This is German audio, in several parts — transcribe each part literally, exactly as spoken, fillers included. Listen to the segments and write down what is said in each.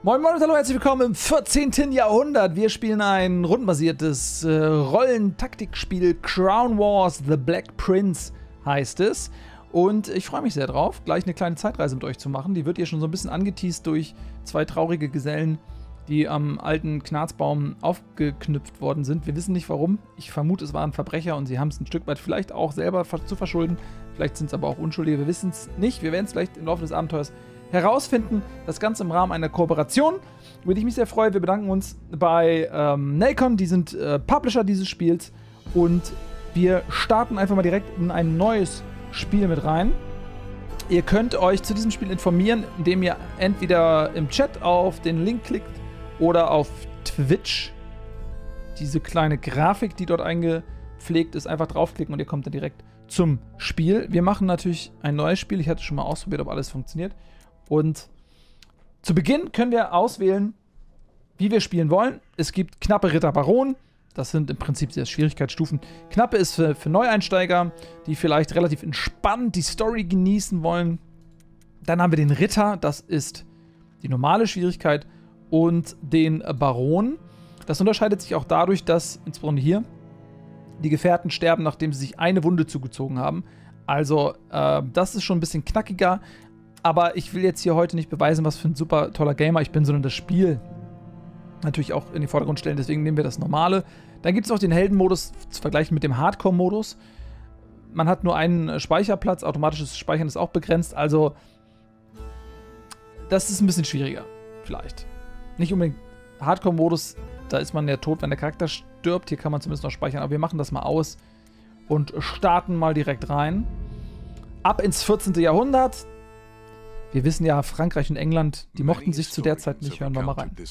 Moin Moin und hallo, herzlich willkommen im vierzehnten Jahrhundert. Wir spielen ein rundenbasiertes äh, Rollen-Taktikspiel. Crown Wars, The Black Prince heißt es. Und ich freue mich sehr drauf, gleich eine kleine Zeitreise mit euch zu machen. Die wird hier schon so ein bisschen angeteast durch zwei traurige Gesellen, die am alten Knarzbaum aufgeknüpft worden sind. Wir wissen nicht warum. Ich vermute, es waren Verbrecher und sie haben es ein Stück weit vielleicht auch selber zu verschulden. Vielleicht sind es aber auch Unschuldige. Wir wissen es nicht. Wir werden es vielleicht im Laufe des Abenteuers herausfinden. Das Ganze im Rahmen einer Kooperation, über die ich mich sehr freue. Wir bedanken uns bei ähm, Nacon, die sind äh, Publisher dieses Spiels. Und wir starten einfach mal direkt in ein neues Spiel mit rein. Ihr könnt euch zu diesem Spiel informieren, indem ihr entweder im Chat auf den Link klickt oder auf Twitch. Diese kleine Grafik, die dort eingepflegt ist, einfach draufklicken und ihr kommt dann direkt zum Spiel. Wir machen natürlich ein neues Spiel. Ich hatte schon mal ausprobiert, ob alles funktioniert. Und zu Beginn können wir auswählen, wie wir spielen wollen. Es gibt knappe Ritter Baron. Das sind im Prinzip die Schwierigkeitsstufen. Knappe ist für, für Neueinsteiger, die vielleicht relativ entspannt die Story genießen wollen. Dann haben wir den Ritter, das ist die normale Schwierigkeit. Und den Baron. Das unterscheidet sich auch dadurch, dass, insbesondere hier, die Gefährten sterben, nachdem sie sich eine Wunde zugezogen haben. Also, äh, das ist schon ein bisschen knackiger. Aber ich will jetzt hier heute nicht beweisen, was für ein super toller Gamer ich bin, sondern das Spiel natürlich auch in den Vordergrund stellen. Deswegen nehmen wir das Normale. Dann gibt es noch den Heldenmodus zu vergleichen mit dem Hardcore-Modus. Man hat nur einen Speicherplatz. Automatisches Speichern ist auch begrenzt. Also, das ist ein bisschen schwieriger. Vielleicht. Nicht unbedingt Hardcore-Modus. Da ist man ja tot, wenn der Charakter stirbt. Hier kann man zumindest noch speichern. Aber wir machen das mal aus und starten mal direkt rein. Ab ins vierzehnte Jahrhundert. Wir wissen ja, Frankreich und England, die mochten sich zu der Zeit nicht. Hören wir mal rein.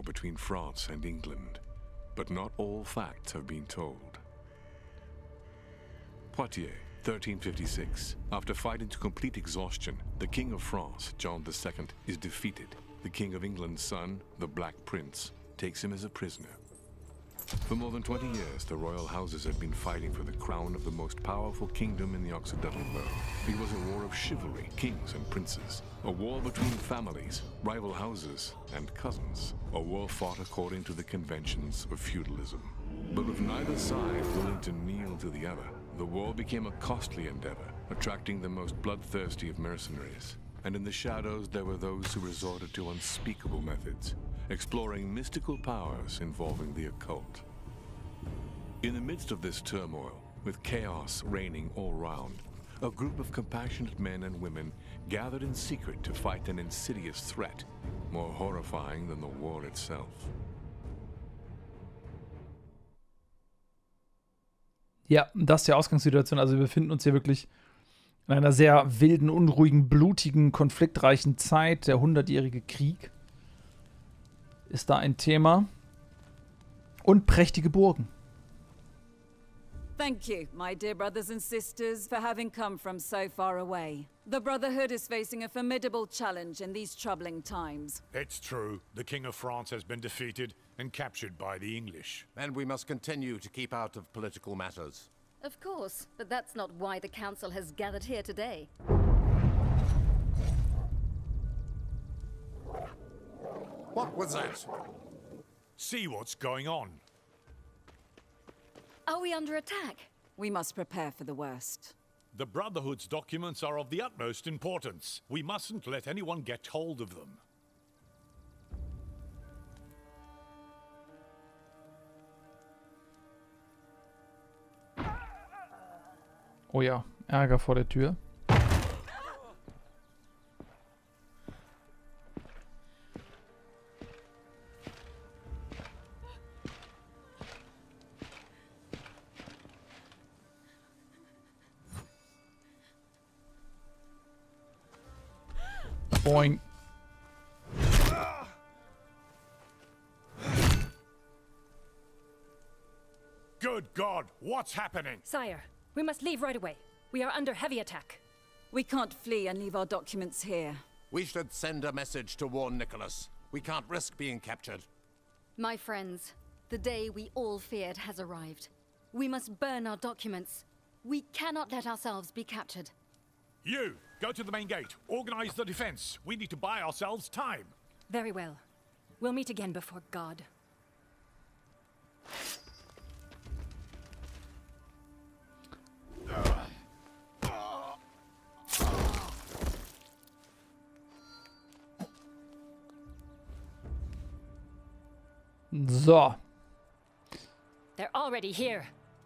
Poitiers, thirteen fifty-six. After fighting to complete exhaustion, the King of France, John the Second, is defeated. The King of England's son, the Black Prince, takes him as a prisoner. For more than twenty years, the royal houses had been fighting for the crown of the most powerful kingdom in the Occidental world. It was a war of chivalry, kings and princes. A war between families, rival houses, and cousins. A war fought according to the conventions of feudalism. But with neither side willing to kneel to the other, the war became a costly endeavor, attracting the most bloodthirsty of mercenaries. And in the shadows there were those who resorted to unspeakable methods, exploring mystical powers involving the occult. In the midst of this turmoil, with chaos reigning all round, a group of compassionate men and women gathered in secret to fight an insidious threat, more horrifying than the war itself. Ja, das ist die Ausgangssituation. Also wir befinden uns hier wirklich in einer sehr wilden, unruhigen, blutigen, konfliktreichen Zeit. Der hundertjährige Krieg ist da ein Thema. Und prächtige Burgen. Thank you, my dear brothers and sisters, for having come from so far away. The Brotherhood is facing a formidable challenge in these troubling times. It's true. The King of France has been defeated and captured by the English. And we must continue to keep out of political matters. Of course, but that's not why the Council has gathered here today. What was that? See what's going on. Are we under attack? We must prepare for the worst. The Brotherhood's documents are of the utmost importance. We mustn't let anyone get hold of them. Oh ja, Ärger vor der Tür. Boing. Good God, what's happening? Sire, we must leave right away. We are under heavy attack. We can't flee and leave our documents here. We should send a message to warn Nicholas. We can't risk being captured. My friends, the day we all feared has arrived. We must burn our documents. We cannot let ourselves be captured. You, go to the main gate. Organize the defense. We need to buy ourselves time. Very well. We'll meet again before God. So. They're already here.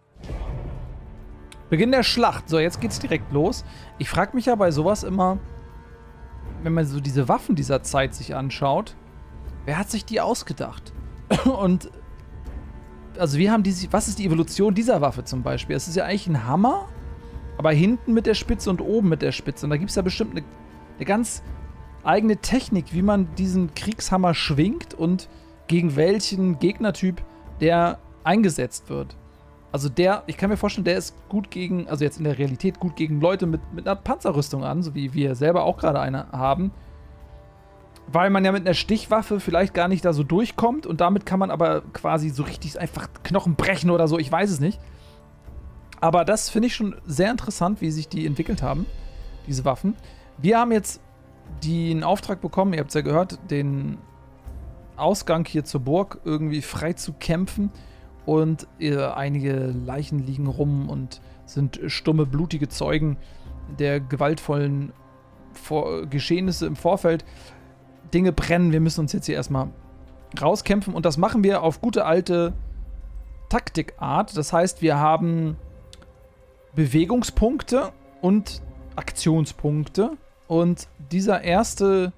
Beginn der Schlacht. So, jetzt geht's direkt los. Ich frage mich ja bei sowas immer, wenn man so diese Waffen dieser Zeit sich anschaut, wer hat sich die ausgedacht? Und also wir haben diese, was ist die Evolution dieser Waffe zum Beispiel? Es ist ja eigentlich ein Hammer, aber hinten mit der Spitze und oben mit der Spitze. Und da gibt es ja bestimmt eine, eine ganz eigene Technik, wie man diesen Kriegshammer schwingt und gegen welchen Gegnertyp der eingesetzt wird. Also der, ich kann mir vorstellen, der ist gut gegen, also jetzt in der Realität gut gegen Leute mit, mit einer Panzerrüstung an, so wie wir selber auch gerade eine haben. Weil man ja mit einer Stichwaffe vielleicht gar nicht da so durchkommt und damit kann man aber quasi so richtig einfach Knochen brechen oder so, ich weiß es nicht. Aber das finde ich schon sehr interessant, wie sich die entwickelt haben, diese Waffen. Wir haben jetzt den Auftrag bekommen, ihr habt es ja gehört, den Ausgang hier zur Burg irgendwie frei zu kämpfen. Und äh, einige Leichen liegen rum und sind stumme, blutige Zeugen der gewaltvollen Vor- Geschehnisse im Vorfeld. Dinge brennen, wir müssen uns jetzt hier erstmal rauskämpfen. Und das machen wir auf gute alte Taktikart. Das heißt, wir haben Bewegungspunkte und Aktionspunkte. Und dieser erste...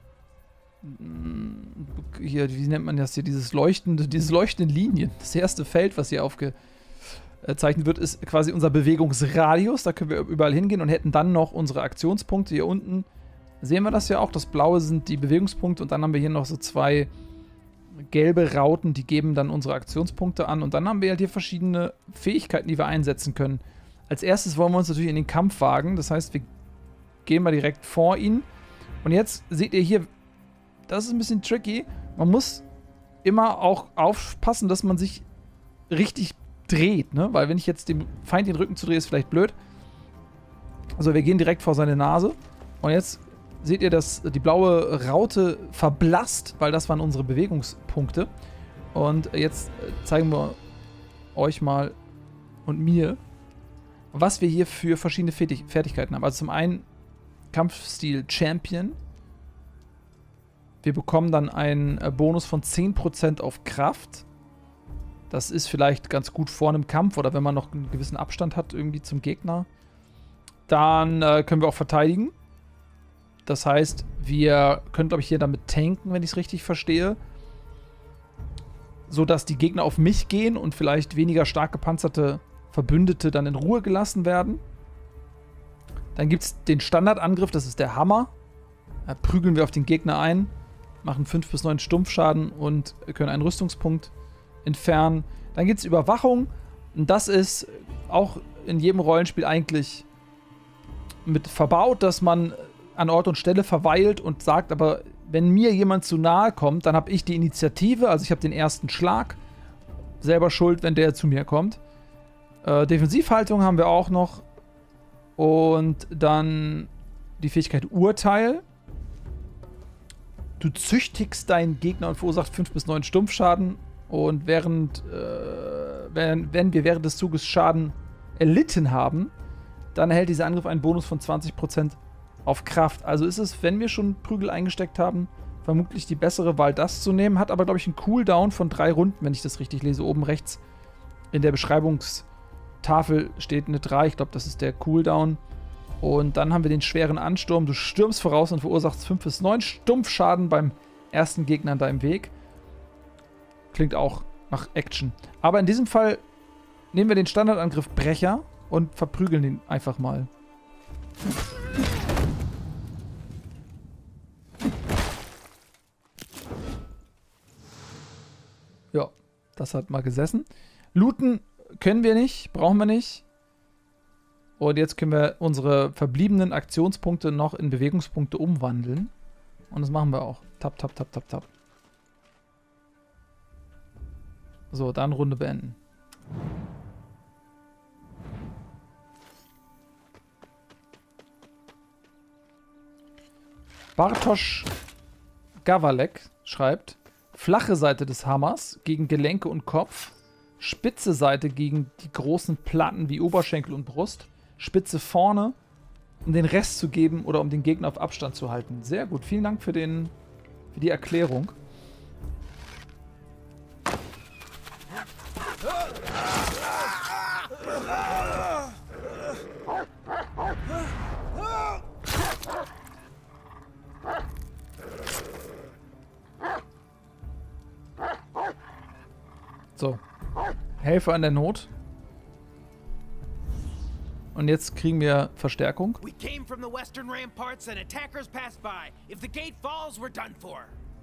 Hier, wie nennt man das hier, dieses leuchtende, diese leuchtenden Linien. Das erste Feld, was hier aufgezeichnet wird, ist quasi unser Bewegungsradius. Da können wir überall hingehen und hätten dann noch unsere Aktionspunkte. Hier unten sehen wir das ja auch. Das Blaue sind die Bewegungspunkte und dann haben wir hier noch so zwei gelbe Rauten, die geben dann unsere Aktionspunkte an. Und dann haben wir halt hier verschiedene Fähigkeiten, die wir einsetzen können. Als erstes wollen wir uns natürlich in den Kampf wagen. Das heißt, wir gehen mal direkt vor ihn. Und jetzt seht ihr hier, das ist ein bisschen tricky. Man muss immer auch aufpassen, dass man sich richtig dreht, ne? Weil wenn ich jetzt dem Feind den Rücken zudrehe, ist vielleicht blöd. Also wir gehen direkt vor seine Nase. Und jetzt seht ihr, dass die blaue Raute verblasst, weil das waren unsere Bewegungspunkte. Und jetzt zeigen wir euch mal und mir, was wir hier für verschiedene Fertigkeiten haben. Also zum einen Kampfstil Champion. Wir bekommen dann einen Bonus von zehn Prozent auf Kraft. Das ist vielleicht ganz gut vor einem Kampf oder wenn man noch einen gewissen Abstand hat irgendwie zum Gegner. Dann äh, können wir auch verteidigen. Das heißt, wir können, glaube ich, hier damit tanken, wenn ich es richtig verstehe. So dass die Gegner auf mich gehen und vielleicht weniger stark gepanzerte Verbündete dann in Ruhe gelassen werden. Dann gibt es den Standardangriff, das ist der Hammer. Da prügeln wir auf den Gegner ein. Machen fünf bis neun Stumpfschaden und können einen Rüstungspunkt entfernen. Dann gibt es Überwachung. Und das ist auch in jedem Rollenspiel eigentlich mit verbaut, dass man an Ort und Stelle verweilt und sagt, aber wenn mir jemand zu nahe kommt, dann habe ich die Initiative, also ich habe den ersten Schlag. Selber schuld, wenn der zu mir kommt. Äh, Defensivhaltung haben wir auch noch. Und dann die Fähigkeit Urteil. Du züchtigst deinen Gegner und verursachst fünf bis neun Stumpfschaden. Und während, äh, wenn, wenn wir während des Zuges Schaden erlitten haben, dann erhält dieser Angriff einen Bonus von zwanzig Prozent auf Kraft. Also ist es, wenn wir schon Prügel eingesteckt haben, vermutlich die bessere Wahl, das zu nehmen. Hat aber, glaube ich, einen Cooldown von drei Runden, wenn ich das richtig lese. Oben rechts in der Beschreibungstafel steht eine drei. Ich glaube, das ist der Cooldown. Und dann haben wir den schweren Ansturm. Du stürmst voraus und verursachst fünf bis neun Stumpfschaden beim ersten Gegner in deinem Weg. Klingt auch nach Action. Aber in diesem Fall nehmen wir den Standardangriff Brecher und verprügeln ihn einfach mal. Ja, das hat mal gesessen. Looten können wir nicht, brauchen wir nicht. Und jetzt können wir unsere verbliebenen Aktionspunkte noch in Bewegungspunkte umwandeln. Und das machen wir auch. Tap, tap, tap, tap, tap. So, dann Runde beenden. Bartosz Gawalek schreibt: Flache Seite des Hammers gegen Gelenke und Kopf. Spitze Seite gegen die großen Platten wie Oberschenkel und Brust. Spitze vorne, um den Rest zu geben oder um den Gegner auf Abstand zu halten. Sehr gut. Vielen Dank für, den, für die Erklärung. So. Helfer in der Not. Und jetzt kriegen wir Verstärkung. We came from the western ramparts and attackers passed by. If the gate falls, we're done for.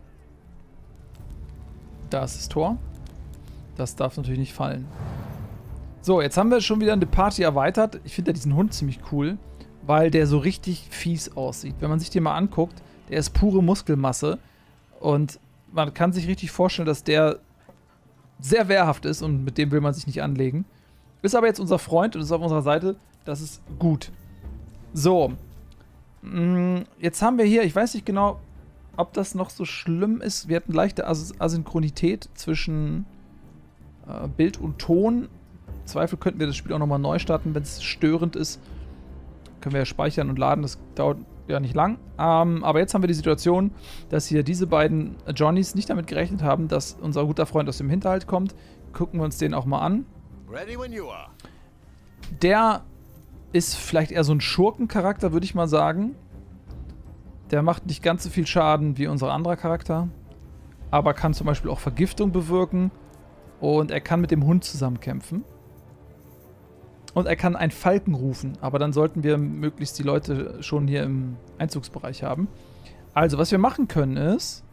Da ist das Tor. Das darf natürlich nicht fallen. So, jetzt haben wir schon wieder eine Party erweitert. Ich finde ja diesen Hund ziemlich cool, weil der so richtig fies aussieht. Wenn man sich den mal anguckt, der ist pure Muskelmasse. Und man kann sich richtig vorstellen, dass der sehr wehrhaft ist und mit dem will man sich nicht anlegen. Ist aber jetzt unser Freund und ist auf unserer Seite. Das ist gut. So. Jetzt haben wir hier, ich weiß nicht genau, ob das noch so schlimm ist. Wir hatten leichte As Asynchronität zwischen äh, Bild und Ton. Im Zweifel könnten wir das Spiel auch nochmal neu starten, wenn es störend ist. Können wir ja speichern und laden, das dauert ja nicht lang. Ähm, aber jetzt haben wir die Situation, dass hier diese beiden Johnnies nicht damit gerechnet haben, dass unser guter Freund aus dem Hinterhalt kommt. Gucken wir uns den auch mal an. Ready when you are. Der ist vielleicht eher so ein Schurkencharakter, würde ich mal sagen. Der macht nicht ganz so viel Schaden wie unser anderer Charakter. Aber kann zum Beispiel auch Vergiftung bewirken. Und er kann mit dem Hund zusammen kämpfen. Und er kann einen Falken rufen. Aber dann sollten wir möglichst die Leute schon hier im Einzugsbereich haben. Also, was wir machen können ist...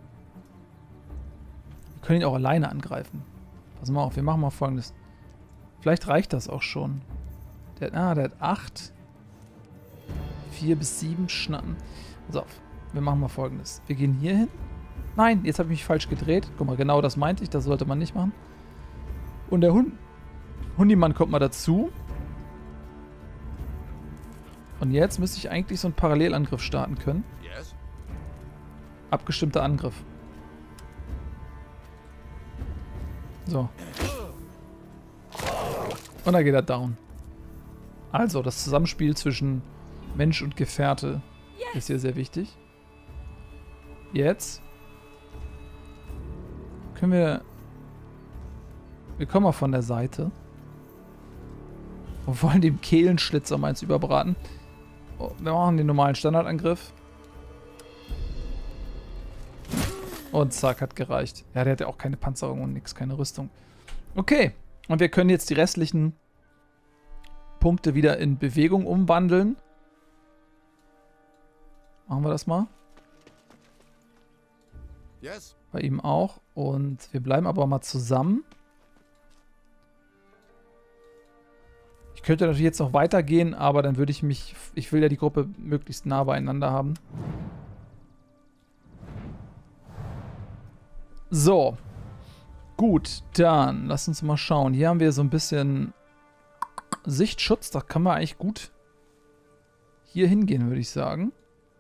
Wir können ihn auch alleine angreifen. Pass mal auf, wir machen mal Folgendes. Vielleicht reicht das auch schon. Der hat, ah, der hat acht. Vier bis sieben Schnappen. Pass auf, wir machen mal Folgendes. Wir gehen hier hin. Nein, jetzt habe ich mich falsch gedreht. Guck mal, genau das meinte ich. Das sollte man nicht machen. Und der Hund... Hundimann kommt mal dazu. Und jetzt müsste ich eigentlich so einen Parallelangriff starten können. Yes. Abgestimmter Angriff. So. Und da geht er down. Also, das Zusammenspiel zwischen Mensch und Gefährte ist hier sehr wichtig. Jetzt können wir... Wir kommen mal von der Seite. Und wollen dem Kehlenschlitzer mal eins überbraten. Wir machen den normalen Standardangriff. Und zack, hat gereicht. Ja, der hat ja auch keine Panzerung und nichts, keine Rüstung. Okay. Und wir können jetzt die restlichen Punkte wieder in Bewegung umwandeln. Machen wir das mal. Yes. Bei ihm auch. Und wir bleiben aber mal zusammen. Ich könnte natürlich jetzt noch weitergehen, aber dann würde ich mich... Ich will ja die Gruppe möglichst nah beieinander haben. So. Gut, dann lass uns mal schauen. Hier haben wir so ein bisschen Sichtschutz. Da kann man eigentlich gut hier hingehen, würde ich sagen.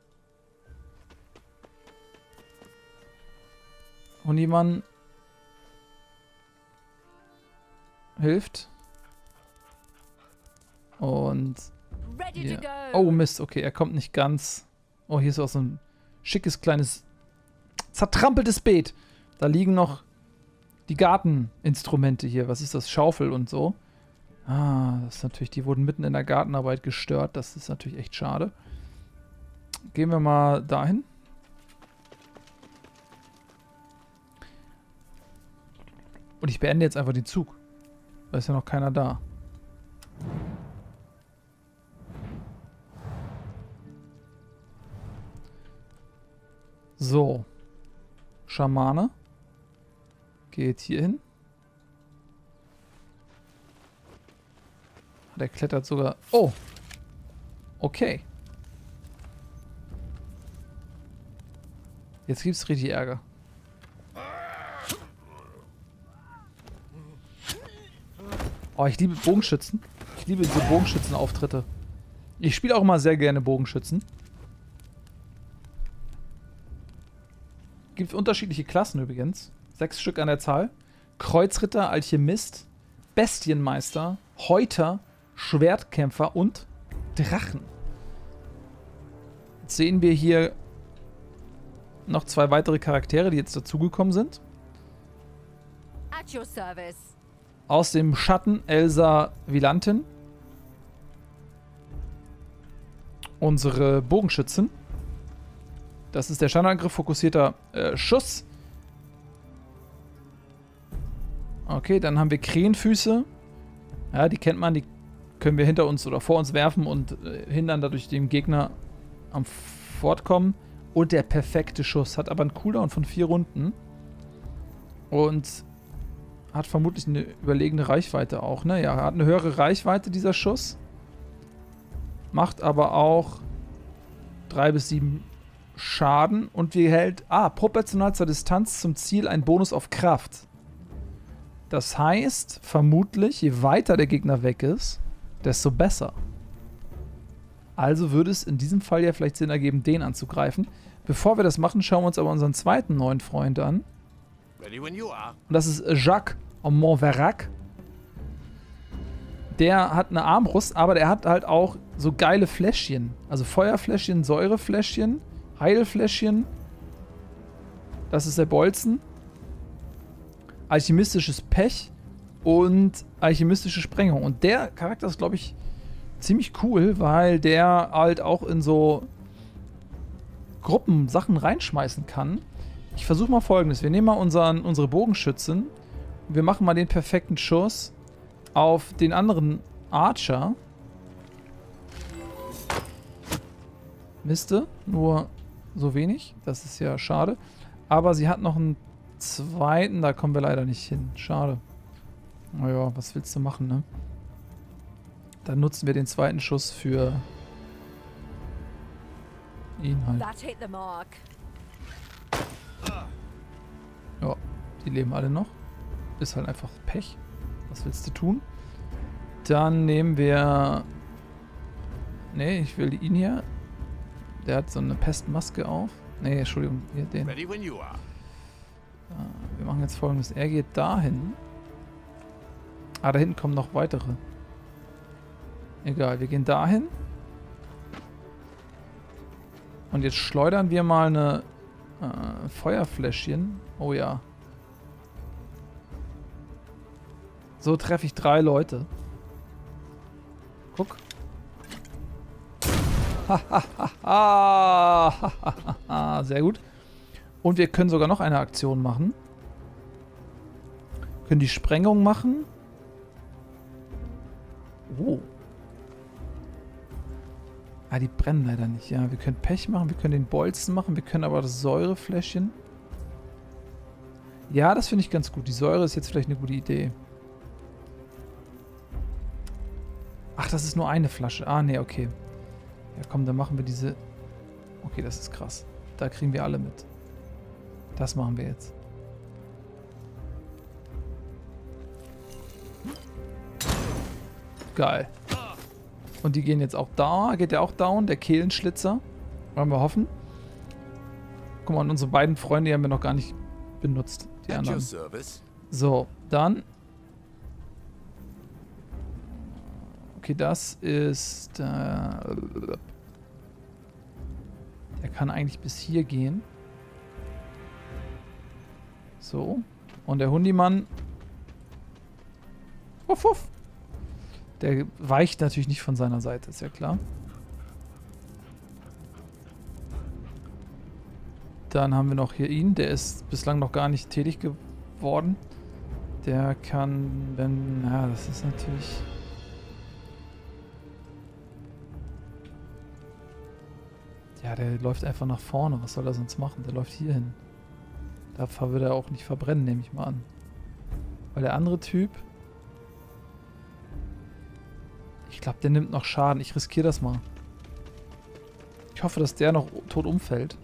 Und jemand hilft. Und hier. Oh Mist, okay, er kommt nicht ganz. Oh, hier ist auch so ein schickes, kleines, zertrampeltes Beet. Da liegen noch die Garteninstrumente hier. Was ist das? Schaufel und so. Ah, das ist natürlich, die wurden mitten in der Gartenarbeit gestört. Das ist natürlich echt schade. Gehen wir mal dahin. Und ich beende jetzt einfach den Zug. Da ist ja noch keiner da. So. Schamane. Geht hier hin. Der klettert sogar... Oh! Okay. Jetzt gibt's richtig Ärger. Oh, ich liebe Bogenschützen. Ich liebe diese Bogenschützen-Auftritte. Ich spiele auch immer sehr gerne Bogenschützen. gibt unterschiedliche Klassen übrigens. Sechs Stück an der Zahl. Kreuzritter, Alchemist, Bestienmeister, Häuter, Schwertkämpfer und Drachen. Jetzt sehen wir hier noch zwei weitere Charaktere, die jetzt dazugekommen sind. At your service. Aus dem Schatten Elsa Vilantin. Unsere Bogenschützin. Das ist der Standardangriff, fokussierter äh, Schuss. Okay, dann haben wir Krähenfüße. Ja, die kennt man, die können wir hinter uns oder vor uns werfen und äh, hindern dadurch den Gegner am Fortkommen. Und der perfekte Schuss. Hat aber einen Cooldown von vier Runden. Und hat vermutlich eine überlegene Reichweite auch, ne? Ja, hat eine höhere Reichweite, dieser Schuss. Macht aber auch drei bis sieben Schaden. Und wir hält, ah, proportional zur Distanz zum Ziel ein Bonus auf Kraft. Das heißt, vermutlich, je weiter der Gegner weg ist, desto besser. Also würde es in diesem Fall ja vielleicht Sinn ergeben, den anzugreifen. Bevor wir das machen, schauen wir uns aber unseren zweiten neuen Freund an. Und das ist Jacques Montverrac. Der hat eine Armbrust, aber der hat halt auch so geile Fläschchen. Also Feuerfläschchen, Säurefläschchen, Heilfläschchen. Das ist der Bolzen. Alchemistisches Pech und alchemistische Sprengung. Und der Charakter ist, glaube ich, ziemlich cool, weil der halt auch in so Gruppen Sachen reinschmeißen kann. Ich versuche mal Folgendes. Wir nehmen mal unseren, unsere Bogenschützen. Wir machen mal den perfekten Schuss auf den anderen Archer. Miste, nur so wenig. Das ist ja schade. Aber sie hat noch einen zweiten. Da kommen wir leider nicht hin. Schade. Naja, was willst du machen, ne? Dann nutzen wir den zweiten Schuss für ihn halt. Ja, die leben alle noch. Ist halt einfach Pech. Was willst du tun? Dann nehmen wir... Ne, ich will ihn hier. Der hat so eine Pestmaske auf. Ne, Entschuldigung, hier den. Ja, wir machen jetzt Folgendes. Er geht dahin. Ah, da hinten kommen noch weitere. Egal, wir gehen dahin. Und jetzt schleudern wir mal eine äh, Feuerfläschchen. Oh ja. So treffe ich drei Leute. Guck. Hahaha. Sehr gut. Und wir können sogar noch eine Aktion machen. Wir können die Sprengung machen. Oh. Ah, die brennen leider nicht. Ja, wir können Pech machen, wir können den Bolzen machen, wir können aber das Säurefläschchen. Ja, das finde ich ganz gut. Die Säure ist jetzt vielleicht eine gute Idee. Ach, das ist nur eine Flasche. Ah, nee, okay. Ja, komm, dann machen wir diese... Okay, das ist krass. Da kriegen wir alle mit. Das machen wir jetzt. Geil. Und die gehen jetzt auch da. Geht der auch down? Der Kehlenschlitzer. Wollen wir hoffen. Guck mal, und unsere beiden Freunde die haben wir noch gar nicht benutzt. Die anderen. So, dann. Okay, das ist... Äh, der kann eigentlich bis hier gehen. So. Und der Hundimann... Wuff, wuff. Der weicht natürlich nicht von seiner Seite, ist ja klar. Dann haben wir noch hier ihn. Der ist bislang noch gar nicht tätig geworden. Der kann, wenn... Ja, das ist natürlich... Ja, der läuft einfach nach vorne. Was soll er sonst machen? Der läuft hier hin. Da würde er auch nicht verbrennen, nehme ich mal an. Weil der andere Typ... Ich glaube, der nimmt noch Schaden. Ich riskiere das mal. Ich hoffe, dass der noch tot umfällt.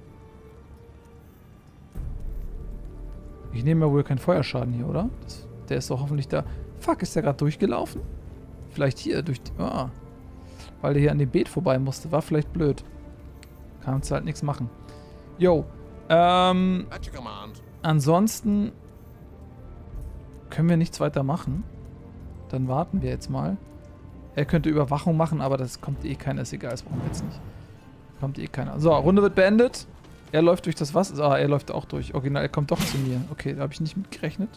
Ich nehme ja wohl keinen Feuerschaden hier, oder? Das, der ist doch hoffentlich da. Fuck, ist der gerade durchgelaufen? Vielleicht hier durch die... Ah. Weil der hier an dem Beet vorbei musste. War vielleicht blöd. Kannst halt nichts machen. Jo. Ähm, At your command. ansonsten können wir nichts weiter machen. Dann warten wir jetzt mal. Er könnte Überwachung machen, aber das kommt eh keiner. Ist egal, das brauchen wir jetzt nicht. Kommt eh keiner. So, Runde wird beendet. Er läuft durch das Wasser. Ah, er läuft auch durch. Original, er kommt doch zu mir. Okay, da habe ich nicht mit gerechnet.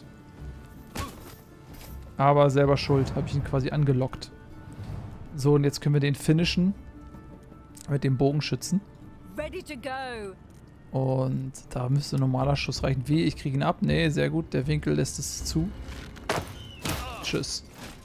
Aber selber schuld. Habe ich ihn quasi angelockt. So, und jetzt können wir den finishen. Mit dem Bogenschützen. Ready to go. Und da müsste ein normaler Schuss reichen. Wie? Ich kriege ihn ab? Nee, sehr gut. Der Winkel lässt es zu. Tschüss.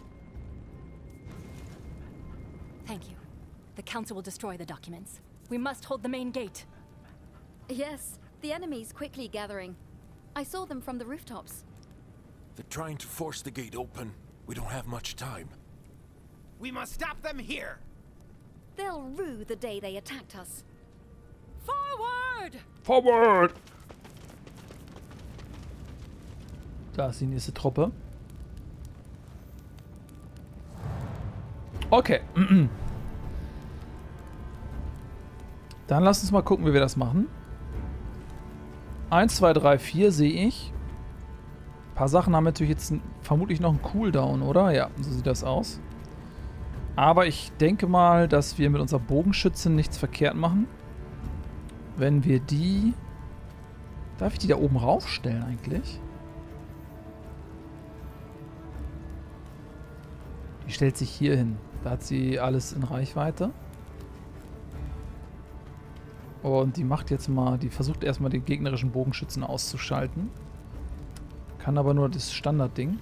Thank you. The Council will destroy the documents. We must hold the main gate. Yes, the enemy's quickly gathering. I saw them from the rooftops. They're trying to force the gate open. We don't have much time. We must stop them here. They'll rue the day they attacked us. Forward! Forward! Da ist die nächste Truppe. Okay. Dann lass uns mal gucken, wie wir das machen. eins, zwei, drei, vier sehe ich. Ein paar Sachen haben natürlich jetzt vermutlich noch einen Cooldown, oder? Ja, so sieht das aus. Aber ich denke mal, dass wir mit unserer Bogenschützin nichts verkehrt machen. Wenn wir die... Darf ich die da oben raufstellen eigentlich? Die stellt sich hier hin. Da hat sie alles in Reichweite. Und die macht jetzt mal... Die versucht erstmal den gegnerischen Bogenschützen auszuschalten. Kann aber nur das Standardding.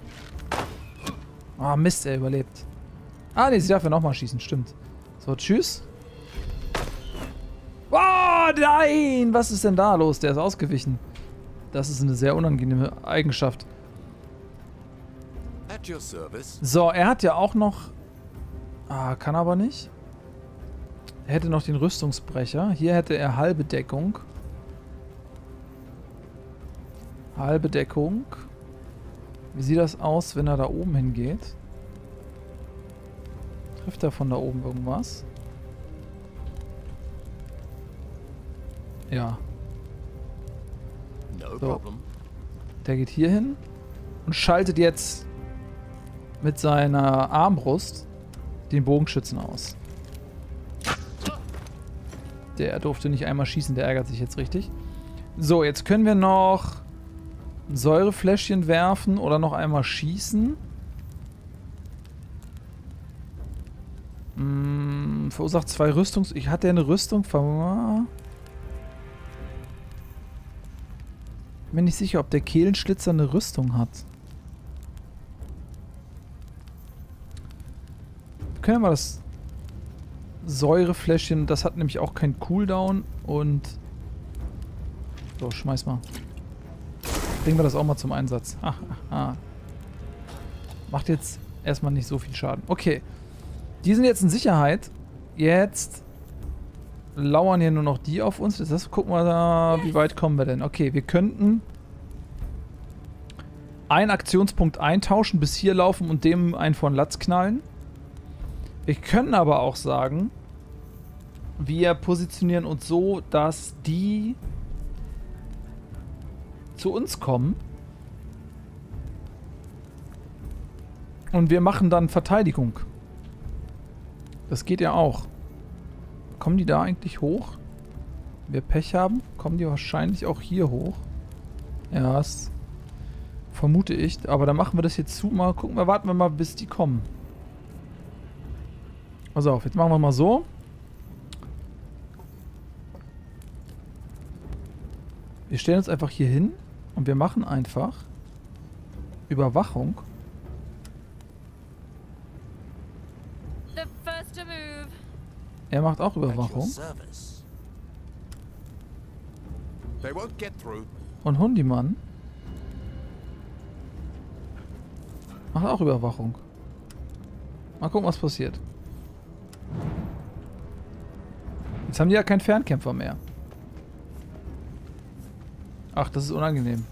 Ah, Mist, er überlebt. Ah, ne, sie darf ja nochmal schießen, stimmt. So, tschüss. Oh, nein! Was ist denn da los? Der ist ausgewichen. Das ist eine sehr unangenehme Eigenschaft. At your service. So, er hat ja auch noch... Ah, kann aber nicht. Er hätte noch den Rüstungsbrecher. Hier hätte er halbe Deckung. Halbe Deckung. Wie sieht das aus, wenn er da oben hingeht? Trifft er von da oben irgendwas? Ja. No So. problem. Der geht hier hin und schaltet jetzt mit seiner Armbrust den Bogenschützen aus. Der durfte nicht einmal schießen, der ärgert sich jetzt richtig. So, jetzt können wir noch ein Säurefläschchen werfen oder noch einmal schießen. Hm, verursacht zwei Rüstungs... Ich hatte ja eine Rüstung... Ver Bin nicht sicher, ob der Kehlenschlitzer eine Rüstung hat. Wir können ja mal das Säurefläschchen, das hat nämlich auch keinen Cooldown und... So, schmeiß mal. Bringen wir das auch mal zum Einsatz. Ha, ha, ha. Macht jetzt erstmal nicht so viel Schaden. Okay. Die sind jetzt in Sicherheit. Jetzt lauern hier nur noch die auf uns. Das gucken wir da, wie weit kommen wir denn? Okay, wir könnten einen Aktionspunkt eintauschen, bis hier laufen und dem einen von Latz knallen. Wir können aber auch sagen, wir positionieren uns so, dass die zu uns kommen. Und wir machen dann Verteidigung. Das geht ja auch. Kommen die da eigentlich hoch? Wenn wir Pech haben, kommen die wahrscheinlich auch hier hoch. Ja, das vermute ich. Aber dann machen wir das jetzt zu. Mal gucken wir, warten wir mal, bis die kommen. Pass auf, jetzt machen wir mal so. Wir stellen uns einfach hier hin und wir machen einfach Überwachung. The first to move. Er macht auch At your Überwachung. service. They won't get through. Und Hundimann macht auch Überwachung. Mal gucken, was passiert. Jetzt haben die ja keinen Fernkämpfer mehr. Ach, das ist unangenehm.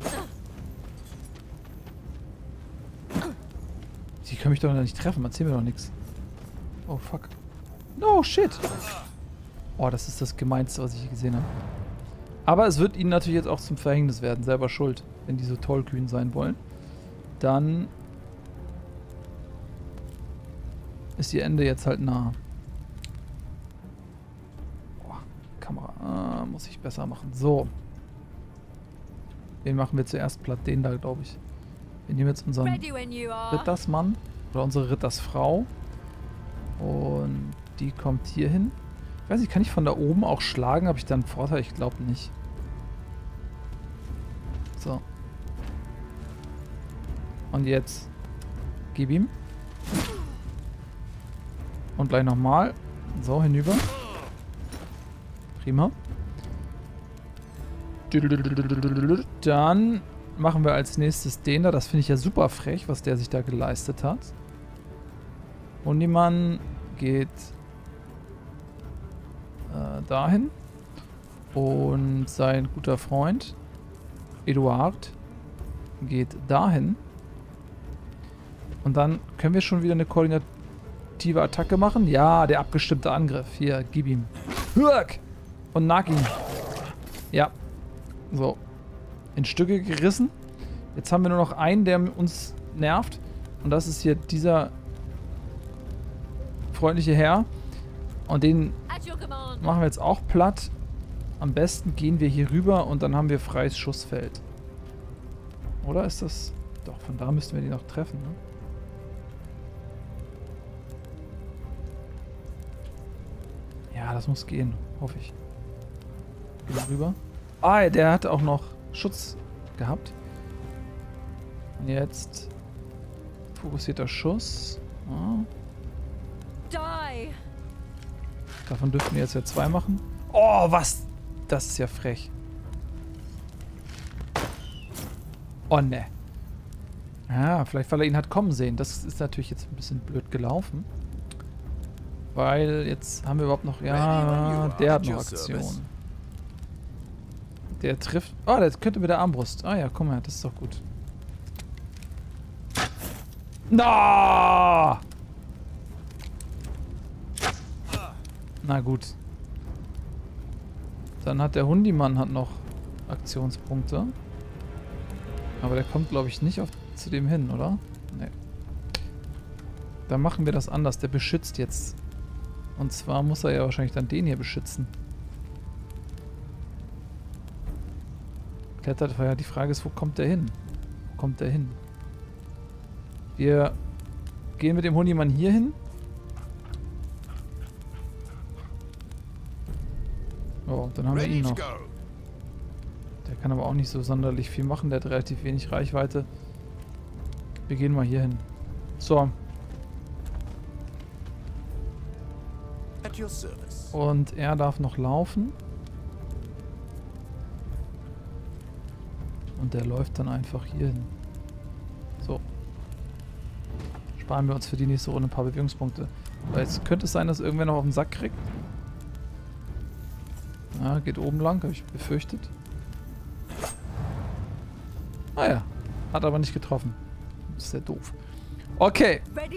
Die können mich doch nicht treffen. Erzähl mir doch nichts. Oh, fuck. No, shit. Oh, das ist das Gemeinste, was ich hier gesehen habe. Aber es wird ihnen natürlich jetzt auch zum Verhängnis werden. Selber schuld, wenn die so tollkühn sein wollen. Dann ist ihr Ende jetzt halt nah. Boah, Kamera. Ah, muss ich besser machen. So. Den machen wir zuerst platt. Den da, glaube ich. Wir nehmen jetzt unseren Rittersmann. Oder unsere Rittersfrau. Und die kommt hier hin. Ich weiß nicht, kann ich von da oben auch schlagen? Habe ich da einen Vorteil? Ich glaube nicht. So. Und jetzt gib ihm. Und gleich nochmal. So, hinüber. Prima. Dann machen wir als nächstes den da. Das finde ich ja super frech, was der sich da geleistet hat. Und die Mann geht äh, dahin. Und sein guter Freund Eduard geht dahin. Und dann können wir schon wieder eine koordinative Attacke machen. Ja, der abgestimmte Angriff. Hier, gib ihm. Hürk! Und nag ihn. Ja. So. In Stücke gerissen. Jetzt haben wir nur noch einen, der uns nervt. Und das ist hier dieser freundliche Herr. Und den machen wir jetzt auch platt. Am besten gehen wir hier rüber und dann haben wir freies Schussfeld. Oder ist das... Doch, von da müssten wir die noch treffen, ne? Ja, das muss gehen. Hoffe ich. Gehen wir rüber. Ah, der hat auch noch Schutz gehabt. Und jetzt... Fokussierter Schuss. Ah. Davon dürften wir jetzt ja zwei machen. Oh, was? Das ist ja frech. Oh, ne. Ja, vielleicht weil er ihn hat kommen sehen. Das ist natürlich jetzt ein bisschen blöd gelaufen. Weil jetzt haben wir überhaupt noch... Ja, der hat noch Aktion. Der trifft... Oh, der könnte mit der Armbrust. Ah ja, guck mal, das ist doch gut. No! Na gut. Dann hat der Hundimann hat noch Aktionspunkte. Aber der kommt, glaube ich, nicht auf, zu dem hin, oder? Nee. Dann machen wir das anders. Der beschützt jetzt. Und zwar muss er ja wahrscheinlich dann den hier beschützen. Klettert, weil ja die Frage ist, wo kommt der hin? Wo kommt der hin? Wir gehen mit dem Hundimann hier hin. Oh, dann haben wir ihn noch. Der kann aber auch nicht so sonderlich viel machen. Der hat relativ wenig Reichweite. Wir gehen mal hier hin. So. Und er darf noch laufen. Und der läuft dann einfach hier hin. So. Sparen wir uns für die nächste Runde ein paar Bewegungspunkte. Weil jetzt könnte es sein, dass irgendwer noch auf den Sack kriegt. Ja, geht oben lang, habe ich befürchtet. Ah ja, hat aber nicht getroffen. Das ist ja doof. Okay.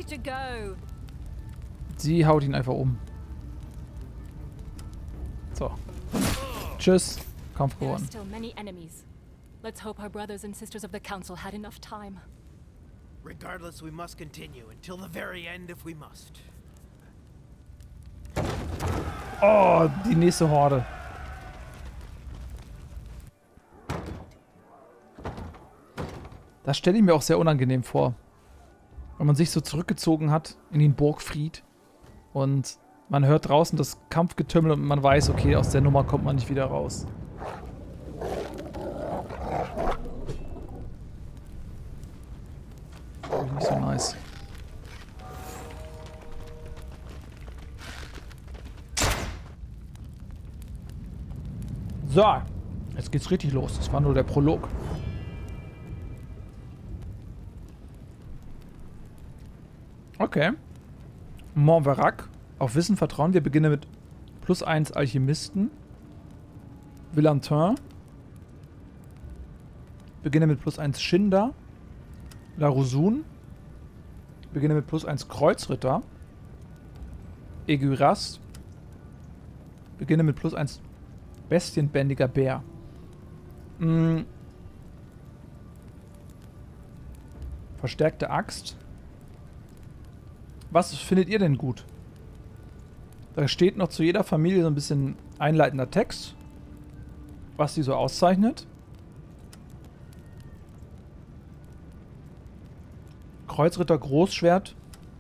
Sie haut ihn einfach um. So. Tschüss. Kampf gewonnen. Let's hope our brothers and sisters of the council had enough time. Regardless, we must continue until the very end if we must. Oh, die nächste Horde. Das stelle ich mir auch sehr unangenehm vor. Wenn man sich so zurückgezogen hat in den Burgfried und man hört draußen das Kampfgetümmel und man weiß, okay, aus der Nummer kommt man nicht wieder raus. Nicht so nice. So, jetzt geht's richtig los. Das war nur der Prolog. Okay. Montverrac. Auf Wissen vertrauen. Wir beginnen mit plus eins Alchemisten. Villantin. Beginnen mit plus eins Schinder. La Rosun. Beginne mit plus eins Kreuzritter. Eguras. Beginne mit plus eins Bestienbändiger Bär. Hm. Verstärkte Axt. Was findet ihr denn gut? Da steht noch zu jeder Familie so ein bisschen einleitender Text, was sie so auszeichnet. Kreuzritter Großschwert.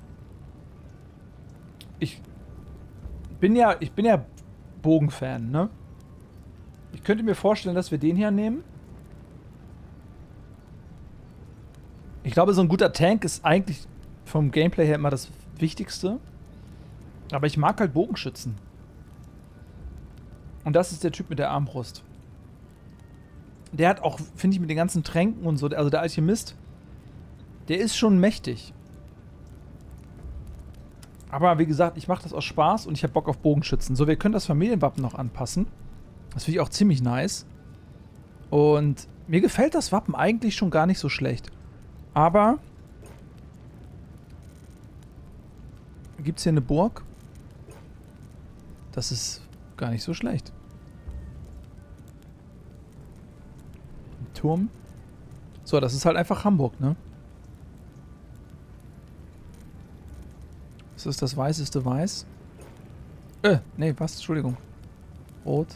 Ich bin ja, ich bin ja Bogenfan, ne? Ich könnte mir vorstellen, dass wir den hier nehmen. Ich glaube, so ein guter Tank ist eigentlich vom Gameplay her immer das Wichtigste. Aber ich mag halt Bogenschützen. Und das ist der Typ mit der Armbrust. Der hat auch, finde ich, mit den ganzen Tränken und so, also der Alchemist, der ist schon mächtig. Aber wie gesagt, ich mache das aus Spaß und ich habe Bock auf Bogenschützen. So, wir können das Familienwappen noch anpassen. Das finde ich auch ziemlich nice. Und mir gefällt das Wappen eigentlich schon gar nicht so schlecht. Aber gibt es hier eine Burg? Das ist gar nicht so schlecht. Ein Turm. So, das ist halt einfach Hamburg, ne? Das ist das weißeste Weiß. Äh, nee, was? Entschuldigung. Rot.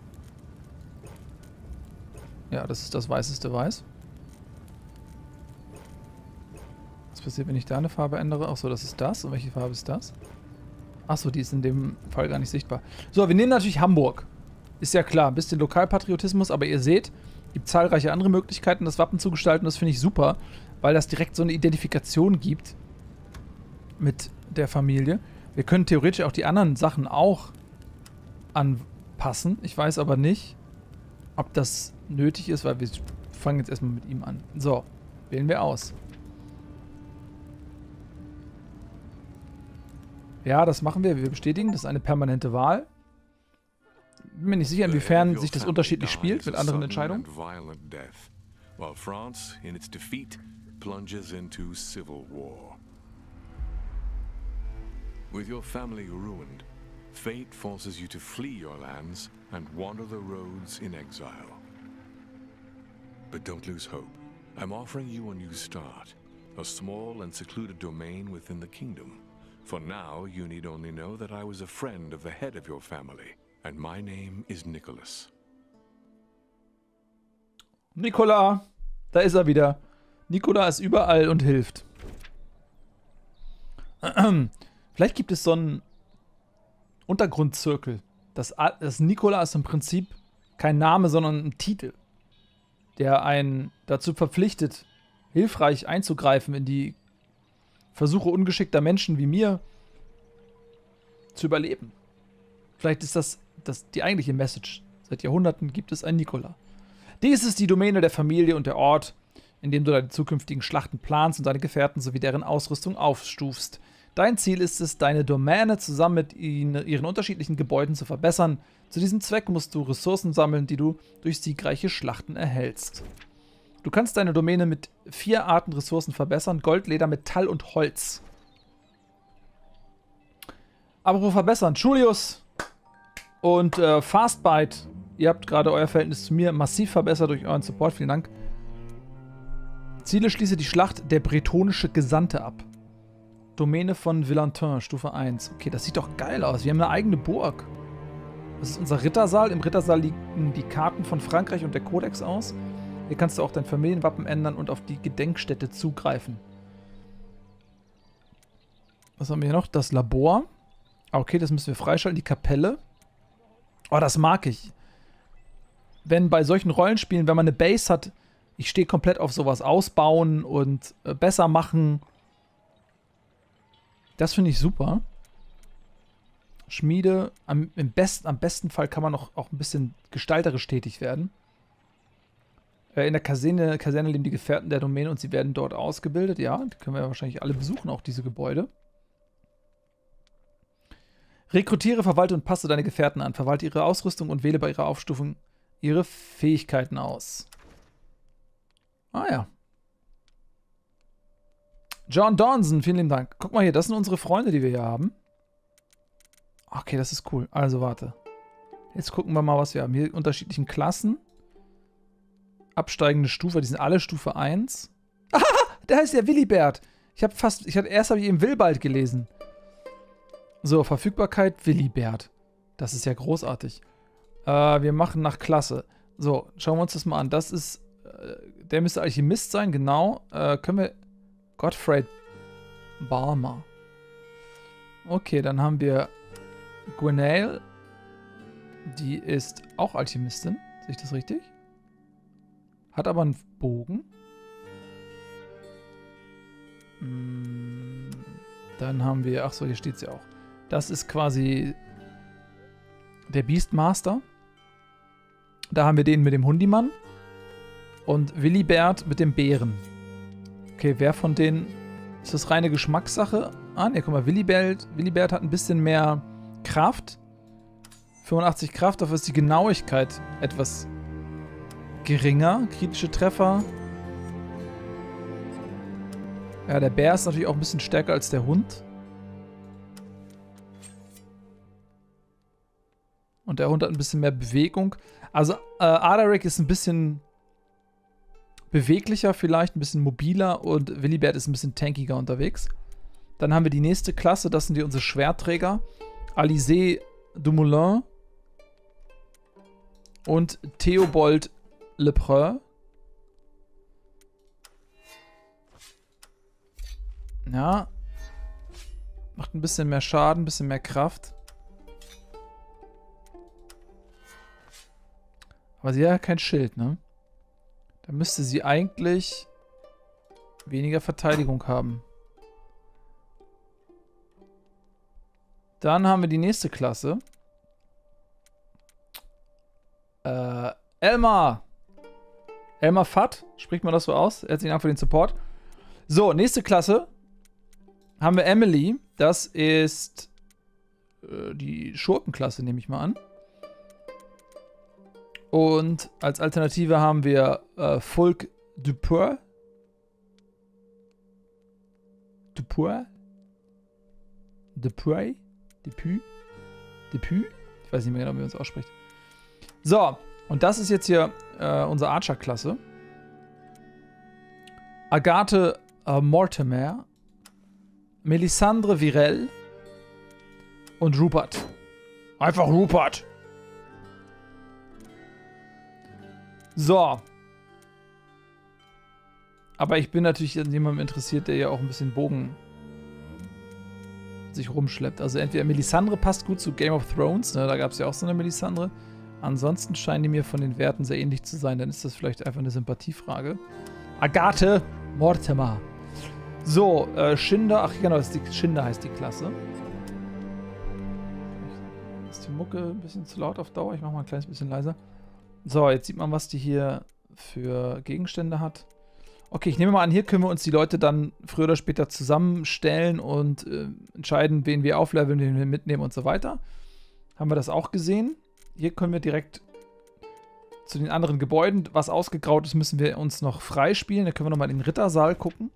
Ja, das ist das weißeste Weiß. Was passiert, wenn ich da eine Farbe ändere? Achso, das ist das. Und welche Farbe ist das? Achso, die ist in dem Fall gar nicht sichtbar. So, wir nehmen natürlich Hamburg. Ist ja klar, ein bisschen Lokalpatriotismus, aber ihr seht, es gibt zahlreiche andere Möglichkeiten, das Wappen zu gestalten. Das finde ich super, weil das direkt so eine Identifikation gibt mit der Familie. Wir können theoretisch auch die anderen Sachen auch anpassen. Ich weiß aber nicht, ob das nötig ist, weil wir fangen jetzt erstmal mit ihm an. So, wählen wir aus. Ja, das machen wir. Wir bestätigen, das ist eine permanente Wahl. Bin mir nicht sicher, inwiefern sich das unterschiedlich spielt mit anderen Entscheidungen. While France, in its defeat, plunges into civil war. With your family ruined, fate forces you to flee your lands and wander the roads in exile. But don't lose hope. I'm offering you a new start, a small and secluded domain within the kingdom. For now, you need only know that I was a friend of the head of your family, and my name is Nicholas. Nikola, da ist er wieder. Nikola ist überall und hilft. Vielleicht gibt es so einen Untergrundzirkel. Das, das Nikola ist im Prinzip kein Name, sondern ein Titel, der einen dazu verpflichtet, hilfreich einzugreifen in die Versuche ungeschickter Menschen wie mir zu überleben. Vielleicht ist das, das die eigentliche Message. Seit Jahrhunderten gibt es einen Nikola. Dies ist die Domäne der Familie und der Ort, in dem du deine zukünftigen Schlachten planst und deine Gefährten sowie deren Ausrüstung aufstufst. Dein Ziel ist es, deine Domäne zusammen mit ihnen, ihren unterschiedlichen Gebäuden zu verbessern. Zu diesem Zweck musst du Ressourcen sammeln, die du durch siegreiche Schlachten erhältst. Du kannst deine Domäne mit vier Arten Ressourcen verbessern: Gold, Leder, Metall und Holz. Apropos verbessern, Julius und äh, Fastbite, ihr habt gerade euer Verhältnis zu mir massiv verbessert durch euren Support, vielen Dank. Ziele: schließe die Schlacht der bretonische Gesandte ab. Domäne von Villantin, Stufe eins. Okay, das sieht doch geil aus. Wir haben eine eigene Burg. Das ist unser Rittersaal. Im Rittersaal liegen die Karten von Frankreich und der Kodex aus. Hier kannst du auch dein Familienwappen ändern und auf die Gedenkstätte zugreifen. Was haben wir hier noch? Das Labor. Okay, das müssen wir freischalten. Die Kapelle. Oh, das mag ich. Wenn bei solchen Rollenspielen, wenn man eine Base hat, ich stehe komplett auf sowas. Ausbauen und äh, besser machen. Das finde ich super. Schmiede. Am, im besten, am besten Fall kann man noch auch ein bisschen gestalterisch tätig werden. In der Kaserne, Kaserne leben die Gefährten der Domäne und sie werden dort ausgebildet. Ja, die können wir ja wahrscheinlich alle besuchen, auch diese Gebäude. Rekrutiere, verwalte und passe deine Gefährten an. Verwalte ihre Ausrüstung und wähle bei ihrer Aufstufung ihre Fähigkeiten aus. Ah ja. John Donson, vielen lieben Dank. Guck mal hier, das sind unsere Freunde, die wir hier haben. Okay, das ist cool. Also warte. Jetzt gucken wir mal, was wir haben. Hier unterschiedlichen Klassen. absteigende Stufe. Die sind alle Stufe eins. Ah, der heißt ja Willibert. Ich habe fast, ich hatte, erst habe ich eben Willibald gelesen. So, Verfügbarkeit Willibert. Das ist ja großartig. Äh, wir machen nach Klasse. So, schauen wir uns das mal an. Das ist, äh, der müsste Alchemist sein, genau. Äh, können wir, Gottfried Balmer. Okay, dann haben wir Gwenaëlle. Die ist auch Alchemistin. Sehe ich das richtig? Hat aber einen Bogen. Hm, dann haben wir, ach so, hier steht sie auch. Das ist quasi der Beastmaster. Da haben wir den mit dem Hundimann. Und Willibert mit dem Bären. Okay, wer von denen... Ist das reine Geschmackssache? Ah, ne, guck mal, Willibert, Willibert hat ein bisschen mehr Kraft. fünfundachtzig Kraft, dafür ist die Genauigkeit etwas geringer. Kritische Treffer. Ja, der Bär ist natürlich auch ein bisschen stärker als der Hund. Und der Hund hat ein bisschen mehr Bewegung. Also, äh, Ardaric ist ein bisschen beweglicher vielleicht, ein bisschen mobiler und Willibert ist ein bisschen tankiger unterwegs. Dann haben wir die nächste Klasse, das sind die unsere Schwertträger. Alizé Dumoulin und Theobald Lepreux. Ja. Macht ein bisschen mehr Schaden, ein bisschen mehr Kraft. Aber sie hat ja kein Schild, ne? Da müsste sie eigentlich weniger Verteidigung haben. Dann haben wir die nächste Klasse. Äh, Elmar. Elmar Fatt. Spricht man das so aus? Herzlichen Dank für den Support. So, nächste Klasse. Haben wir Emily. Das ist äh, die Schurkenklasse, nehme ich mal an. Und als Alternative haben wir äh, Fulk Dupuy. Dupuy? Dupuy? Dupuy? Dupuy? Ich weiß nicht mehr genau, wie man es ausspricht. So, und das ist jetzt hier äh, unsere Archer-Klasse. Agathe äh, Mortimer, Melisandre Virel und Rupert. Einfach Rupert! So. Aber ich bin natürlich an jemandem interessiert, der ja auch ein bisschen Bogen sich rumschleppt. Also entweder Melisandre passt gut zu Game of Thrones, ne? Da gab es ja auch so eine Melisandre. Ansonsten scheinen die mir von den Werten sehr ähnlich zu sein. Dann ist das vielleicht einfach eine Sympathiefrage. Agathe Mortimer. So, äh, Schinder. Ach genau, ist die, Schinder heißt die Klasse. Ist die Mucke ein bisschen zu laut auf Dauer? Ich mache mal ein kleines bisschen leiser. So, jetzt sieht man, was die hier für Gegenstände hat. Okay, ich nehme mal an, hier können wir uns die Leute dann früher oder später zusammenstellen und äh, entscheiden, wen wir aufleveln, wen wir mitnehmen und so weiter. Haben wir das auch gesehen? Hier können wir direkt zu den anderen Gebäuden. Was ausgegraut ist, müssen wir uns noch freispielen. Da können wir nochmal in den Rittersaal gucken.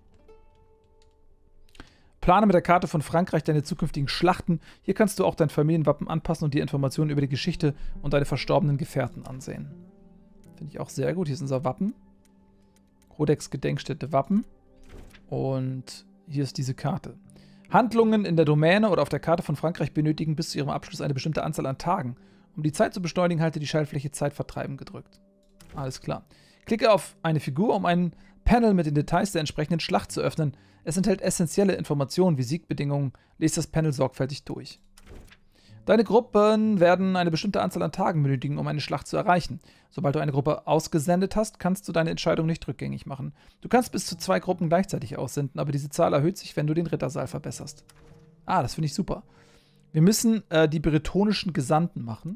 Plane mit der Karte von Frankreich deine zukünftigen Schlachten. Hier kannst du auch dein Familienwappen anpassen und dir Informationen über die Geschichte und deine verstorbenen Gefährten ansehen. Finde ich auch sehr gut. Hier ist unser Wappen. Codex Gedenkstätte Wappen. Und hier ist diese Karte. Handlungen in der Domäne oder auf der Karte von Frankreich benötigen bis zu ihrem Abschluss eine bestimmte Anzahl an Tagen. Um die Zeit zu beschleunigen, halte die Schaltfläche Zeitvertreiben gedrückt. Alles klar. Klicke auf eine Figur, um ein Panel mit den Details der entsprechenden Schlacht zu öffnen. Es enthält essentielle Informationen wie Siegbedingungen. Lest das Panel sorgfältig durch. Deine Gruppen werden eine bestimmte Anzahl an Tagen benötigen, um eine Schlacht zu erreichen. Sobald du eine Gruppe ausgesendet hast, kannst du deine Entscheidung nicht rückgängig machen. Du kannst bis zu zwei Gruppen gleichzeitig aussenden, aber diese Zahl erhöht sich, wenn du den Rittersaal verbesserst. Ah, das finde ich super. Wir müssen äh, die bretonischen Gesandten machen.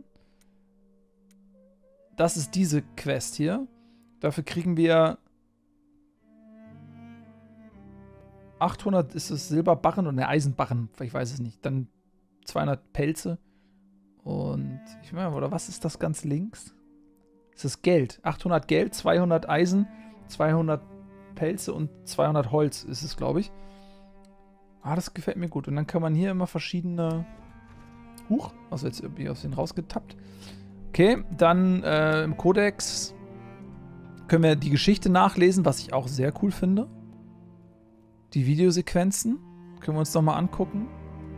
Das ist diese Quest hier. Dafür kriegen wir achthundert, ist es Silberbarren oder eine Eisenbarren? Ich weiß es nicht. Dann zweihundert Pelze. Und, ich meine, oder was ist das ganz links? Das ist Geld. achthundert Geld, zweihundert Eisen, zweihundert Pelze und zweihundert Holz ist es, glaube ich. Ah, das gefällt mir gut. Und dann kann man hier immer verschiedene... Huch, also jetzt irgendwie aus denen rausgetappt. Okay, dann äh, im Kodex können wir die Geschichte nachlesen, was ich auch sehr cool finde. Die Videosequenzen können wir uns nochmal angucken.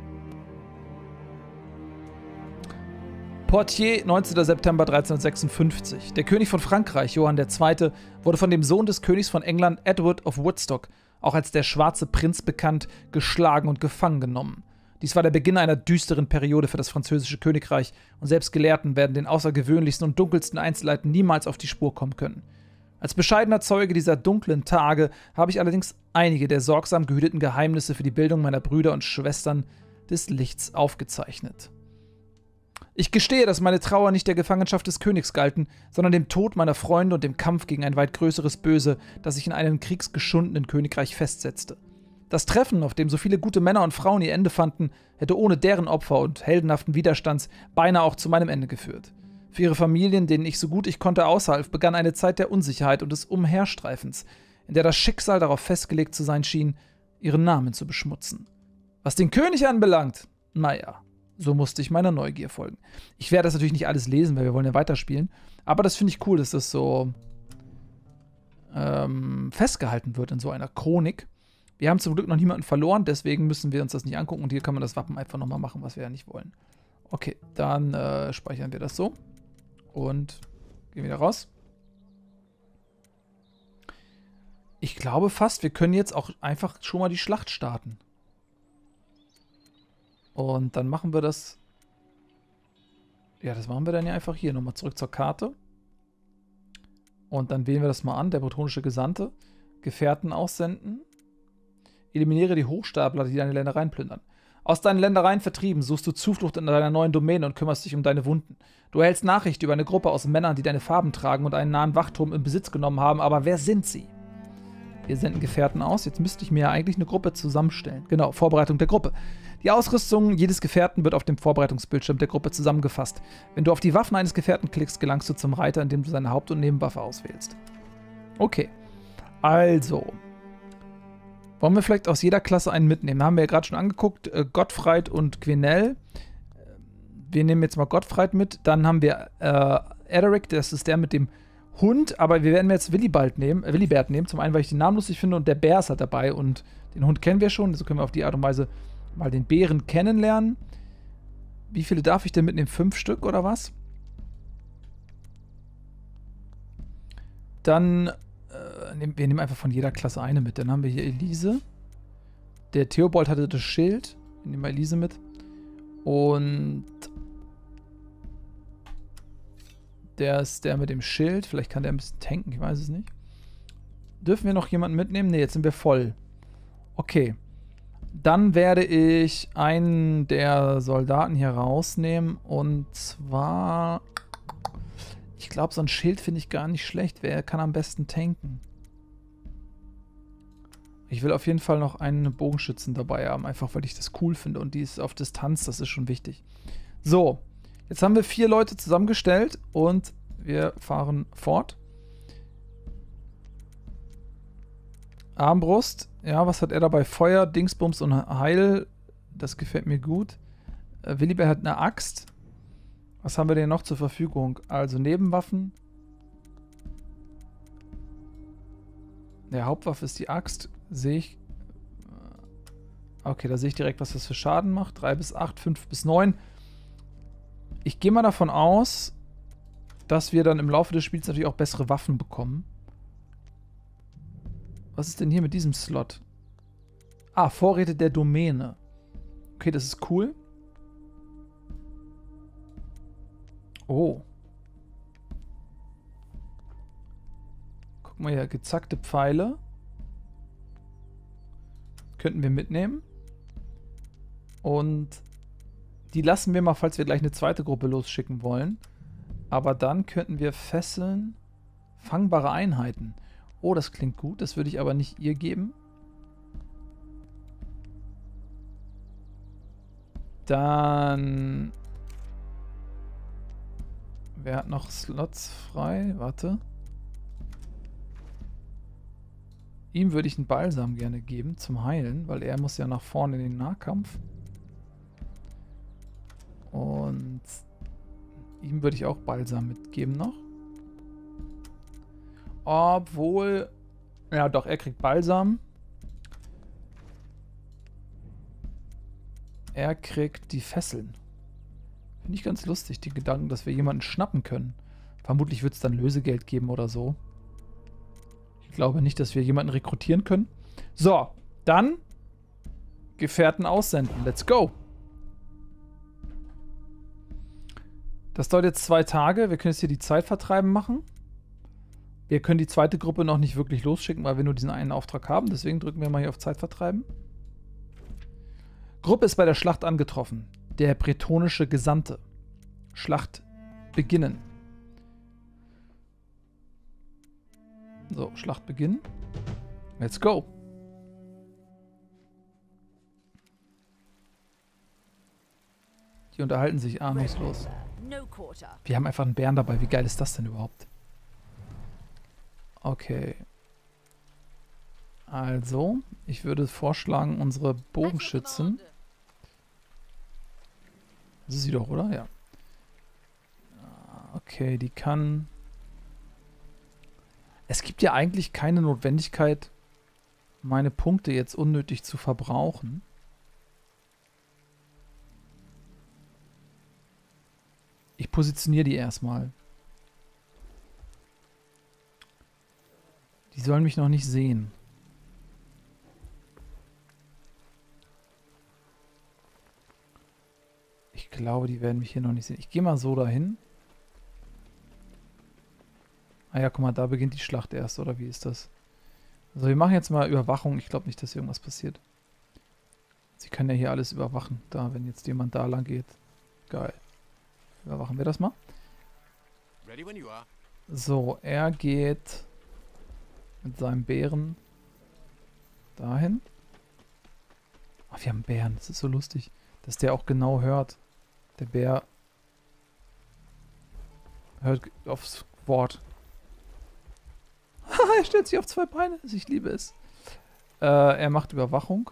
Poitiers, neunzehnter September dreizehnhundertsechsundfünfzig. Der König von Frankreich, Johann der Zweite., wurde von dem Sohn des Königs von England, Edward of Woodstock, auch als der Schwarze Prinz bekannt, geschlagen und gefangen genommen. Dies war der Beginn einer düsteren Periode für das französische Königreich und selbst Gelehrten werden den außergewöhnlichsten und dunkelsten Einzelheiten niemals auf die Spur kommen können. Als bescheidener Zeuge dieser dunklen Tage habe ich allerdings einige der sorgsam gehüteten Geheimnisse für die Bildung meiner Brüder und Schwestern des Lichts aufgezeichnet. Ich gestehe, dass meine Trauer nicht der Gefangenschaft des Königs galten, sondern dem Tod meiner Freunde und dem Kampf gegen ein weit größeres Böse, das sich in einem kriegsgeschundenen Königreich festsetzte. Das Treffen, auf dem so viele gute Männer und Frauen ihr Ende fanden, hätte ohne deren Opfer und heldenhaften Widerstands beinahe auch zu meinem Ende geführt. Für ihre Familien, denen ich so gut ich konnte aushalf, begann eine Zeit der Unsicherheit und des Umherstreifens, in der das Schicksal darauf festgelegt zu sein schien, ihren Namen zu beschmutzen. Was den König anbelangt, naja, so musste ich meiner Neugier folgen. Ich werde das natürlich nicht alles lesen, weil wir wollen ja weiterspielen, aber das finde ich cool, dass das so ähm, festgehalten wird in so einer Chronik. Wir haben zum Glück noch niemanden verloren, deswegen müssen wir uns das nicht angucken und hier kann man das Wappen einfach nochmal machen, was wir ja nicht wollen. Okay, dann äh, speichern wir das so und gehen wieder raus. Ich glaube fast, wir können jetzt auch einfach schon mal die Schlacht starten. Und dann machen wir das. Ja, das machen wir dann ja einfach hier. Nochmal zurück zur Karte. Und dann wählen wir das mal an. Der bretonische Gesandte. Gefährten aussenden. Eliminiere die Hochstapler, die deine Ländereien plündern. Aus deinen Ländereien vertrieben, suchst du Zuflucht in deiner neuen Domäne und kümmerst dich um deine Wunden. Du erhältst Nachricht über eine Gruppe aus Männern, die deine Farben tragen und einen nahen Wachturm in Besitz genommen haben. Aber wer sind sie? Wir senden Gefährten aus. Jetzt müsste ich mir ja eigentlich eine Gruppe zusammenstellen. Genau, Vorbereitung der Gruppe. Die Ausrüstung jedes Gefährten wird auf dem Vorbereitungsbildschirm der Gruppe zusammengefasst. Wenn du auf die Waffen eines Gefährten klickst, gelangst du zum Reiter, indem du seine Haupt- und Nebenwaffe auswählst. Okay. Also. Wollen wir vielleicht aus jeder Klasse einen mitnehmen? Haben wir ja gerade schon angeguckt. Äh, Gottfried und Gwenelle. Wir nehmen jetzt mal Gottfried mit. Dann haben wir äh, Ederic, das ist der mit dem Hund. Aber wir werden jetzt Willibald nehmen, äh, Willibert nehmen. Zum einen, weil ich den Namen lustig finde und der Bär ist halt dabei. Und den Hund kennen wir schon. Also können wir auf die Art und Weise mal den Bären kennenlernen. Wie viele darf ich denn mitnehmen? Fünf Stück oder was? Dann, äh, nehm, wir nehmen einfach von jeder Klasse eine mit. Dann haben wir hier Elise. Der Theobold hatte das Schild. Wir nehmen mal Elise mit. Und der ist der mit dem Schild. Vielleicht kann der ein bisschen tanken, ich weiß es nicht. Dürfen wir noch jemanden mitnehmen? Ne, jetzt sind wir voll. Okay. Dann werde ich einen der Soldaten hier rausnehmen. Und zwar... Ich glaube, so ein Schild finde ich gar nicht schlecht. Wer kann am besten tanken? Ich will auf jeden Fall noch einen Bogenschützen dabei haben. Einfach, weil ich das cool finde. Und die ist auf Distanz. Das ist schon wichtig. So. Jetzt haben wir vier Leute zusammengestellt. Und wir fahren fort. Armbrust. Ja, was hat er dabei? Feuer, Dingsbums und Heil. Das gefällt mir gut. Äh, Willibert hat eine Axt. Was haben wir denn noch zur Verfügung? Also Nebenwaffen. Der Hauptwaffe ist die Axt. Sehe ich. Okay, da sehe ich direkt, was das für Schaden macht. drei bis acht, fünf bis neun. Ich gehe mal davon aus, dass wir dann im Laufe des Spiels natürlich auch bessere Waffen bekommen. Was ist denn hier mit diesem Slot? Ah, Vorräte der Domäne. Okay, das ist cool. Oh. Guck mal hier, gezackte Pfeile. Könnten wir mitnehmen. Und die lassen wir mal, falls wir gleich eine zweite Gruppe losschicken wollen. Aber dann könnten wir fesseln. Fangbare Einheiten. Oh, das klingt gut. Das würde ich aber nicht ihr geben. Dann... Wer hat noch Slots frei? Warte. Ihm würde ich einen Balsam gerne geben zum Heilen, weil er muss ja nach vorne in den Nahkampf. Und ihm würde ich auch Balsam mitgeben noch. Obwohl... Ja, doch, er kriegt Balsam. Er kriegt die Fesseln. Finde ich ganz lustig, die Gedanken, dass wir jemanden schnappen können. Vermutlich wird es dann Lösegeld geben oder so. Ich glaube nicht, dass wir jemanden rekrutieren können. So, dann Gefährten aussenden. Let's go. Das dauert jetzt zwei Tage. Wir können jetzt hier die Zeit vertreiben machen. Wir können die zweite Gruppe noch nicht wirklich losschicken, weil wir nur diesen einen Auftrag haben. Deswegen drücken wir mal hier auf Zeit vertreiben. Gruppe ist bei der Schlacht angetroffen. Der bretonische Gesandte. Schlacht beginnen. So, Schlacht beginnen. Let's go. Die unterhalten sich ahnungslos. Wir haben einfach einen Bären dabei. Wie geil ist das denn überhaupt? Okay. Also, ich würde vorschlagen, unsere Bogenschützen. Das ist sie doch, oder? Ja. Okay, die kann... Es gibt ja eigentlich keine Notwendigkeit, meine Punkte jetzt unnötig zu verbrauchen. Ich positioniere die erstmal. Die sollen mich noch nicht sehen. Ich glaube, die werden mich hier noch nicht sehen. Ich gehe mal so dahin. Ah ja, guck mal, da beginnt die Schlacht erst, oder wie ist das? Also wir machen jetzt mal Überwachung. Ich glaube nicht, dass hier irgendwas passiert. Sie können ja hier alles überwachen. Da, wenn jetzt jemand da lang geht. Geil. Überwachen wir das mal. So, er geht mit seinem Bären dahin. Ach, wir haben einen Bären. Das ist so lustig, dass der auch genau hört. Der Bär hört aufs Wort. Er stellt sich auf zwei Beine. Ich liebe es. Äh, er macht Überwachung.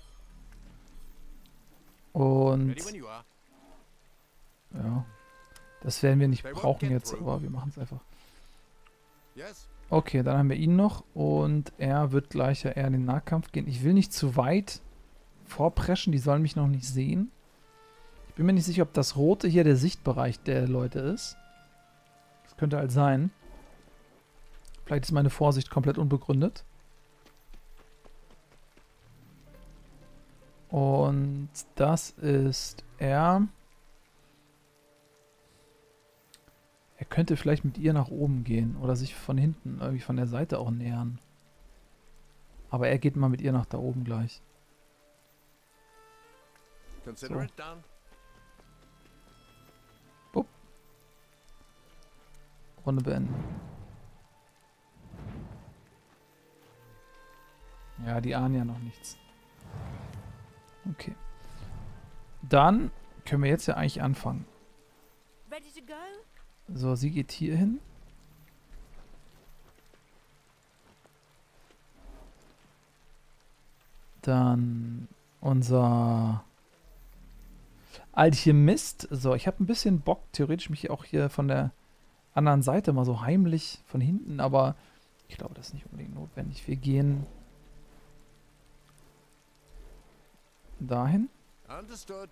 Und ja, das werden wir nicht brauchen jetzt, aber wir machen es einfach. Okay, dann haben wir ihn noch und er wird gleich ja eher in den Nahkampf gehen. Ich will nicht zu weit vorpreschen, die sollen mich noch nicht sehen. Ich bin mir nicht sicher, ob das Rote hier der Sichtbereich der Leute ist. Das könnte halt sein. Vielleicht ist meine Vorsicht komplett unbegründet. Und das ist er. Er könnte vielleicht mit ihr nach oben gehen oder sich von hinten, irgendwie von der Seite auch nähern. Aber er geht mal mit ihr nach da oben gleich. So. Bup. Runde beenden. Ja, die ahnen ja noch nichts. Okay. Dann können wir jetzt ja eigentlich anfangen. So, sie geht hier hin. Dann unser Alchemist. So, ich habe ein bisschen Bock, theoretisch mich auch hier von der anderen Seite mal so heimlich von hinten, aber ich glaube, das ist nicht unbedingt notwendig. Wir gehen dahin. Understood.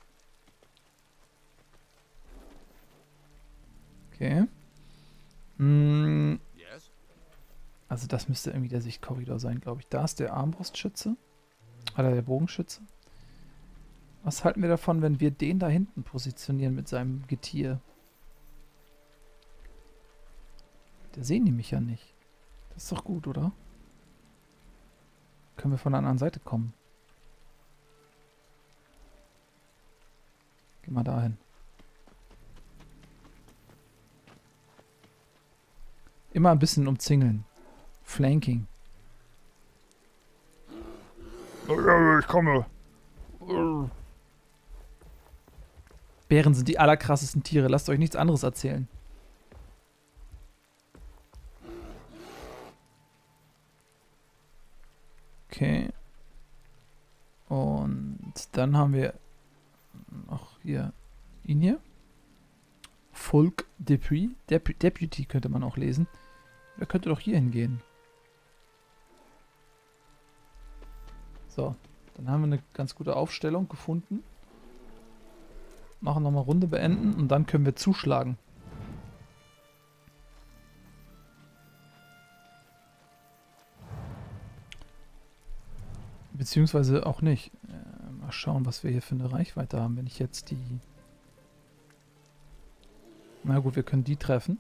Okay. Mm, Yes. also das müsste irgendwie der Sichtkorridor sein, glaube ich. Da ist der Armbrustschütze. Oder der Bogenschütze. Was halten wir davon, wenn wir den da hinten positionieren mit seinem Getier? Da sehen die mich ja nicht. Das ist doch gut, oder? Können wir von der anderen Seite kommen? Geh mal dahin. Immer ein bisschen umzingeln. Flanking. Ich komme. Bären sind die allerkrassesten Tiere. Lasst euch nichts anderes erzählen. Okay. Und dann haben wir noch hier ihn hier. Folk Deputy. Dep Deputy könnte man auch lesen. Der könnte doch hier hingehen. So, dann haben wir eine ganz gute Aufstellung gefunden. Machen nochmal Runde beenden und dann können wir zuschlagen. Beziehungsweise auch nicht. Äh, mal schauen, was wir hier für eine Reichweite haben, wenn ich jetzt die... Na gut, wir können die treffen.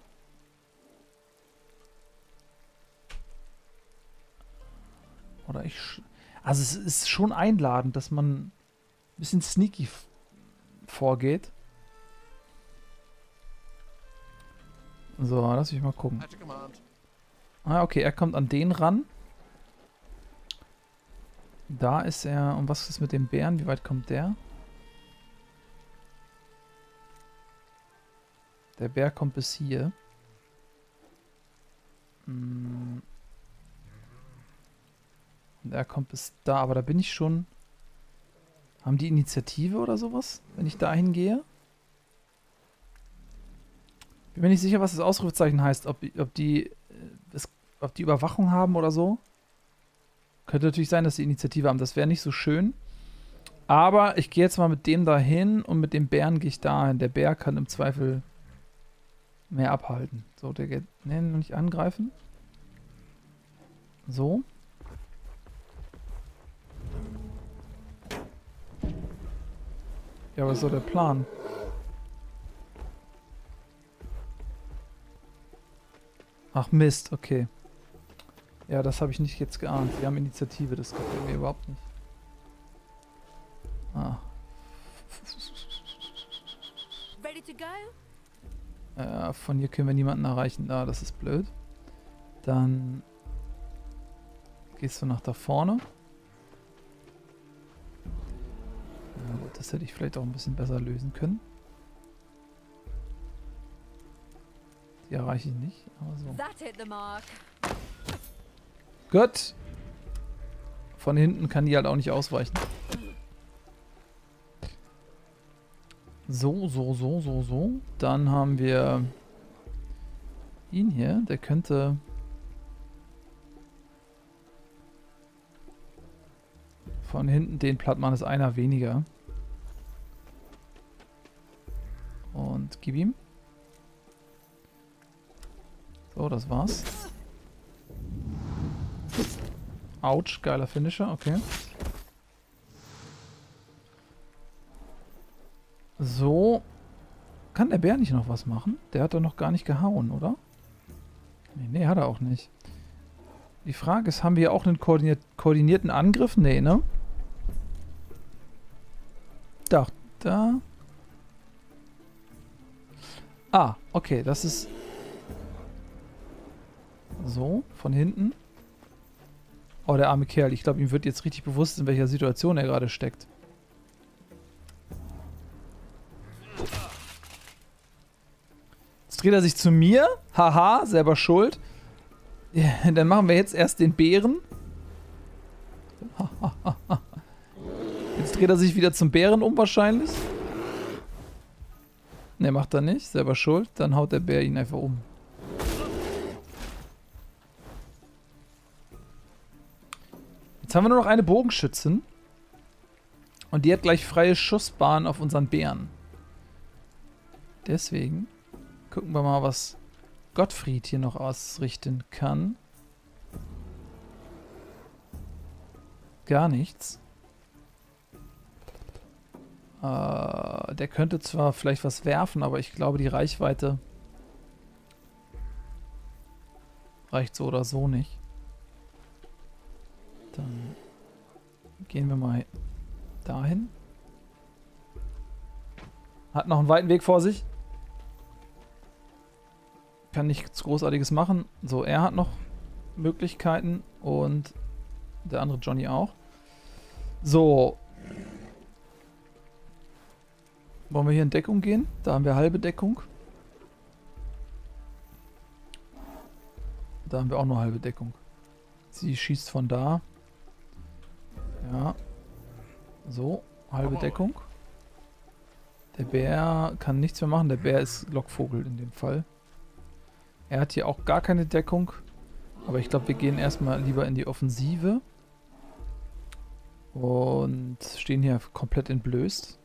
Oder ich... Sch also es ist schon einladend, dass man ein bisschen sneaky vorgeht. So, lass mich mal gucken. Ah, okay, er kommt an den ran. Da ist er. Und was ist mit dem Bären? Wie weit kommt der? Der Bär kommt bis hier. Hm. Und er kommt bis da. Aber da bin ich schon... Haben die Initiative oder sowas, wenn ich da hingehe? Bin mir nicht sicher, was das Ausrufezeichen heißt. Ob, ob, die, das, ob die Überwachung haben oder so. Könnte natürlich sein, dass die Initiative haben. Das wäre nicht so schön. Aber ich gehe jetzt mal mit dem da hin und mit dem Bären gehe ich da hin. Der Bär kann im Zweifel mehr abhalten. So, der geht... Ne, noch nicht angreifen. So. Ja, was ist so der Plan? Ach Mist, okay. Ja, das habe ich nicht jetzt geahnt. Wir haben Initiative, das gefällt mir überhaupt nicht. Ah. Ready to go? Äh, von hier können wir niemanden erreichen. Ah, das ist blöd. Dann gehst du nach da vorne. Ja, gut, das hätte ich vielleicht auch ein bisschen besser lösen können. Die erreiche ich nicht, aber so. That hit the mark. Gut. Von hinten kann die halt auch nicht ausweichen. So, so, so, so, so. Dann haben wir ihn hier. Der könnte... Von hinten den platt machen, ist einer weniger. Und gib ihm. So, das war's. Autsch, geiler Finisher, okay. So. Kann der Bär nicht noch was machen? Der hat doch noch gar nicht gehauen, oder? Nee, nee, hat er auch nicht. Die Frage ist, haben wir auch einen koordiniert, koordinierten Angriff? Nee, ne? Da, da. Ah, okay, das ist... So, von hinten. Oh, der arme Kerl. Ich glaube, ihm wird jetzt richtig bewusst, in welcher Situation er gerade steckt. Jetzt dreht er sich zu mir. Haha, selber schuld. Ja, dann machen wir jetzt erst den Bären. Jetzt dreht er sich wieder zum Bären um wahrscheinlich. Ne, macht er nicht. Selber schuld. Dann haut der Bär ihn einfach um. Jetzt haben wir nur noch eine Bogenschützin. Und die hat gleich freie Schussbahn auf unseren Bären. Deswegen gucken wir mal, was Gottfried hier noch ausrichten kann. Gar nichts. Äh, der könnte zwar vielleicht was werfen, aber ich glaube, die Reichweite reicht so oder so nicht. Dann gehen wir mal dahin. Hat noch einen weiten Weg vor sich. Kann nichts Großartiges machen. So, er hat noch Möglichkeiten und der andere Johnny auch. So. Wollen wir hier in Deckung gehen? Da haben wir halbe Deckung. Da haben wir auch nur halbe Deckung. Sie schießt von da. Ja. So, halbe Deckung. Der Bär kann nichts mehr machen. Der Bär ist Lockvogel in dem Fall. Er hat hier auch gar keine Deckung. Aber ich glaube, wir gehen erstmal lieber in die Offensive. Und stehen hier komplett entblößt.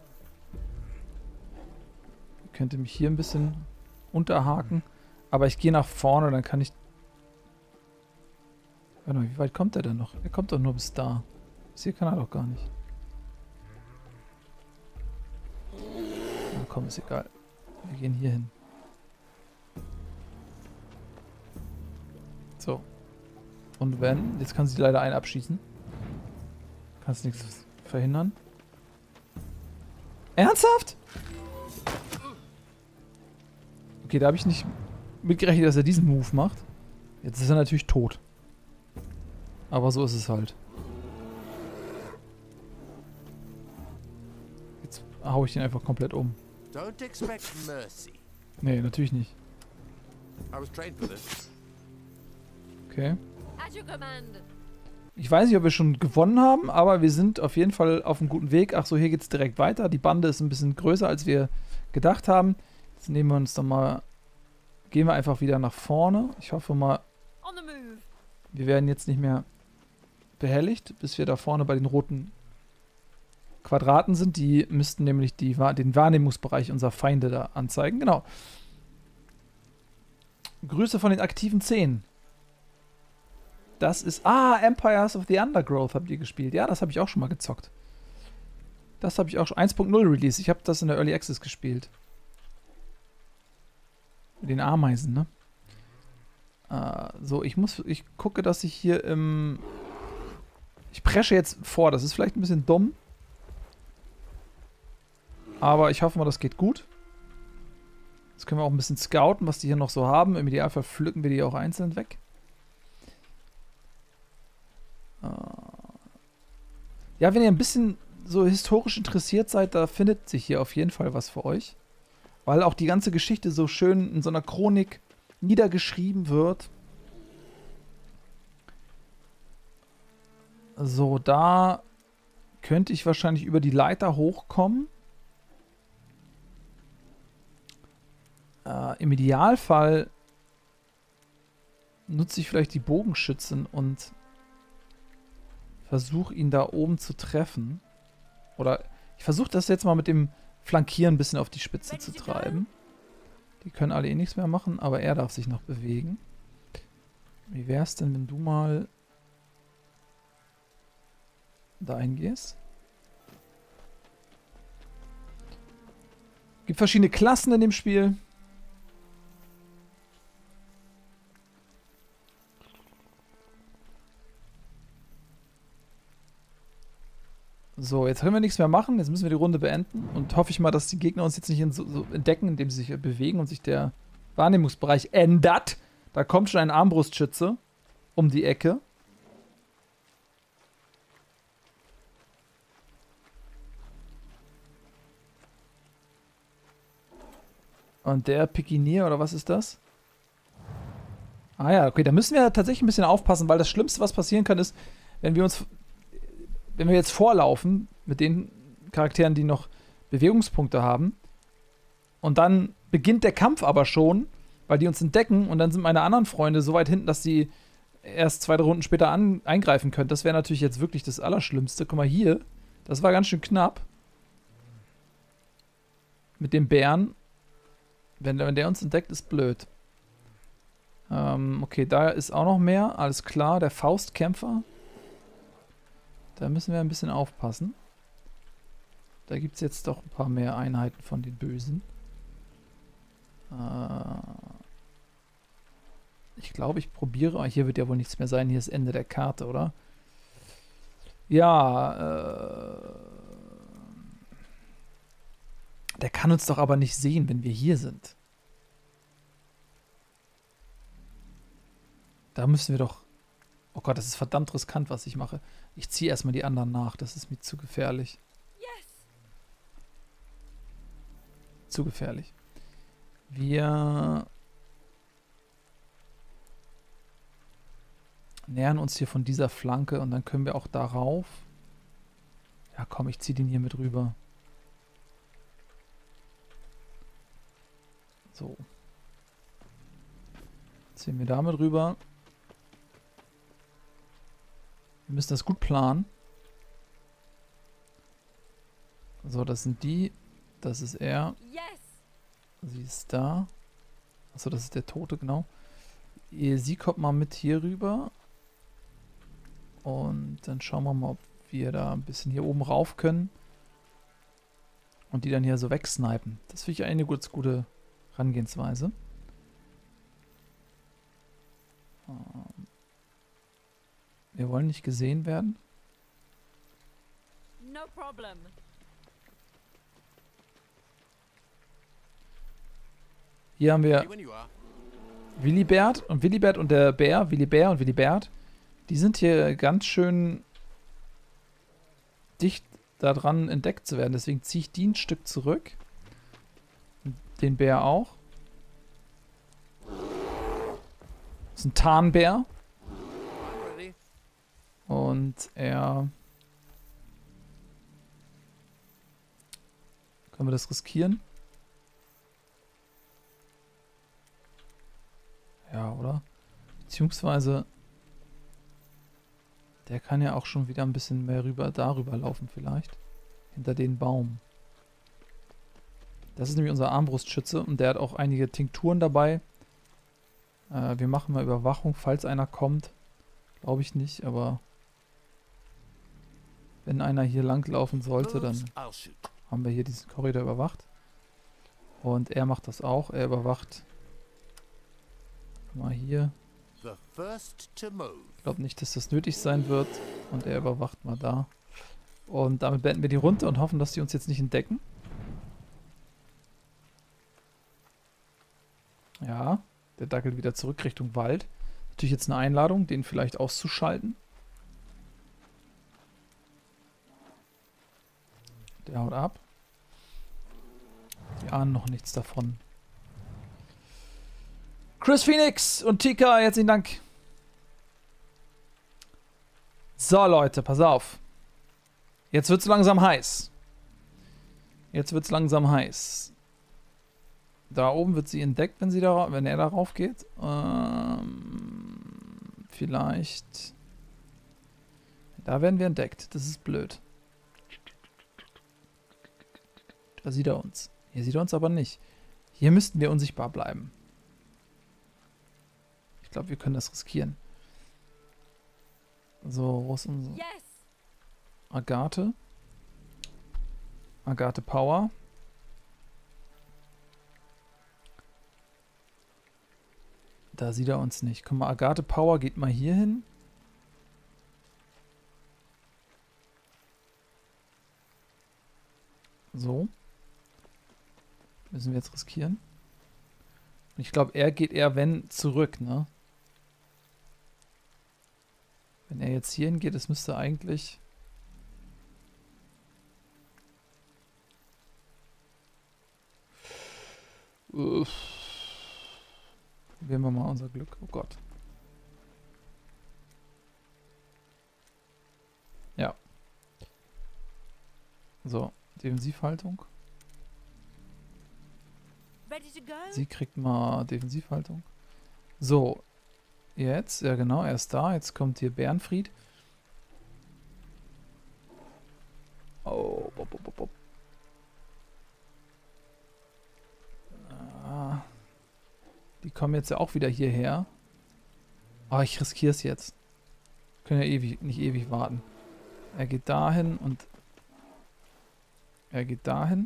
Ich könnte mich hier ein bisschen unterhaken. Aber ich gehe nach vorne, dann kann ich... Warte mal, wie weit kommt er denn noch? Er kommt doch nur bis da. Bis hier kann er doch gar nicht. Na komm, ist egal. Wir gehen hier hin. So. Und wenn? Jetzt kann sie leider einen abschießen. Kannst nichts verhindern. Ernsthaft? Okay, da habe ich nicht mitgerechnet, dass er diesen Move macht. Jetzt ist er natürlich tot. Aber so ist es halt. Jetzt hau ich den einfach komplett um. Don't expect mercy. Nee, natürlich nicht. I was trained for this. Okay. At your command. Ich weiß nicht, ob wir schon gewonnen haben, aber wir sind auf jeden Fall auf einem guten Weg. Ach so, hier geht es direkt weiter. Die Bande ist ein bisschen größer, als wir gedacht haben. Jetzt nehmen wir uns doch mal... Gehen wir einfach wieder nach vorne. Ich hoffe mal, wir werden jetzt nicht mehr behelligt, bis wir da vorne bei den roten Quadraten sind. Die müssten nämlich die, den Wahrnehmungsbereich unserer Feinde da anzeigen. Genau. Grüße von den aktiven zehn. Das ist... Ah, Empires of the Undergrowth habt ihr gespielt. Ja, das habe ich auch schon mal gezockt. Das habe ich auch schon... eins Punkt null Release. Ich habe das in der Early Access gespielt. Mit den Ameisen, ne? Äh, so, ich muss... Ich gucke, dass ich hier im... Ich presche jetzt vor. Das ist vielleicht ein bisschen dumm. Aber ich hoffe mal, das geht gut. Jetzt können wir auch ein bisschen scouten, was die hier noch so haben. Im Idealfall pflücken wir die auch einzeln weg. Ja, wenn ihr ein bisschen so historisch interessiert seid, da findet sich hier auf jeden Fall was für euch. Weil auch die ganze Geschichte so schön in so einer Chronik niedergeschrieben wird. So, da könnte ich wahrscheinlich über die Leiter hochkommen. Äh, im Idealfall nutze ich vielleicht die Bogenschützen und versuche ihn da oben zu treffen. Oder ich versuche das jetzt mal mit dem Flankieren ein bisschen auf die Spitze zu treiben. Die können alle eh nichts mehr machen, aber er darf sich noch bewegen. Wie wäre es denn, wenn du mal da hingehst? Gibt verschiedene Klassen in dem Spiel. So, jetzt können wir nichts mehr machen. Jetzt müssen wir die Runde beenden. Und hoffe ich mal, dass die Gegner uns jetzt nicht in so, so entdecken, indem sie sich bewegen und sich der Wahrnehmungsbereich ändert. Da kommt schon ein Armbrustschütze um die Ecke. Und der Pikinier, oder was ist das? Ah ja, okay, da müssen wir tatsächlich ein bisschen aufpassen, weil das Schlimmste, was passieren kann, ist, wenn wir uns... Wenn wir jetzt vorlaufen mit den Charakteren, die noch Bewegungspunkte haben, und dann beginnt der Kampf aber schon, weil die uns entdecken, und dann sind meine anderen Freunde so weit hinten, dass sie erst zwei, drei Runden später an, eingreifen können. Das wäre natürlich jetzt wirklich das Allerschlimmste. Guck mal hier, das war ganz schön knapp. Mit dem Bären. Wenn, wenn der uns entdeckt, ist blöd. Ähm, okay, da ist auch noch mehr. Alles klar, der Faustkämpfer. Da müssen wir ein bisschen aufpassen. Da gibt es jetzt doch ein paar mehr Einheiten von den Bösen. Äh ich glaube, ich probiere... Hier wird ja wohl nichts mehr sein. Hier ist Ende der Karte, oder? Ja, äh... Der kann uns doch aber nicht sehen, wenn wir hier sind. Da müssen wir doch... Oh Gott, das ist verdammt riskant, was ich mache. Ich ziehe erstmal die anderen nach. Das ist mir zu gefährlich. Yes. Zu gefährlich. Wir nähern uns hier von dieser Flanke und dann können wir auch darauf. Ja komm, ich ziehe den hier mit rüber. So. Ziehen wir damit rüber. Wir müssen das gut planen. So, das sind die. Das ist er. Sie ist da. Achso, das ist der Tote, genau. Sie kommt mal mit hier rüber. Und dann schauen wir mal, ob wir da ein bisschen hier oben rauf können. Und die dann hier so wegsnipen. Das finde ich eine ganz gute Herangehensweise. Ähm wir wollen nicht gesehen werden. No problem. Hier haben wir Willibert und Willibert und der Bär. Willibert und Willibert. Die sind hier ganz schön dicht daran entdeckt zu werden. Deswegen ziehe ich die ein Stück zurück. Den Bär auch. Das ist ein Tarnbär. Und er... Können wir das riskieren? Ja, oder? Beziehungsweise... Der kann ja auch schon wieder ein bisschen mehr rüber, darüber laufen vielleicht. Hinter den Baum. Das ist nämlich unser Armbrustschütze und der hat auch einige Tinkturen dabei. Äh, wir machen mal Überwachung, falls einer kommt. Glaube ich nicht, aber wenn einer hier langlaufen sollte, dann haben wir hier diesen Korridor überwacht. Und er macht das auch. Er überwacht mal hier. Ich glaube nicht, dass das nötig sein wird. Und er überwacht mal da. Und damit beenden wir die Runde und hoffen, dass die uns jetzt nicht entdecken. Ja, der dackelt wieder zurück Richtung Wald. Natürlich jetzt eine Einladung, den vielleicht auszuschalten. Der haut ab. Die ahnen noch nichts davon. Chris Phoenix und Tika, herzlichen Dank. So, Leute, pass auf. Jetzt wird's langsam heiß. Jetzt wird's langsam heiß. Da oben wird sie entdeckt, wenn sie da, wenn er darauf geht. Ähm, vielleicht. Da werden wir entdeckt. Das ist blöd. Da sieht er uns. Hier sieht er uns aber nicht. Hier müssten wir unsichtbar bleiben. Ich glaube, wir können das riskieren. So, wo ist unsere Yes. Agathe? Agathe Power. Da sieht er uns nicht. Guck mal, Agathe Power geht mal hier hin. So. Müssen wir jetzt riskieren. Und ich glaube, er geht eher, wenn, zurück, ne? Wenn er jetzt hier hingeht, das müsste eigentlich... Uff. Probieren wir mal unser Glück. Oh Gott. Ja. So, Defensivhaltung. Sie kriegt mal Defensivhaltung. So. Jetzt, ja genau, er ist da. Jetzt kommt hier Bärenfried. Oh, bop, bop, bop. Ah. Die kommen jetzt ja auch wieder hierher. Oh, ich riskiere es jetzt. Wir können ja ewig, nicht ewig warten. Er geht dahin und er geht dahin.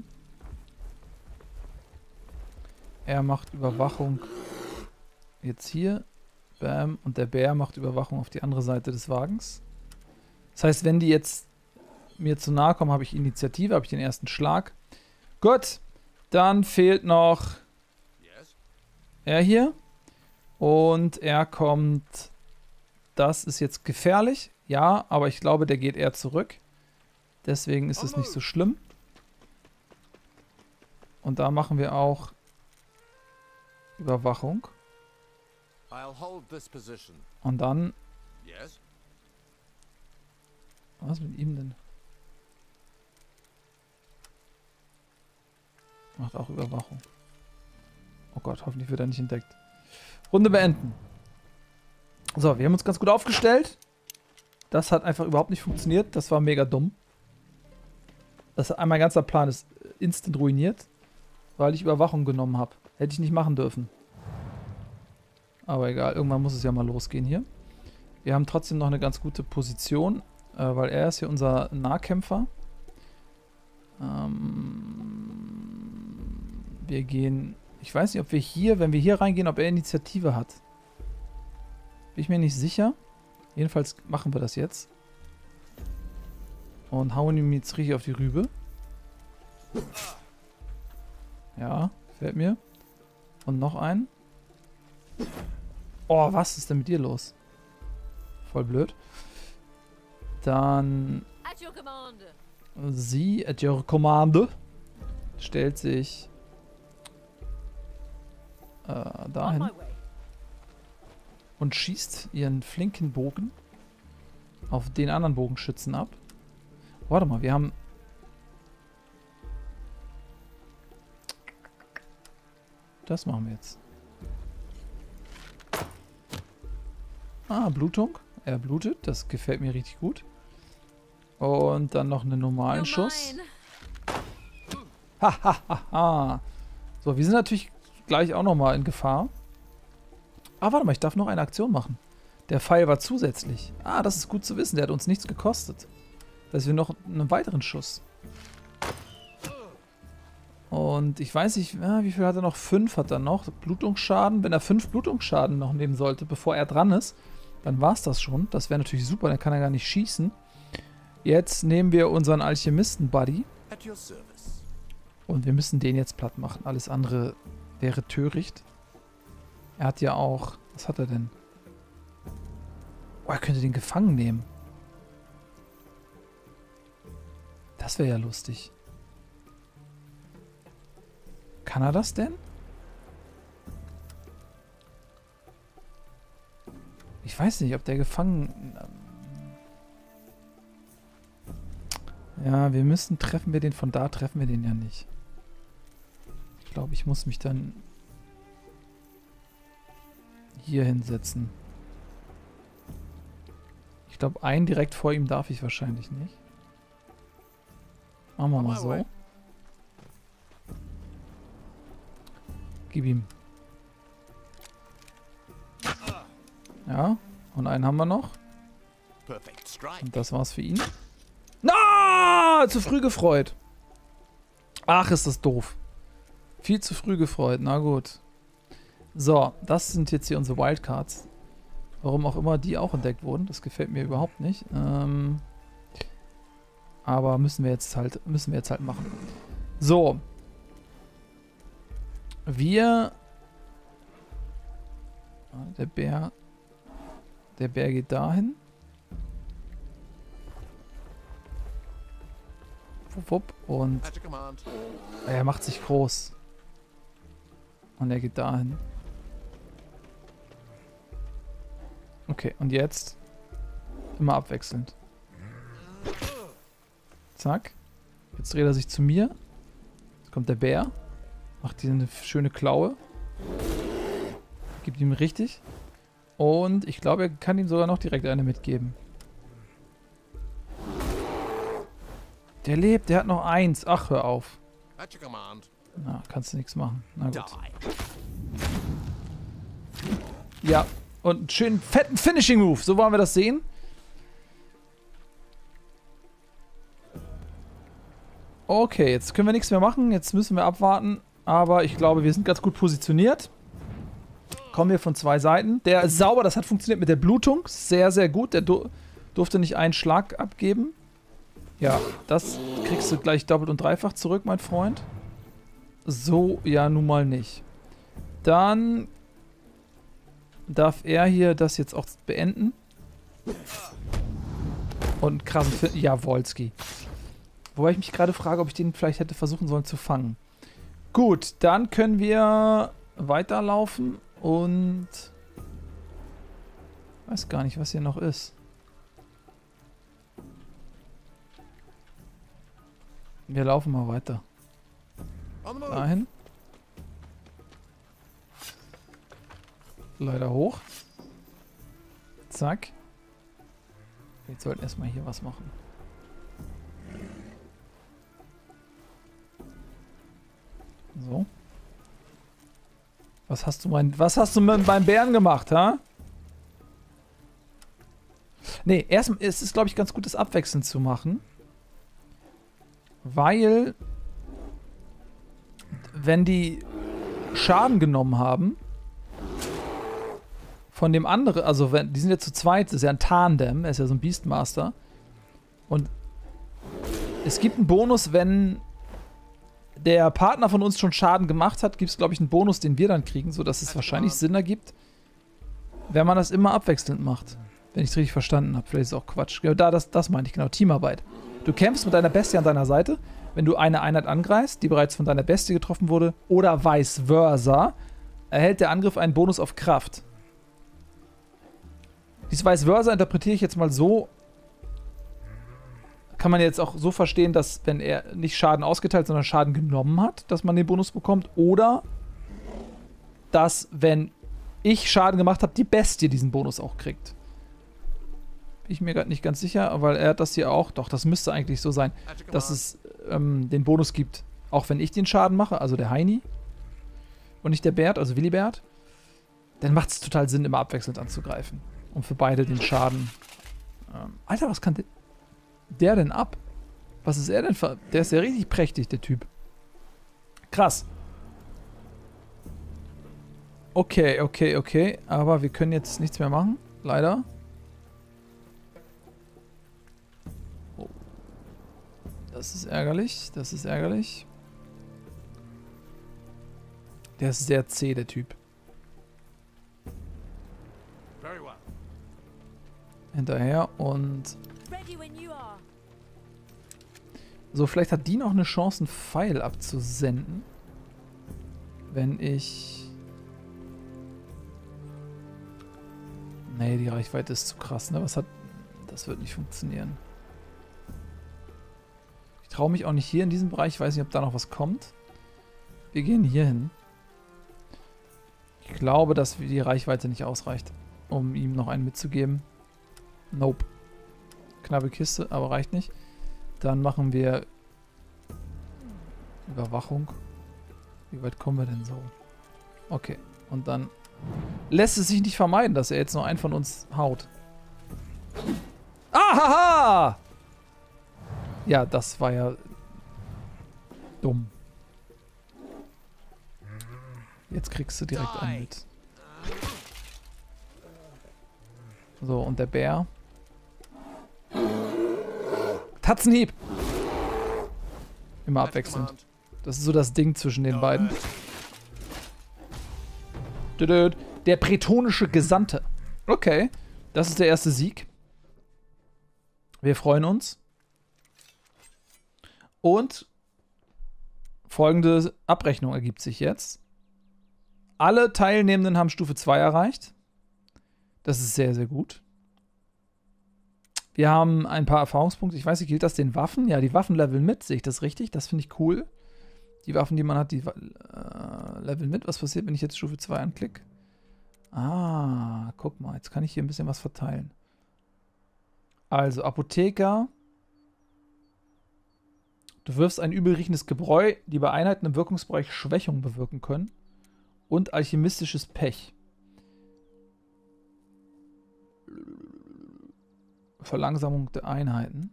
Er macht Überwachung jetzt hier. Bam. Und der Bär macht Überwachung auf die andere Seite des Wagens. Das heißt, wenn die jetzt mir zu nahe kommen, habe ich Initiative, habe ich den ersten Schlag. Gut. Dann fehlt noch er hier. Und er kommt... Das ist jetzt gefährlich. Ja, aber ich glaube, der geht eher zurück. Deswegen ist es nicht so schlimm. Und da machen wir auch Überwachung. Und dann... Was mit ihm denn? Macht auch Überwachung. Oh Gott, hoffentlich wird er nicht entdeckt. Runde beenden. So, wir haben uns ganz gut aufgestellt. Das hat einfach überhaupt nicht funktioniert. Das war mega dumm. Das, mein ganzer Plan ist instant ruiniert, weil ich Überwachung genommen habe. Hätte ich nicht machen dürfen. Aber egal, irgendwann muss es ja mal losgehen hier. Wir haben trotzdem noch eine ganz gute Position, äh, weil er ist hier unser Nahkämpfer. Ähm, wir gehen... Ich weiß nicht, ob wir hier, wenn wir hier reingehen, ob er Initiative hat. Bin ich mir nicht sicher. Jedenfalls machen wir das jetzt. Und hauen ihm jetzt richtig auf die Rübe. Ja, gefällt mir. Und noch einen. Oh, was ist denn mit dir los? Voll blöd. Dann... Sie, at your command, stellt sich äh, dahin und schießt ihren flinken Bogen auf den anderen Bogenschützen ab. Warte mal, wir haben... Das machen wir jetzt. Ah, Blutung. Er blutet. Das gefällt mir richtig gut. Und dann noch einen normalen Schuss. Hahaha. So, wir sind natürlich gleich auch nochmal in Gefahr. Ah, warte mal, ich darf noch eine Aktion machen. Der Pfeil war zusätzlich. Ah, das ist gut zu wissen. Der hat uns nichts gekostet. Da ist wir noch einen weiteren Schuss. Und ich weiß nicht, ja, wie viel hat er noch? Fünf hat er noch. Blutungsschaden. Wenn er fünf Blutungsschaden noch nehmen sollte, bevor er dran ist, dann war es das schon. Das wäre natürlich super, dann kann er gar nicht schießen. Jetzt nehmen wir unseren Alchemisten-Buddy. Und wir müssen den jetzt platt machen. Alles andere wäre töricht. Er hat ja auch... Was hat er denn? Oh, er könnte den gefangen nehmen. Das wäre ja lustig. Kann er das denn? Ich weiß nicht, ob der gefangen... Ja, wir müssen... Treffen wir den von da? Treffen wir den ja nicht. Ich glaube, ich muss mich dann... hier hinsetzen. Ich glaube, einen direkt vor ihm darf ich wahrscheinlich nicht. Machen wir mal so. Gib ihm. Ja, und einen haben wir noch. Und das war's für ihn. Na, zu früh gefreut. Ach, ist das doof. Viel zu früh gefreut, na gut. So, das sind jetzt hier unsere Wildcards. Warum auch immer die auch entdeckt wurden, das gefällt mir überhaupt nicht. Ähm, aber müssen wir jetzt halt, müssen wir jetzt halt machen. So. Wir... Der Bär... Der Bär geht dahin. Wupp, wupp. Und er macht sich groß. Und er geht dahin. Okay, und jetzt immer abwechselnd. Zack. Jetzt dreht er sich zu mir. Jetzt kommt der Bär. Macht hier eine schöne Klaue. Gibt ihm richtig. Und ich glaube, er kann ihm sogar noch direkt eine mitgeben. Der lebt, der hat noch eins. Ach, hör auf. Na, kannst du nichts machen. Na gut. Ja, und einen schönen fetten Finishing-Move. So wollen wir das sehen. Okay, jetzt können wir nichts mehr machen. Jetzt müssen wir abwarten. Aber ich glaube, wir sind ganz gut positioniert. Kommen wir von zwei Seiten. Der ist sauber, das hat funktioniert mit der Blutung. Sehr, sehr gut. Der du durfte nicht einen Schlag abgeben. Ja, das kriegst du gleich doppelt und dreifach zurück, mein Freund. So, ja, nun mal nicht. Dann darf er hier das jetzt auch beenden. Und krassen Fin- Ja, Wolski. Wobei ich mich gerade frage, ob ich den vielleicht hätte versuchen sollen zu fangen. Gut, dann können wir weiterlaufen und... Weiß gar nicht, was hier noch ist. Wir laufen mal weiter. Dahin. Leider hoch. Zack. Wir sollten erstmal hier was machen. So. Was hast du mein, was hast du mit meinem Bären gemacht, ha? Nee, erst ist es, glaube ich, ganz gut, das abwechselnd zu machen. Weil, wenn die Schaden genommen haben, von dem anderen, also wenn, die sind ja zu zweit, das ist ja ein Tandem, er ist ja so ein Beastmaster. Und es gibt einen Bonus, wenn der Partner von uns schon Schaden gemacht hat, gibt es, glaube ich, einen Bonus, den wir dann kriegen, sodass es wahrscheinlich Sinn ergibt, wenn man das immer abwechselnd macht. Wenn ich es richtig verstanden habe. Vielleicht ist es auch Quatsch. Ja, da, das, das meinte ich genau. Teamarbeit. Du kämpfst mit deiner Bestie an deiner Seite. Wenn du eine Einheit angreifst, die bereits von deiner Bestie getroffen wurde, oder vice versa, erhält der Angriff einen Bonus auf Kraft. Dieses vice versa interpretiere ich jetzt mal so. Kann man jetzt auch so verstehen, dass wenn er nicht Schaden ausgeteilt, sondern Schaden genommen hat, dass man den Bonus bekommt. Oder dass, wenn ich Schaden gemacht habe, die Bestie diesen Bonus auch kriegt. Bin ich mir gerade nicht ganz sicher, weil er hat das hier auch. Doch, das müsste eigentlich so sein, dass es ähm, den Bonus gibt. Auch wenn ich den Schaden mache, also der Heini und nicht der Bert, also Willibert, dann macht es total Sinn, immer abwechselnd anzugreifen. Um für beide den Schaden. Ähm, Alter, was kann der, der denn ab? Was ist er denn für... Der ist ja richtig prächtig, der Typ. Krass. Okay, okay, okay. Aber wir können jetzt nichts mehr machen. Leider. Das ist ärgerlich, das ist ärgerlich. Der ist sehr zäh, der Typ. Hinterher und... So, vielleicht hat die noch eine Chance, einen Pfeil abzusenden. Wenn ich... Nee, die Reichweite ist zu krass, ne? Was hat... Das wird nicht funktionieren. Ich traue mich auch nicht hier in diesem Bereich. Ich weiß nicht, ob da noch was kommt. Wir gehen hier hin. Ich glaube, dass die Reichweite nicht ausreicht, um ihm noch einen mitzugeben. Nope. Knappe Kiste, aber reicht nicht. Dann machen wir Überwachung. Wie weit kommen wir denn so? Okay. Und dann lässt es sich nicht vermeiden, dass er jetzt noch einen von uns haut. Ahaha! Ja, das war ja dumm. Jetzt kriegst du direkt einen mit. So, und der Bär. Tatzenhieb! Immer abwechselnd. Das ist so das Ding zwischen den beiden. Der bretonische Gesandte. Okay, das ist der erste Sieg. Wir freuen uns. Und folgende Abrechnung ergibt sich jetzt. Alle Teilnehmenden haben Stufe zwei erreicht. Das ist sehr, sehr gut. Wir haben ein paar Erfahrungspunkte. Ich weiß nicht, gilt das den Waffen? Ja, die Waffen leveln mit. Sehe ich das richtig? Das finde ich cool. Die Waffen, die man hat, die äh, leveln mit. Was passiert, wenn ich jetzt Stufe zwei anklicke? Ah, guck mal. Jetzt kann ich hier ein bisschen was verteilen. Also, Apotheker. Du wirfst ein übelriechendes Gebräu, die bei Einheiten im Wirkungsbereich Schwächung bewirken können. Und alchemistisches Pech. Verlangsamung der Einheiten.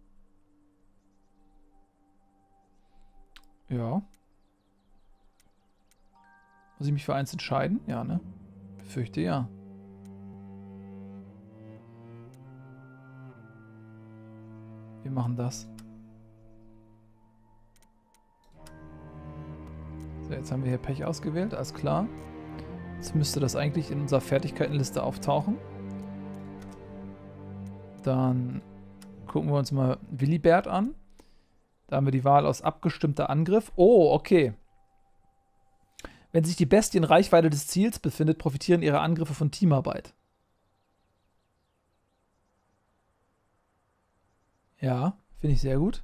Ja. Muss ich mich für eins entscheiden? Ja, ne? Befürchte ja. Wir machen das. So, jetzt haben wir hier Pech ausgewählt, alles klar. Jetzt müsste das eigentlich in unserer Fertigkeitenliste auftauchen. Dann gucken wir uns mal Willibert an. Da haben wir die Wahl aus abgestimmter Angriff. Oh, okay. Wenn sich die Bestie in Reichweite des Ziels befindet, profitieren ihre Angriffe von Teamarbeit. Ja, finde ich sehr gut.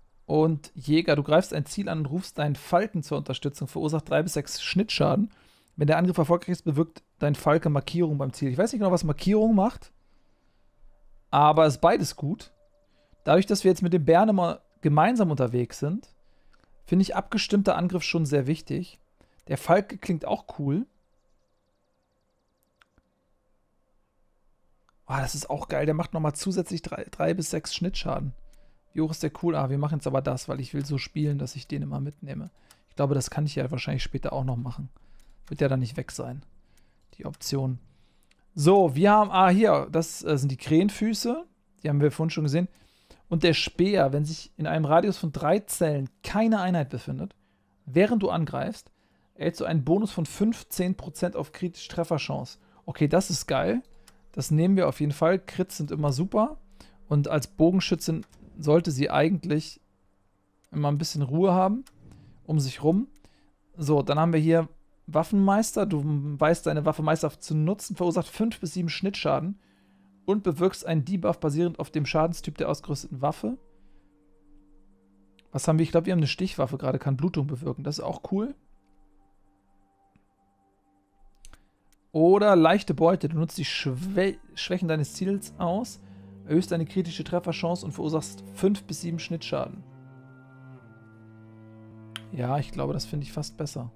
Und Jäger, du greifst ein Ziel an und rufst deinen Falken zur Unterstützung, verursacht drei bis sechs Schnittschaden Wenn der Angriff erfolgreich ist, bewirkt dein Falke Markierung beim Ziel. Ich weiß nicht genau, was Markierung macht, aber es ist beides gut. Dadurch, dass wir jetzt mit dem Bären immer gemeinsam unterwegs sind, finde ich abgestimmter Angriff schon sehr wichtig. Der Falke klingt auch cool. Oh, das ist auch geil. Der macht nochmal zusätzlich drei, drei bis sechs Schnittschaden. Wie hoch ist der cool? Ah, wir machen jetzt aber das, weil ich will so spielen, dass ich den immer mitnehme. Ich glaube, das kann ich ja wahrscheinlich später auch noch machen. Wird ja dann nicht weg sein. Die Option. So, wir haben, ah, hier, das äh, sind die Krähenfüße. Die haben wir vorhin schon gesehen. Und der Speer, wenn sich in einem Radius von drei Zellen keine Einheit befindet, während du angreifst, erhältst du einen Bonus von fünfzehn Prozent auf kritische Trefferchance. Okay, das ist geil. Das nehmen wir auf jeden Fall. Crits sind immer super. Und als Bogenschützin sollte sie eigentlich immer ein bisschen Ruhe haben um sich rum. So, dann haben wir hier Waffenmeister. Du weißt deine Waffe meisterhaft zu nutzen, verursacht fünf bis sieben Schnittschaden und bewirkst einen Debuff basierend auf dem Schadenstyp der ausgerüsteten Waffe. Was haben wir? Ich glaube, wir haben eine Stichwaffe gerade, kann Blutung bewirken. Das ist auch cool. Oder leichte Beute. Du nutzt die Schwä Schwächen deines Ziels aus, erhöhst deine kritische Trefferchance und verursachst fünf bis sieben Schnittschaden. Ja, ich glaube, das finde ich fast besser.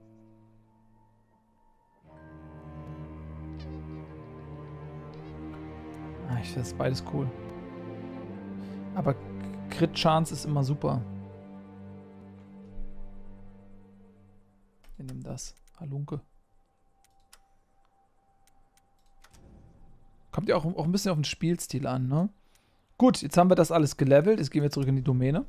Ah, ich finde das beides cool. Aber Crit-Chance ist immer super. Wir nehmen das. Halunke. Kommt ja auch, auch ein bisschen auf den Spielstil an, ne? Gut, jetzt haben wir das alles gelevelt. Jetzt gehen wir zurück in die Domäne.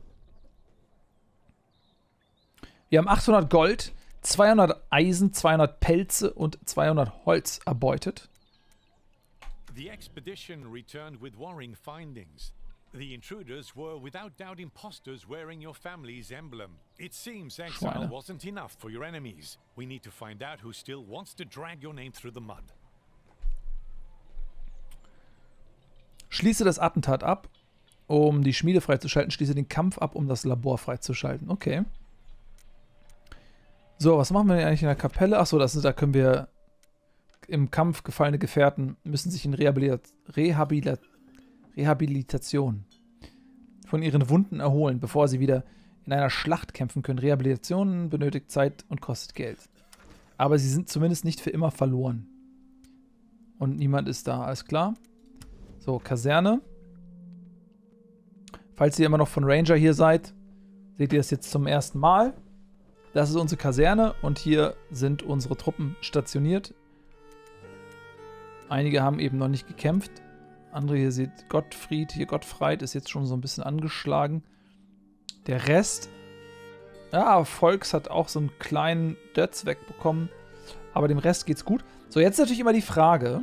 Wir haben achthundert Gold, zweihundert Eisen, zweihundert Pelze und zweihundert Holz erbeutet. The expedition returned with worrying findings. The intruders were without doubt imposters wearing your family's emblem. It seems exile Schweine. wasn't enough for your enemies. We need to find out who still wants to drag your name through the mud. Schließe das Attentat ab, um die Schmiede freizuschalten. Schließe den Kampf ab, um das Labor freizuschalten. Okay. So, was machen wir denn eigentlich in der Kapelle? Achso, das ist, da können wir im Kampf gefallene Gefährten müssen sich in Rehabilit Rehabilit Rehabilitation von ihren Wunden erholen, bevor sie wieder in einer Schlacht kämpfen können. Rehabilitation benötigt Zeit und kostet Geld. Aber sie sind zumindest nicht für immer verloren. Und niemand ist da, alles klar? So, Kaserne. Falls ihr immer noch von Ranger hier seid, seht ihr das jetzt zum ersten Mal. Das ist unsere Kaserne und hier sind unsere Truppen stationiert. Einige haben eben noch nicht gekämpft. Andere hier sieht Gottfried, hier Gottfried ist jetzt schon so ein bisschen angeschlagen. Der Rest, ja, Volks hat auch so einen kleinen Dötz wegbekommen, aber dem Rest geht's gut. So, jetzt natürlich immer die Frage,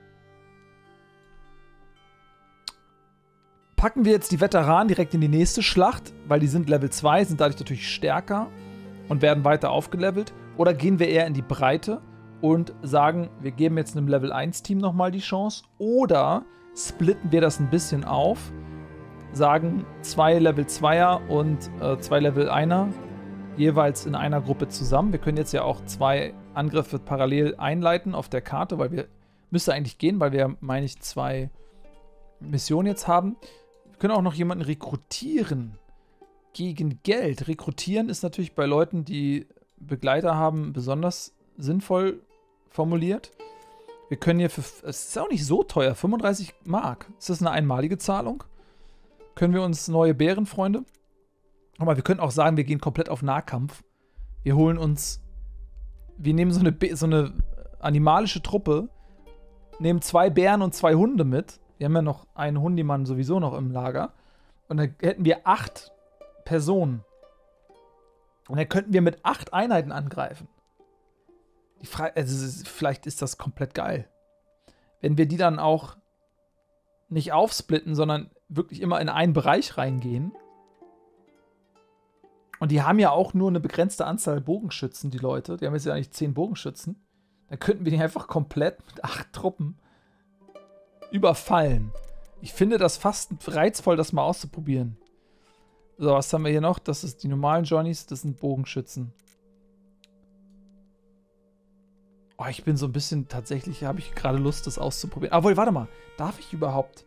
packen wir jetzt die Veteranen direkt in die nächste Schlacht, weil die sind Level zwei, sind dadurch natürlich stärker und werden weiter aufgelevelt, oder gehen wir eher in die Breite und sagen, wir geben jetzt einem Level eins Team nochmal die Chance, oder splitten wir das ein bisschen auf, sagen zwei Level zweier und äh, zwei Level einer jeweils in einer Gruppe zusammen. Wir können jetzt ja auch zwei Angriffe parallel einleiten auf der Karte, weil wir, müsste eigentlich gehen, weil wir, meine ich, zwei Missionen jetzt haben. Wir können auch noch jemanden rekrutieren gegen Geld. Rekrutieren ist natürlich bei Leuten, die Begleiter haben, besonders sinnvoll formuliert. Wir können hier für, es ist auch nicht so teuer, fünfunddreißig Mark. Ist das eine einmalige Zahlung? Können wir uns neue Bärenfreunde? Aber wir können auch sagen, wir gehen komplett auf Nahkampf. Wir holen uns, wir nehmen so eine, so eine animalische Truppe, nehmen zwei Bären und zwei Hunde mit. Wir haben ja noch einen Hundimann sowieso noch im Lager. Und dann hätten wir acht Personen. Und dann könnten wir mit acht Einheiten angreifen. Die Frage, also vielleicht ist das komplett geil. Wenn wir die dann auch nicht aufsplitten, sondern wirklich immer in einen Bereich reingehen. Und die haben ja auch nur eine begrenzte Anzahl Bogenschützen, die Leute. Die haben jetzt ja eigentlich zehn Bogenschützen. Dann könnten wir die einfach komplett mit acht Truppen überfallen. Ich finde das fast reizvoll, das mal auszuprobieren. So, was haben wir hier noch? Das ist die normalen Johnnies, das sind Bogenschützen. Oh, ich bin so ein bisschen, tatsächlich habe ich gerade Lust, das auszuprobieren. Obwohl, warte mal. Darf ich überhaupt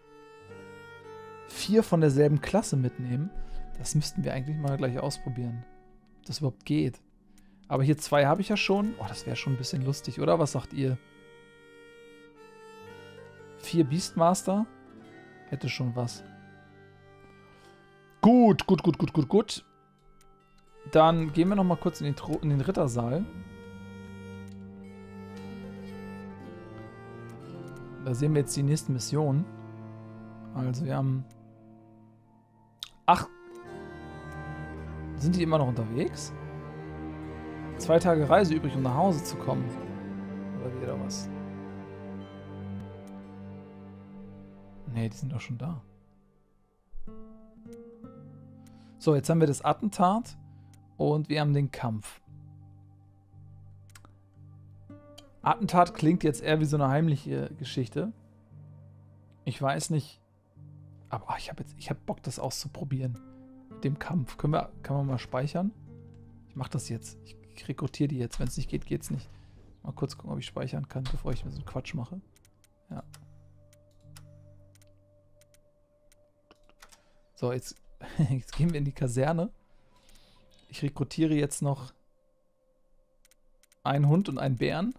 vier von derselben Klasse mitnehmen? Das müssten wir eigentlich mal gleich ausprobieren. Ob das überhaupt geht. Aber hier zwei habe ich ja schon. Oh, das wäre schon ein bisschen lustig, oder? Was sagt ihr? Vier Beastmaster? Hätte schon was. Gut, gut, gut, gut, gut, gut. Dann gehen wir noch mal kurz in den, Tro in den Rittersaal. Da sehen wir jetzt die nächsten Missionen. Also wir haben... Ach! Sind die immer noch unterwegs? Zwei Tage Reise übrig, um nach Hause zu kommen. Oder wie, oder was? Nee, die sind doch schon da. So, jetzt haben wir das Attentat und wir haben den Kampf. Attentat klingt jetzt eher wie so eine heimliche Geschichte. Ich weiß nicht. Aber oh, ich habe jetzt, ich habe Bock, das auszuprobieren. Mit dem Kampf. Können wir, kann man mal speichern? Ich mache das jetzt. Ich rekrutiere die jetzt. Wenn es nicht geht, geht's nicht. Mal kurz gucken, ob ich speichern kann, bevor ich mir so einen Quatsch mache. Ja. So, jetzt, jetzt gehen wir in die Kaserne. Ich rekrutiere jetzt noch einen Hund und einen Bären.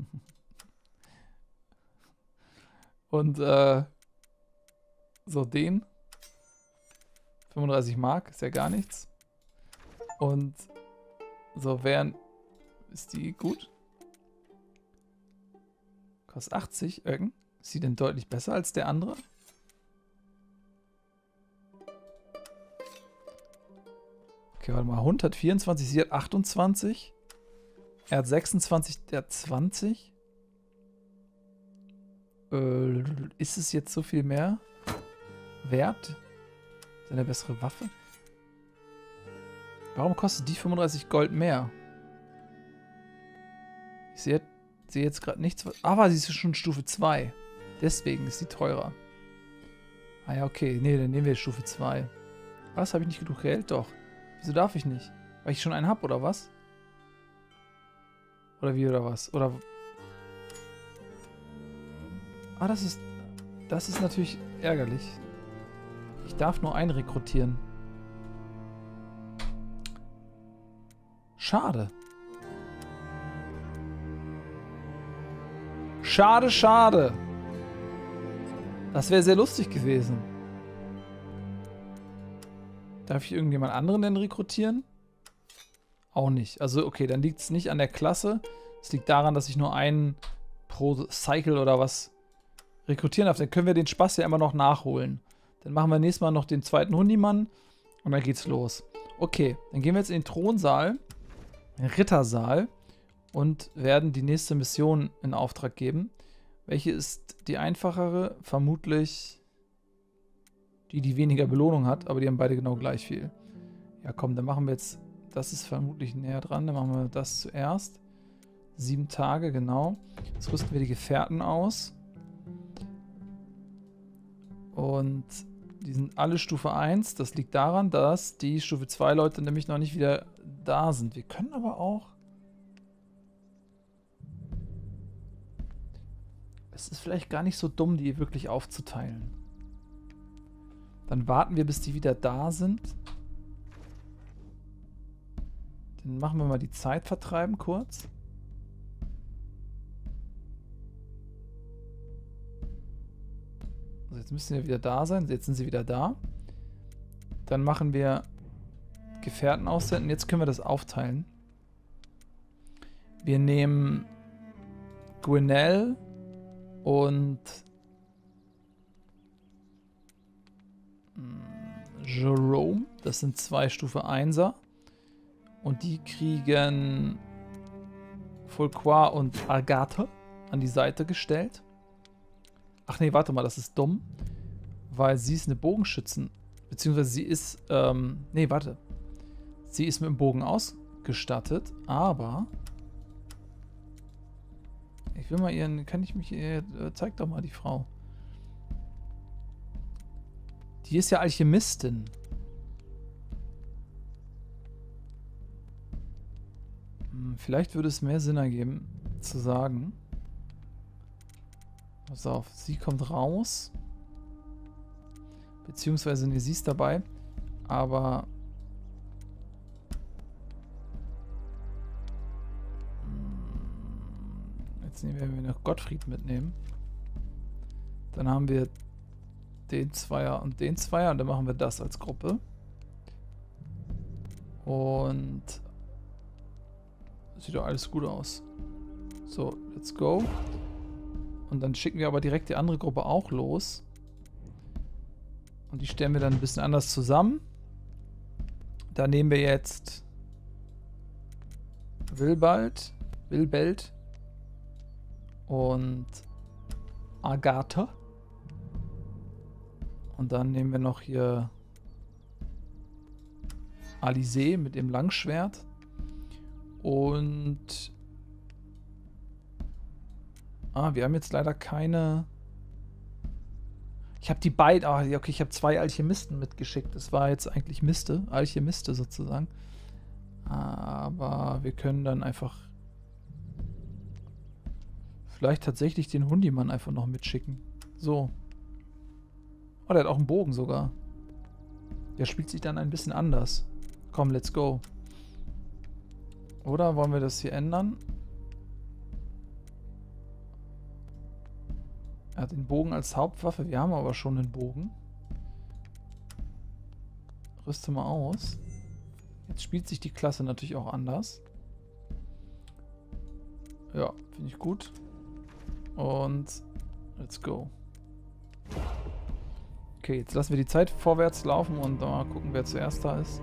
Und äh, so den. fünfunddreißig Mark, ist ja gar nichts. Und so wären. Ist die gut? Kostet achtzig. Irgend. Ist sie denn deutlich besser als der andere? Okay, warte mal. Hund hat vierundzwanzig, sie hat achtundzwanzig. Er hat sechsundzwanzig, der hat zwanzig. Äh, ist es jetzt so viel mehr wert? Ist eine bessere Waffe? Warum kostet die fünfunddreißig Gold mehr? Ich sehe, sehe jetzt gerade nichts. Aber sie ist schon Stufe zwei. Deswegen ist sie teurer. Ah ja, okay. Nee, dann nehmen wir Stufe zwei. Was? Habe ich nicht genug Geld? Doch. Wieso darf ich nicht? Weil ich schon einen habe, oder was? Oder wie, oder was? Oder... Ah, das ist... Das ist natürlich ärgerlich. Ich darf nur einen rekrutieren. Schade. Schade, schade. Das wäre sehr lustig gewesen. Darf ich irgendjemand anderen denn rekrutieren? Auch nicht. Also okay, dann liegt es nicht an der Klasse. Es liegt daran, dass ich nur einen pro Cycle oder was rekrutieren darf. Dann können wir den Spaß ja immer noch nachholen. Dann machen wir nächstes Mal noch den zweiten Hundimann und dann geht's los. Okay, dann gehen wir jetzt in den Thronsaal, den Rittersaal und werden die nächste Mission in Auftrag geben. Welche ist die einfachere? Vermutlich die, die weniger Belohnung hat, aber die haben beide genau gleich viel. Ja komm, dann machen wir jetzt, das ist vermutlich näher dran, dann machen wir das zuerst. Sieben Tage, genau. Jetzt rüsten wir die Gefährten aus. Und die sind alle Stufe eins. Das liegt daran, dass die Stufe zwei Leute nämlich noch nicht wieder da sind. Wir können aber auch... Es ist vielleicht gar nicht so dumm, die wirklich aufzuteilen. Dann warten wir, bis die wieder da sind. Dann machen wir mal die Zeit vertreiben kurz. Also jetzt müssen sie wieder da sein. Jetzt sind sie wieder da. Dann machen wir Gefährten aussenden. Jetzt können wir das aufteilen. Wir nehmen Gwynell und Jerome. Das sind zwei Stufe einser. Und die kriegen Fulquar und Agathe an die Seite gestellt. Ach nee, warte mal, das ist dumm. Weil sie ist eine Bogenschützen. Beziehungsweise sie ist, ähm, nee, warte. Sie ist mit dem Bogen ausgestattet, aber ich will mal ihren, kann ich mich, äh, zeig doch mal die Frau. Die ist ja Alchemistin. Hm, vielleicht würde es mehr Sinn ergeben, zu sagen. Pass auf, sie kommt raus. Beziehungsweise, ne, sie ist dabei. Aber... Jetzt werden wir noch Gottfried mitnehmen. Dann haben wir den Zweier und den Zweier und dann machen wir das als Gruppe. Und sieht doch alles gut aus. So, let's go. Und dann schicken wir aber direkt die andere Gruppe auch los. Und die stellen wir dann ein bisschen anders zusammen. Da nehmen wir jetzt Wilbald, Wilbelt und Agatha. Und dann nehmen wir noch hier Alizé mit dem Langschwert. Und... Ah, wir haben jetzt leider keine... Ich habe die beiden... Ah, okay, ich habe zwei Alchemisten mitgeschickt. Das war jetzt eigentlich Miste. Alchemiste sozusagen. Aber wir können dann einfach... Vielleicht tatsächlich den Hundimann einfach noch mitschicken. So. Oh, der hat auch einen Bogen sogar. Der spielt sich dann ein bisschen anders. Komm, let's go. Oder wollen wir das hier ändern? Er hat den Bogen als Hauptwaffe. Wir haben aber schon einen Bogen. Rüste mal aus. Jetzt spielt sich die Klasse natürlich auch anders. Ja, finde ich gut. Und let's go. Okay, jetzt lassen wir die Zeit vorwärts laufen und mal gucken, wer zuerst da ist.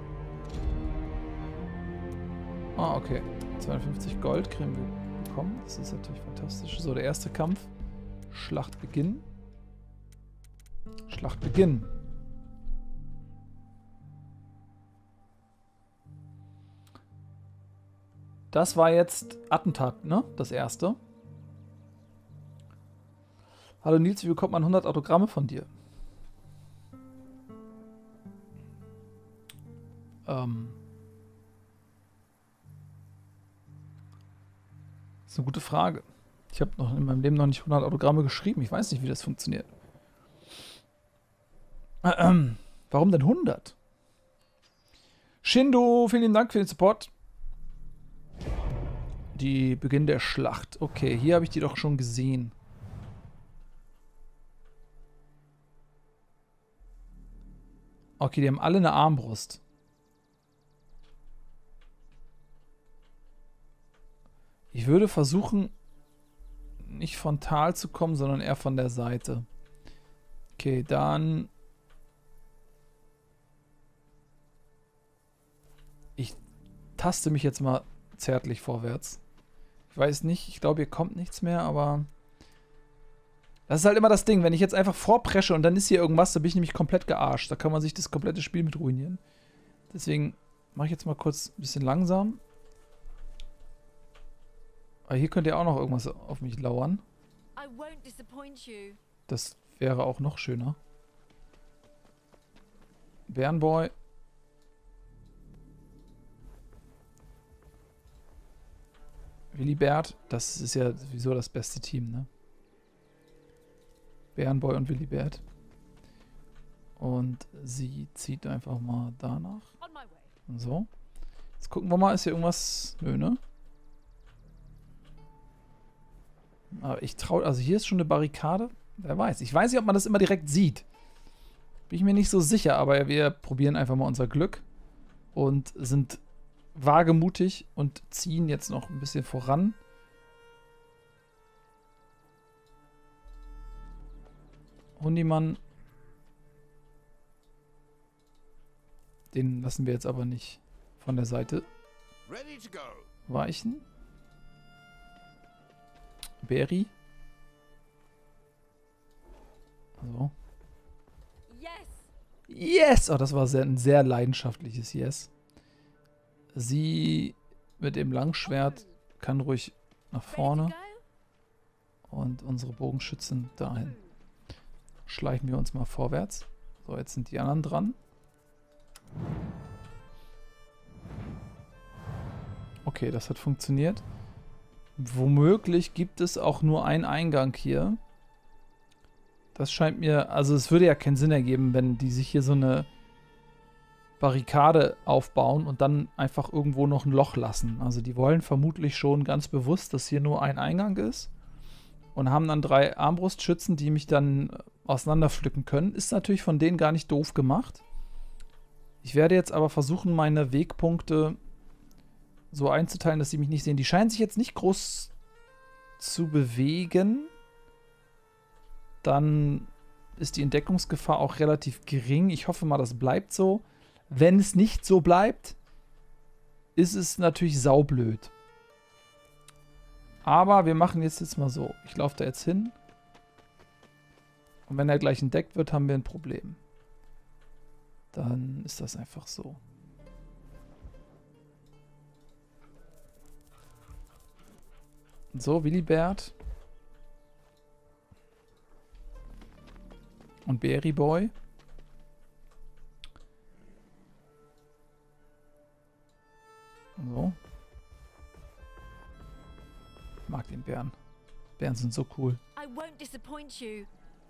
Ah, okay. zweihundertfünfzig Gold kriegen wir bekommen. Das ist natürlich fantastisch. So, der erste Kampf. Schlacht beginnen. Schlacht beginnen. Das war jetzt Attentat, ne? Das erste. Hallo Nils, wie bekommt man hundert Autogramme von dir? Ähm. Das ist eine gute Frage. Ich habe noch in meinem Leben noch nicht hundert Autogramme geschrieben. Ich weiß nicht, wie das funktioniert. Ähm, warum denn hundert? Shindo, vielen Dank für den Support. Die Beginn der Schlacht. Okay, hier habe ich die doch schon gesehen. Okay, die haben alle eine Armbrust. Ich würde versuchen, nicht frontal zu kommen, sondern eher von der Seite. Okay, dann... Ich taste mich jetzt mal zärtlich vorwärts. Ich weiß nicht, ich glaube, hier kommt nichts mehr, aber... Das ist halt immer das Ding, wenn ich jetzt einfach vorpresche und dann ist hier irgendwas, da bin ich nämlich komplett gearscht. Da kann man sich das komplette Spiel mit ruinieren. Deswegen mache ich jetzt mal kurz ein bisschen langsam. Aber hier könnte ja auch noch irgendwas auf mich lauern. Das wäre auch noch schöner. Bärenboy. Willibert, das ist ja sowieso das beste Team, ne? Bärenboy und Willibert. Und sie zieht einfach mal danach. So. Jetzt gucken wir mal, ist hier irgendwas... Nö, ne? Aber ich traue... Also hier ist schon eine Barrikade. Wer weiß. Ich weiß nicht, ob man das immer direkt sieht. Bin ich mir nicht so sicher, aber wir probieren einfach mal unser Glück. Und sind wagemutig und ziehen jetzt noch ein bisschen voran. Hundimann. Den lassen wir jetzt aber nicht von der Seite weichen. Berry. So. Yes! Yes! Oh, das war sehr, ein sehr leidenschaftliches Yes. Sie mit dem Langschwert kann ruhig nach vorne. Und unsere Bogenschützen dahin. Schleichen wir uns mal vorwärts. So, jetzt sind die anderen dran. Okay, das hat funktioniert. Womöglich gibt es auch nur einen Eingang hier. Das scheint mir... Also es würde ja keinen Sinn ergeben, wenn die sich hier so eine Barrikade aufbauen und dann einfach irgendwo noch ein Loch lassen. Also die wollen vermutlich schon ganz bewusst, dass hier nur ein Eingang ist. Und haben dann drei Armbrustschützen, die mich dann auseinanderpflücken können. Ist natürlich von denen gar nicht doof gemacht. Ich werde jetzt aber versuchen, meine Wegpunkte so einzuteilen, dass sie mich nicht sehen. Die scheinen sich jetzt nicht groß zu bewegen. Dann ist die Entdeckungsgefahr auch relativ gering. Ich hoffe mal, das bleibt so. Wenn es nicht so bleibt, ist es natürlich saublöd. Aber wir machen jetzt jetzt mal so. Ich laufe da jetzt hin. Und wenn er gleich entdeckt wird, haben wir ein Problem. Dann ist das einfach so. So, Willibert. Und Berry Boy. So. Ich mag den Bären. Bären sind so cool. I won't disappoint you.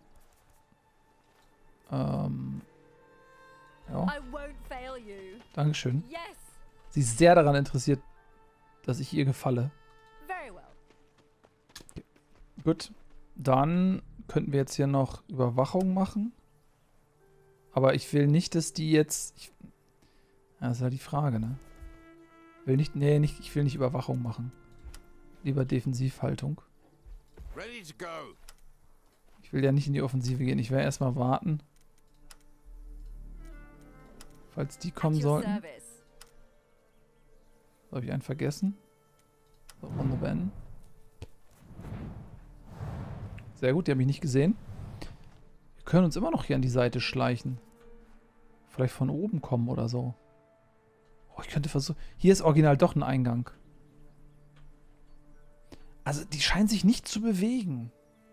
Ähm. Ja. I won't fail you. Dankeschön. Yes. Sie ist sehr daran interessiert, dass ich ihr gefalle. Very well. Okay. Gut. Dann könnten wir jetzt hier noch Überwachung machen. Aber ich will nicht, dass die jetzt... Ich, ja, das ist halt die Frage, ne? Will nicht... Nee, nicht, ich will nicht Überwachung machen. Lieber Defensivhaltung. Ready to go. Ich will ja nicht in die Offensive gehen. Ich werde erstmal warten. Falls die kommen sollten. So, habe ich einen vergessen. So, Runde beenden. Sehr gut, die haben mich nicht gesehen. Wir können uns immer noch hier an die Seite schleichen. Vielleicht von oben kommen oder so. Oh, ich könnte versuchen... Hier ist original doch ein Eingang. Also, die scheinen sich nicht zu bewegen.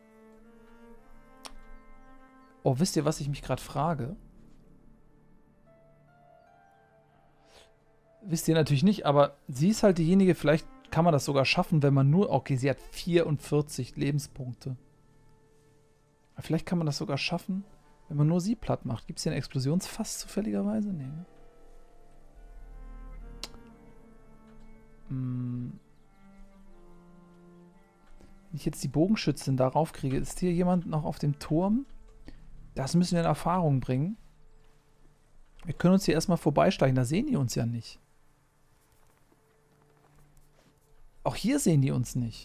Oh, wisst ihr, was ich mich gerade frage? Wisst ihr natürlich nicht, aber sie ist halt diejenige, vielleicht kann man das sogar schaffen, wenn man nur... Okay, sie hat vierundvierzig Lebenspunkte. Vielleicht kann man das sogar schaffen, wenn man nur sie platt macht. Gibt es hier ein Explosionsfass zufälligerweise? Nee. Hm. Wenn ich jetzt die Bogenschützin darauf kriege, ist hier jemand noch auf dem Turm? Das müssen wir in Erfahrung bringen. Wir können uns hier erstmal vorbeischleichen, da sehen die uns ja nicht. Auch hier sehen die uns nicht.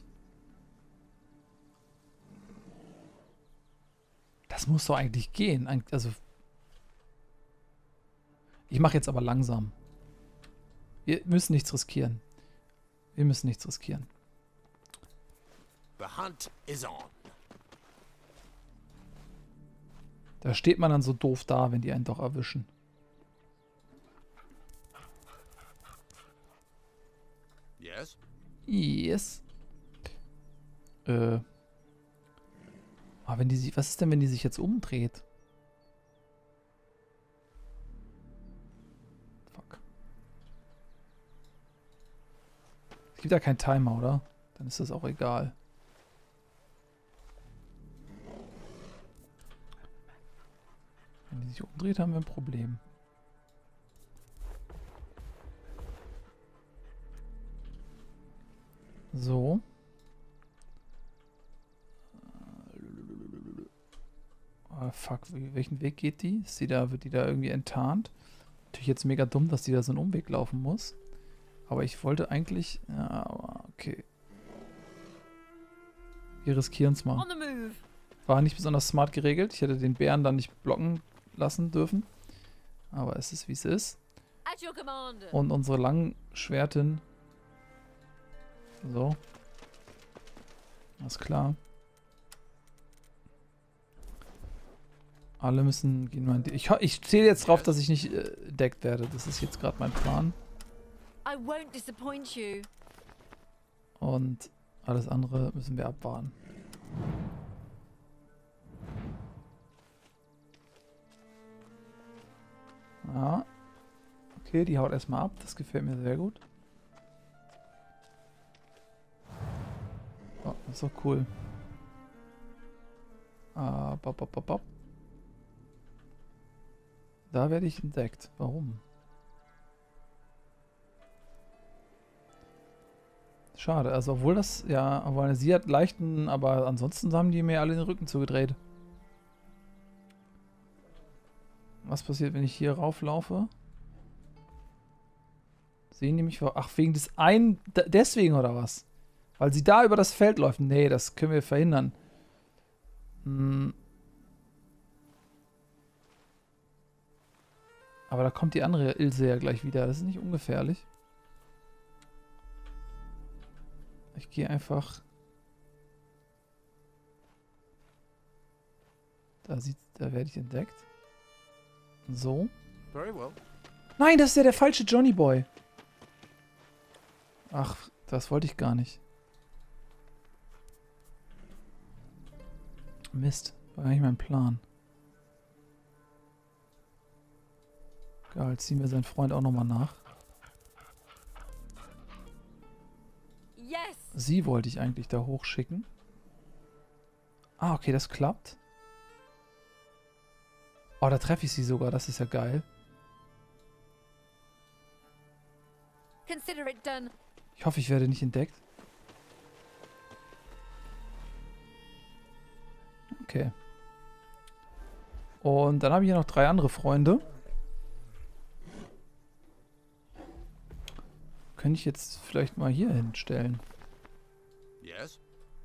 Das muss doch eigentlich gehen. Also, ich mache jetzt aber langsam. Wir müssen nichts riskieren. Wir müssen nichts riskieren. The hunt is on. Da steht man dann so doof da, wenn die einen doch erwischen. Yes? Yes. Äh. Aber wenn die sich. Was ist denn, wenn die sich jetzt umdreht? Fuck. Es gibt ja keinen Timer, oder? Dann ist das auch egal. Wenn die sich umdreht, haben wir ein Problem. So. Oh, fuck, welchen Weg geht die? Ist die da, wird die da irgendwie enttarnt? Natürlich jetzt mega dumm, dass die da so einen Umweg laufen muss. Aber ich wollte eigentlich... Ja, okay. Wir riskieren es mal. War nicht besonders smart geregelt. Ich hätte den Bären dann nicht blocken lassen dürfen. Aber es ist, wie es ist. Und unsere Langschwertin... So. Alles klar. Alle müssen gehen. Ich, ich zähle jetzt drauf, dass ich nicht äh, entdeckt werde. Das ist jetzt gerade mein Plan. I won't disappoint you. Und alles andere müssen wir abwarten. Ja. Okay, die haut erstmal ab. Das gefällt mir sehr gut. ist doch cool. Ah, bop, bop, bop, bop. Da werde ich entdeckt. Warum? Schade. Also obwohl das, ja, obwohl sie hat leichten, aber ansonsten haben die mir alle den Rücken zugedreht. Was passiert, wenn ich hier rauflaufe? Sehen die mich? Ach, wegen des einen... Deswegen oder was? Weil sie da über das Feld läuft. Nee, das können wir verhindern. Hm. Aber da kommt die andere Ilse ja gleich wieder. Das ist nicht ungefährlich. Ich gehe einfach... Da sieht, da werde ich entdeckt. So. Very well. Nein, das ist ja der falsche Johnny Boy. Ach, das wollte ich gar nicht. Mist, war gar nicht mein Plan. Egal, ziehen wir seinen Freund auch nochmal nach. Yes. Sie wollte ich eigentlich da hochschicken. Ah, okay, das klappt. Oh, da treffe ich sie sogar, das ist ja geil. Consider it done. Ich hoffe, ich werde nicht entdeckt. Okay. Und dann habe ich hier noch drei andere Freunde. Könnte ich jetzt vielleicht mal hier hinstellen. Yes.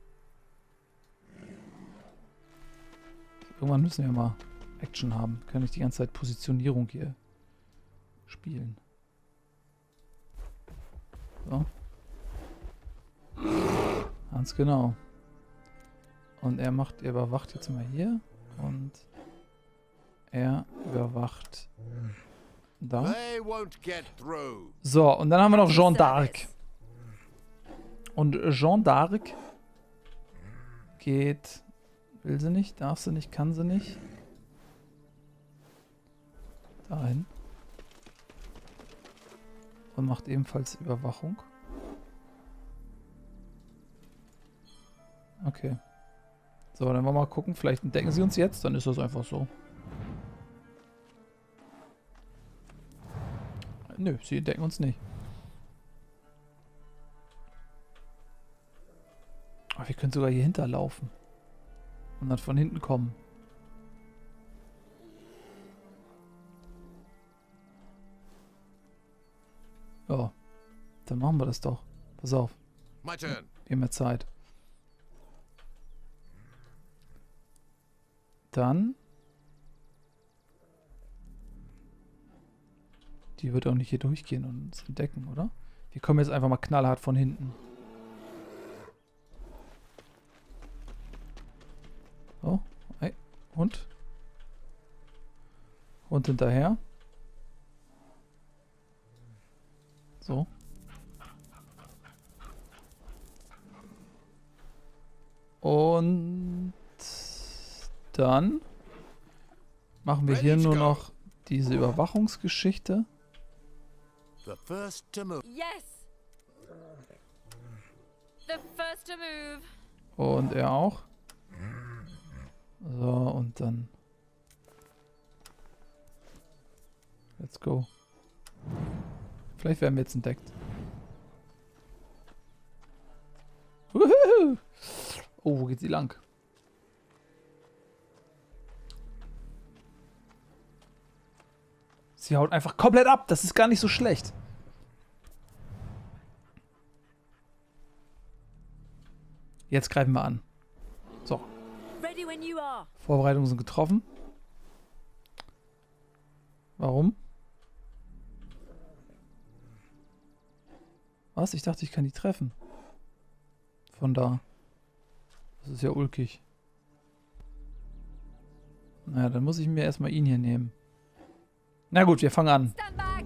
Irgendwann müssen wir mal Action haben. Kann ich die ganze Zeit Positionierung hier spielen. So. Ganz genau. Und er macht, er überwacht jetzt mal hier. Und er überwacht da. They won't get through. So, und dann haben wir noch Jeanne d'Arc. Und Jeanne d'Arc geht... Will sie nicht, darf sie nicht, kann sie nicht. Dahin. Und macht ebenfalls Überwachung. Okay. So, dann wollen wir mal gucken. Vielleicht entdecken sie uns jetzt, dann ist das einfach so. Nö, sie entdecken uns nicht. Aber wir können sogar hier hinterlaufen. Und dann von hinten kommen. Ja, dann machen wir das doch. Pass auf. My turn. Wir haben ja Zeit. Dann. Die wird auch nicht hier durchgehen und uns entdecken, oder? Wir kommen jetzt einfach mal knallhart von hinten. So, hey, Hund. Hund hinterher. So. Und dann machen wir hier nur noch diese Überwachungsgeschichte. The first to move. Yes. The first to move. Und er auch. So, und dann. Let's go. Vielleicht werden wir jetzt entdeckt. Uhuhu. Oh, wo geht sie lang? Sie haut einfach komplett ab. Das ist gar nicht so schlecht. Jetzt greifen wir an. So. Ready when you are. Vorbereitungen sind getroffen. Warum? Was? Ich dachte, ich kann die treffen. Von da. Das ist ja ulkig. Naja, dann muss ich mir erstmal ihn hier nehmen. Na gut, wir fangen an. Stand back.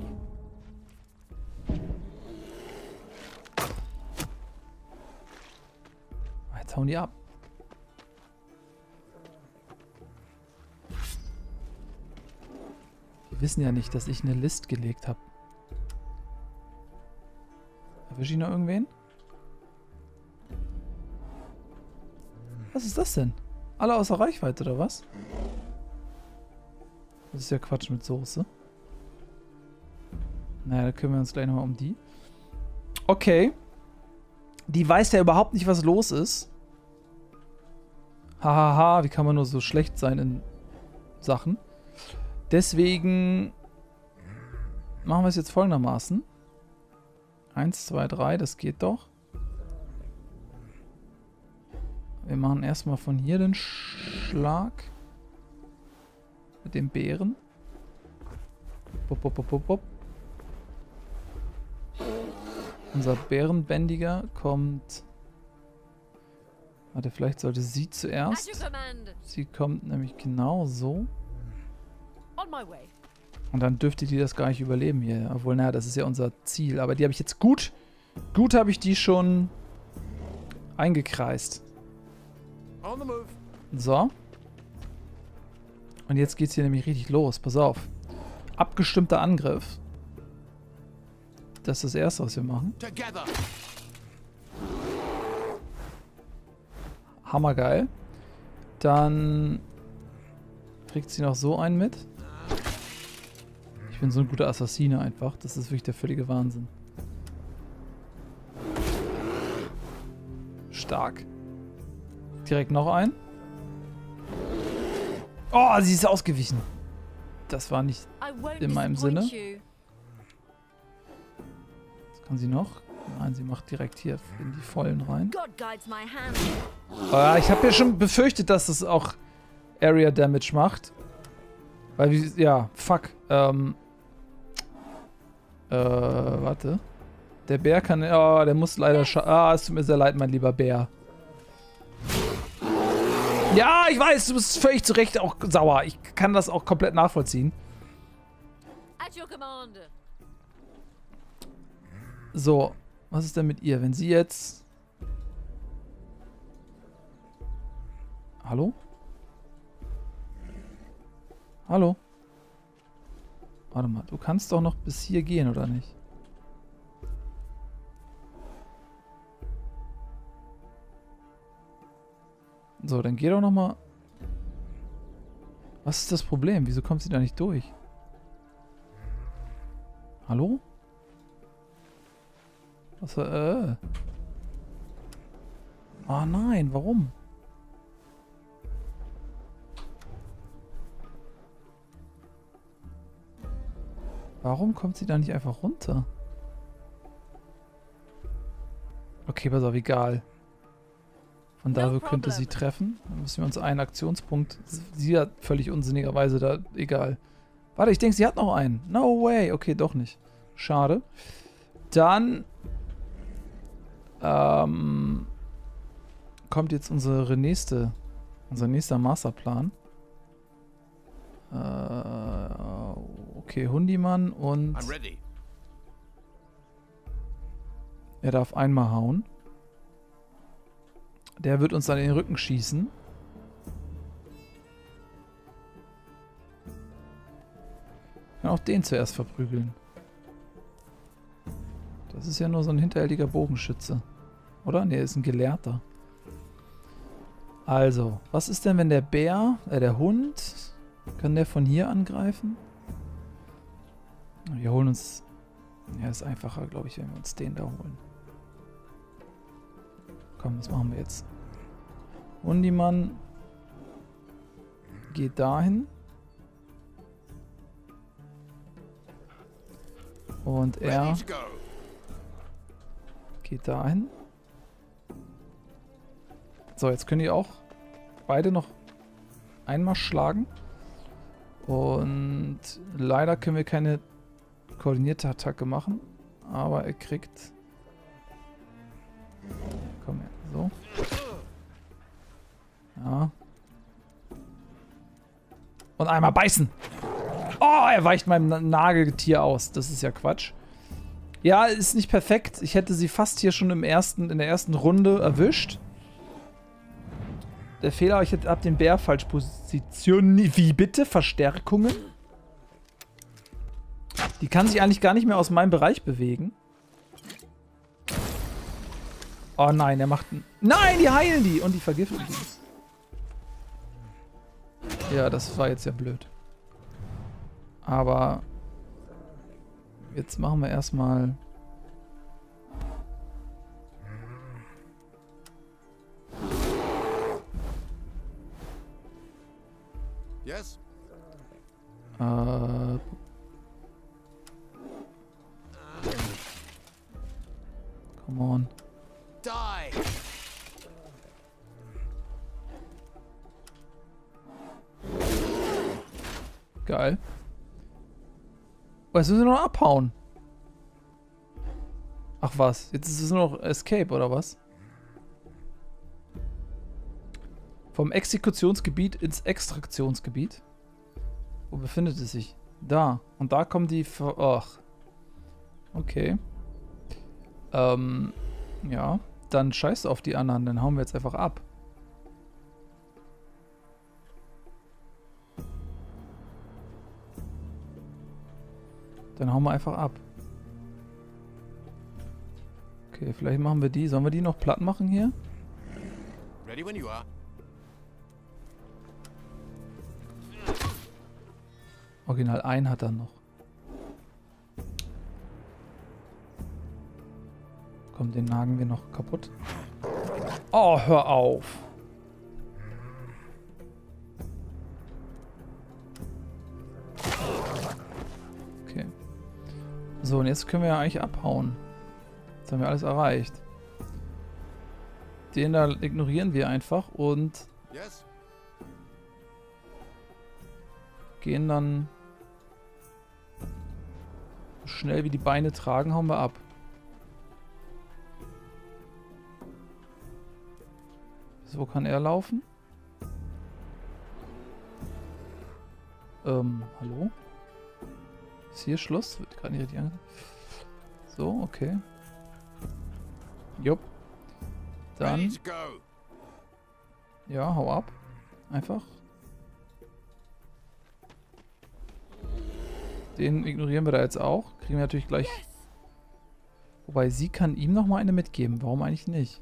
Jetzt hauen die ab. Die wissen ja nicht, dass ich eine List gelegt habe. Erwische ich noch irgendwen? Was ist das denn? Alle außer Reichweite, oder was? Das ist ja Quatsch mit Soße. Naja, da kümmern wir uns gleich nochmal um die. Okay. Die weiß ja überhaupt nicht, was los ist. Hahaha, wie kann man nur so schlecht sein in Sachen? Deswegen machen wir es jetzt folgendermaßen. Eins, zwei, drei, das geht doch. Wir machen erstmal von hier den Schlag. Mit dem Bären. Bop, bop, bop, bop, bop. Unser Bärenbändiger kommt... Warte, vielleicht sollte sie zuerst. Sie kommt nämlich genau so. Und dann dürfte die das gar nicht überleben hier. Obwohl, naja, das ist ja unser Ziel. Aber die habe ich jetzt gut... Gut habe ich die schon eingekreist. So. Und jetzt geht's hier nämlich richtig los. Pass auf. Abgestimmter Angriff. Das ist das Erste, was wir machen. Hammergeil. Dann kriegt sie noch so einen mit. Ich bin so ein guter Assassine einfach. Das ist wirklich der völlige Wahnsinn. Stark. Direkt noch ein. Oh, sie ist ausgewichen. Das war nicht in meinem Sinne. Was kann sie noch? Nein, sie macht direkt hier in die Vollen rein. Oh, ich habe ja schon befürchtet, dass es auch Area Damage macht. Weil, wie, ja, fuck. Ähm. Äh, warte. Der Bär kann, oh, der muss leider scha- Ah, es tut mir sehr leid, mein lieber Bär. Ja, ich weiß, du bist völlig zu Recht auch sauer. Ich kann das auch komplett nachvollziehen. So, was ist denn mit ihr? Wenn sie jetzt... Hallo? Hallo? Warte mal, du kannst doch noch bis hier gehen, oder nicht? So, dann geh doch noch mal. Was ist das Problem? Wieso kommt sie da nicht durch? Hallo? Was, äh. Oh nein, warum? Warum kommt sie da nicht einfach runter? Okay, pass auf, egal. Von da no könnte sie treffen. Dann müssen wir uns einen Aktionspunkt... Sie hat völlig unsinnigerweise da... Egal. Warte, ich denke, sie hat noch einen. No way. Okay, doch nicht. Schade. Dann... Ähm... kommt jetzt unsere nächste... Unser nächster Masterplan. Äh... Okay, Hundimann und... Er darf einmal hauen. Der wird uns dann in den Rücken schießen. Ich kann auch den zuerst verprügeln. Das ist ja nur so ein hinterhältiger Bogenschütze. Oder? Ne, ist ein Gelehrter. Also, was ist denn, wenn der Bär, äh, der Hund, kann der von hier angreifen? Wir holen uns... Ja, ist einfacher, glaube ich, wenn wir uns den da holen. Komm, was machen wir jetzt? Hundimann geht dahin. Und er geht dahin. So, jetzt können die auch beide noch einmal schlagen. Und leider können wir keine koordinierte Attacke machen. Aber er kriegt... Komm her, so. Ja. Und einmal beißen. Oh, er weicht meinem Nageltier aus. Das ist ja Quatsch. Ja, ist nicht perfekt. Ich hätte sie fast hier schon im ersten, in der ersten Runde erwischt. Der Fehler, ich hab den Bär falsch positioniert. Wie bitte? Verstärkungen? Die kann sich eigentlich gar nicht mehr aus meinem Bereich bewegen. Oh nein, er macht... Nein, die heilen die! Und die vergiften die. Ja, das war jetzt ja blöd. Aber jetzt machen wir erstmal... Yes? Äh... Come on. Die! Geil. Oh, jetzt müssen wir noch abhauen. Ach was, jetzt ist es nur noch Escape, oder was? Vom Exekutionsgebiet ins Extraktionsgebiet. Wo befindet es sich? Da. Und da kommen die... Ver Ach. Okay. Ähm, ja. Dann scheiß auf die anderen, dann hauen wir jetzt einfach ab. Dann hauen wir einfach ab. Okay, vielleicht machen wir die. Sollen wir die noch platt machen hier? Ready when you are. Original ein hat er noch. Komm, den nagen wir noch kaputt. Oh, hör auf. Okay. So, und jetzt können wir ja eigentlich abhauen. Jetzt haben wir alles erreicht. Den da ignorieren wir einfach und Yes? gehen dann so schnell wie die Beine tragen, hauen wir ab. So kann er laufen. Ähm, hallo? Ist hier Schluss? Wird gerade nicht richtig angesagt. So, okay. Jupp. Ready Dann, to go. ja, hau ab. Einfach. Den ignorieren wir da jetzt auch. Kriegen wir natürlich gleich... Wobei, sie kann ihm noch mal eine mitgeben. Warum eigentlich nicht?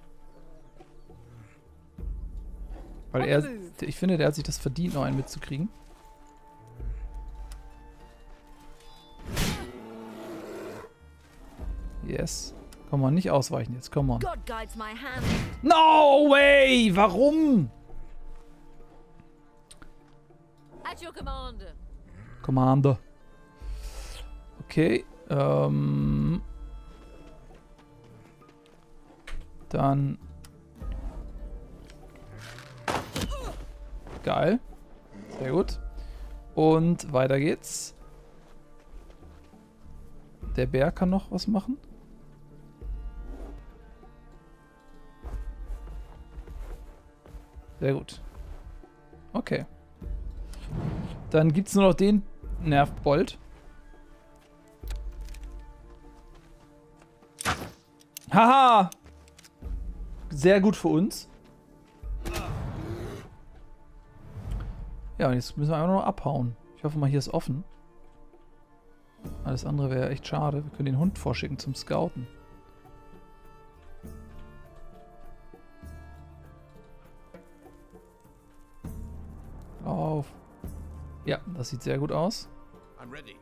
Weil er... Ich finde, der hat sich das verdient, noch einen mitzukriegen. Yes. Komm mal, nicht ausweichen jetzt. Komm on. God guides my hand. No way! Warum? At your command. Commander. Okay. Ähm... Dann... Geil. Sehr gut. Und weiter geht's. Der Bär kann noch was machen. Sehr gut. Okay. Dann gibt's nur noch den Nervbold. Haha! Sehr gut für uns. Ja, und jetzt müssen wir einfach nur noch abhauen. Ich hoffe mal, hier ist offen. Alles andere wäre echt schade. Wir können den Hund vorschicken zum Scouten. Auf. Ja, das sieht sehr gut aus. I'm ready.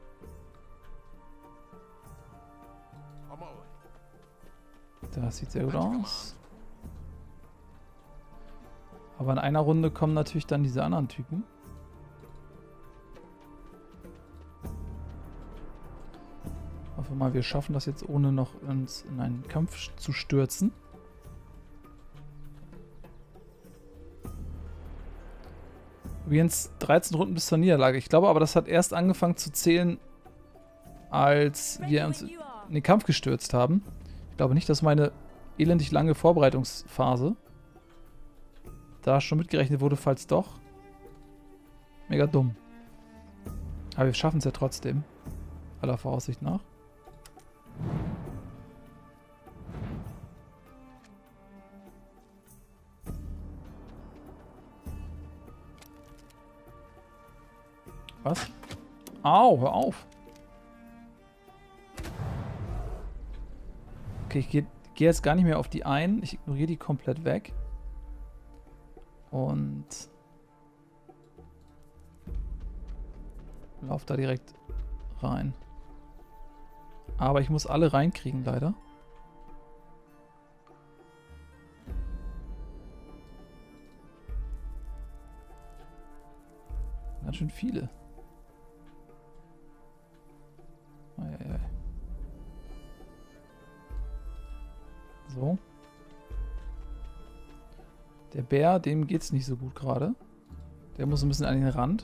On my way. Das sieht sehr gut aus. Aber in einer Runde kommen natürlich dann diese anderen Typen. Hoffen wir mal, wir schaffen das jetzt, ohne noch uns in einen Kampf zu stürzen. Übrigens dreizehn Runden bis zur Niederlage. Ich glaube aber, das hat erst angefangen zu zählen, als wir uns in den Kampf gestürzt haben. Ich glaube nicht, dass meine elendig lange Vorbereitungsphase da schon mitgerechnet wurde, falls doch. Mega dumm. Aber wir schaffen es ja trotzdem. Aller Voraussicht nach. Was? Au, hör auf. Okay, ich gehe geh jetzt gar nicht mehr auf die ein. Ich ignoriere die komplett weg. Und Lauf da direkt rein. Aber ich muss alle reinkriegen, leider. Ganz schön viele. Eieiei. So. Der Bär, dem geht's nicht so gut gerade. Der muss ein bisschen an den Rand.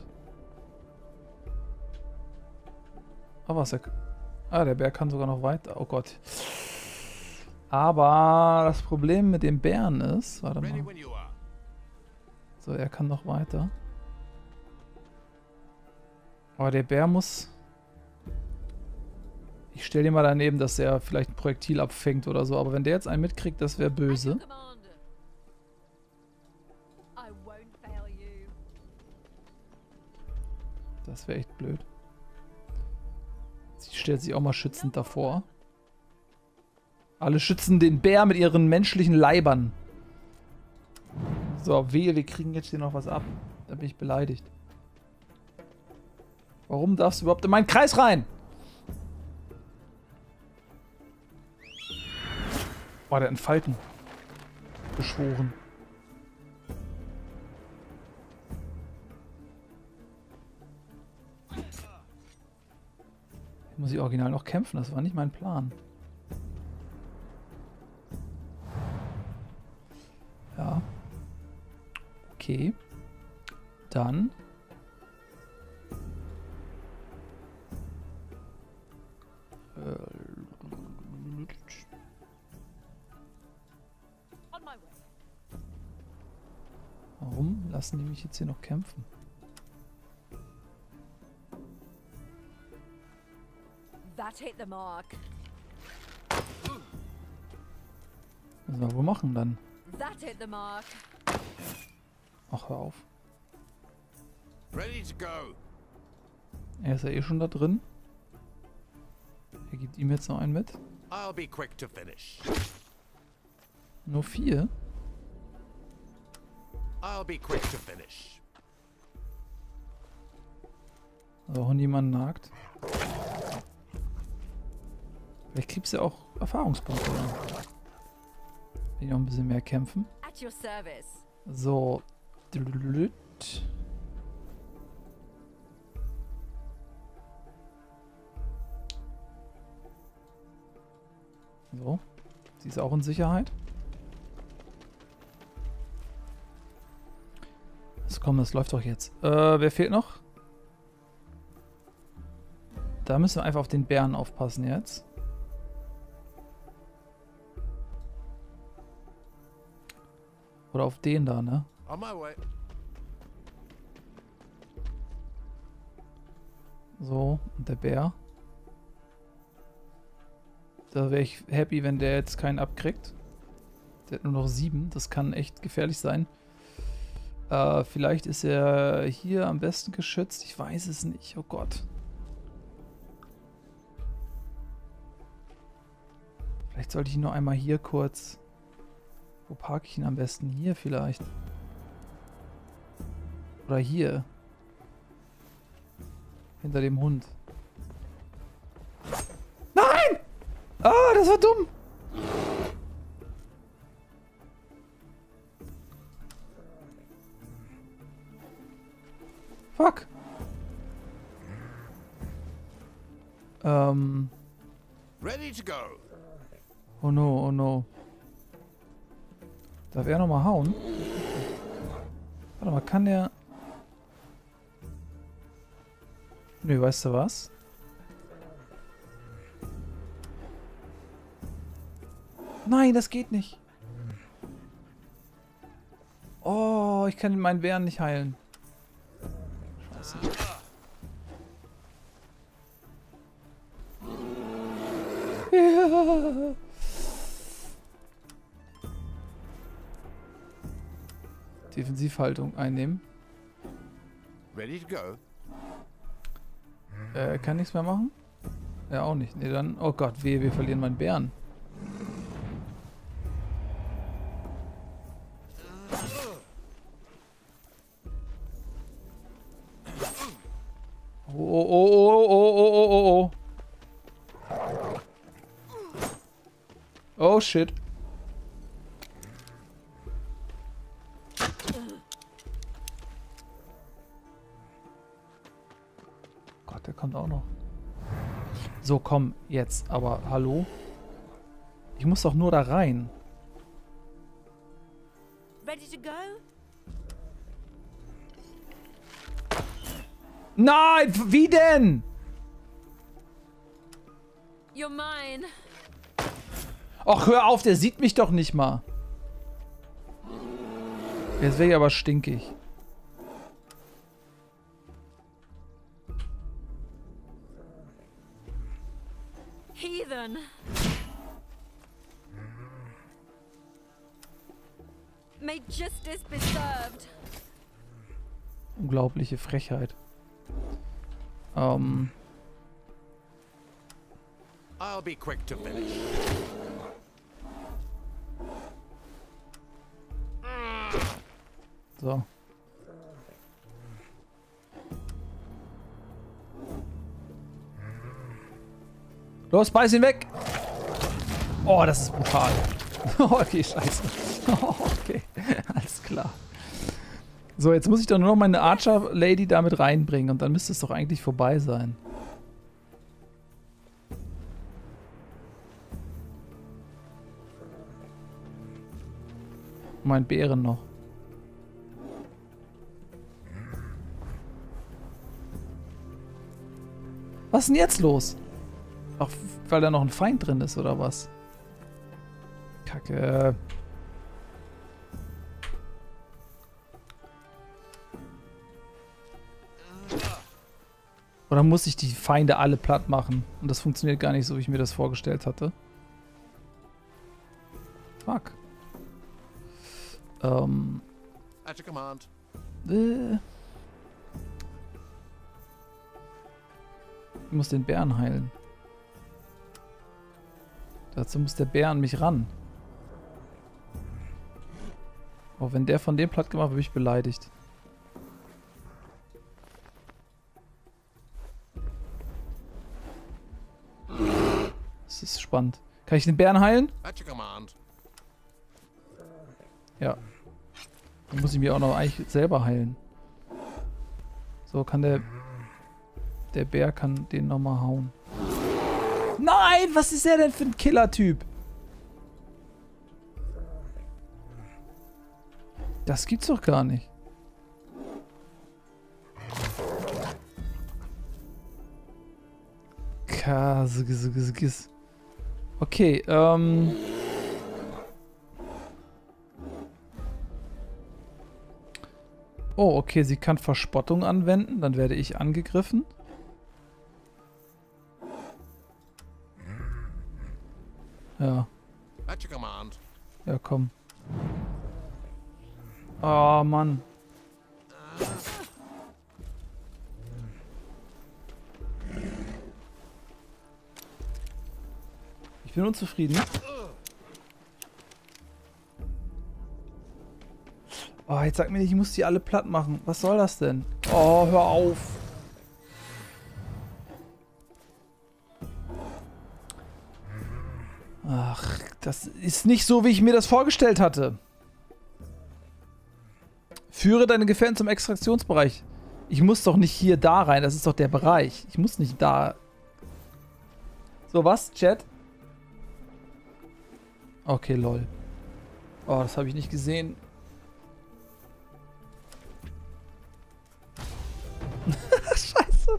Ah, was? Der, ah, der Bär kann sogar noch weiter. Oh Gott. Aber das Problem mit dem Bären ist... Warte mal. So, er kann noch weiter. Aber der Bär muss... Ich stelle den mal daneben, dass er vielleicht ein Projektil abfängt oder so. Aber wenn der jetzt einen mitkriegt, das wäre böse. Das wäre echt blöd. Sie stellt sich auch mal schützend davor. Alle schützen den Bär mit ihren menschlichen Leibern. So, wehe, wir kriegen jetzt hier noch was ab. Da bin ich beleidigt. Warum darfst du überhaupt in meinen Kreis rein? Oh, der hat einen Falken beschworen. Muss ich original noch kämpfen? Das war nicht mein Plan. Ja. Okay. Dann. Warum lassen die mich jetzt hier noch kämpfen? That hit the mark. Was soll wir wohl machen dann? That hit the mark. Ach, hör auf. Ready to go. Er ist ja eh schon da drin. Er gibt ihm jetzt noch einen mit. I'll be quick to finish. Nur vier? I'll be quick to finish. Also, wenn jemand nagt. Vielleicht kriegst du ja auch Erfahrungspunkte. Will ich noch ein bisschen mehr kämpfen. At your service. So. So. Sie ist auch in Sicherheit. Also komm, das läuft doch jetzt. Äh, wer fehlt noch? Da müssen wir einfach auf den Bären aufpassen jetzt. Oder auf den da, ne? On my way. So, und der Bär. Da wäre ich happy, wenn der jetzt keinen abkriegt. Der hat nur noch sieben. Das kann echt gefährlich sein. Äh, vielleicht ist er hier am besten geschützt. Ich weiß es nicht. Oh Gott. Vielleicht sollte ich ihn noch einmal hier kurz... Wo parke ich ihn am besten? Hier vielleicht. Oder hier. Hinter dem Hund. Nein! Ah, das war dumm! Fuck! Ähm... Ready to go. Oh no, oh no. Darf er nochmal hauen? Warte mal, kann der... Nö, weißt du was? Nein, das geht nicht. Oh, ich kann meinen Bären nicht heilen. Scheiße. Ja. Defensivhaltung einnehmen. Ready to go. Äh, kann nichts mehr machen? Ja, auch nicht. Nee, dann... Oh Gott, wehe, wir verlieren meinen Bären. Oh, oh, oh, oh, oh, oh. Oh, shit. Gott, der kommt auch noch. So, komm, jetzt. Aber, hallo? Ich muss doch nur da rein. Ready to go? Nein, wie denn? You're mine. Ach, hör auf, der sieht mich doch nicht mal. Jetzt wäre ich aber stinkig. Heathen. May justice be served. Unglaubliche Frechheit. Ähm. I'll be quick to finish. So. Los, beiß ihn weg! Oh, das ist brutal. Okay, scheiße. Okay, alles klar. So, jetzt muss ich doch nur noch meine Archer-Lady damit reinbringen und dann müsste es doch eigentlich vorbei sein. Mein Bären noch. Was ist denn jetzt los? Ach, weil da noch ein Feind drin ist, oder was? Kacke. Oder muss ich die Feinde alle platt machen? Und das funktioniert gar nicht so, wie ich mir das vorgestellt hatte. Fuck. Ähm. At your command. Äh. Ich muss den Bären heilen. Dazu muss der Bär an mich ran. Auch wenn der von dem platt gemacht wird, bin ich beleidigt. Das ist spannend. Kann ich den Bären heilen? At your command. Ja. Dann muss ich mir auch noch eigentlich selber heilen. So, kann der... Der Bär kann den nochmal hauen. Nein, was ist er denn für ein Killer-Typ? Das gibt's doch gar nicht. Okay, ähm... Oh, okay, sie kann Verspottung anwenden. Dann werde ich angegriffen. Ja. At your command. Ja, komm. Oh, Mann. Ich bin unzufrieden. Oh, jetzt sag mir nicht, ich muss die alle platt machen. Was soll das denn? Oh, hör auf. Ach, das ist nicht so, wie ich mir das vorgestellt hatte. Führe deine Gefährten zum Extraktionsbereich. Ich muss doch nicht hier da rein, das ist doch der Bereich. Ich muss nicht da... So, was, Chat? Okay, lol. Oh, das habe ich nicht gesehen. Scheiße.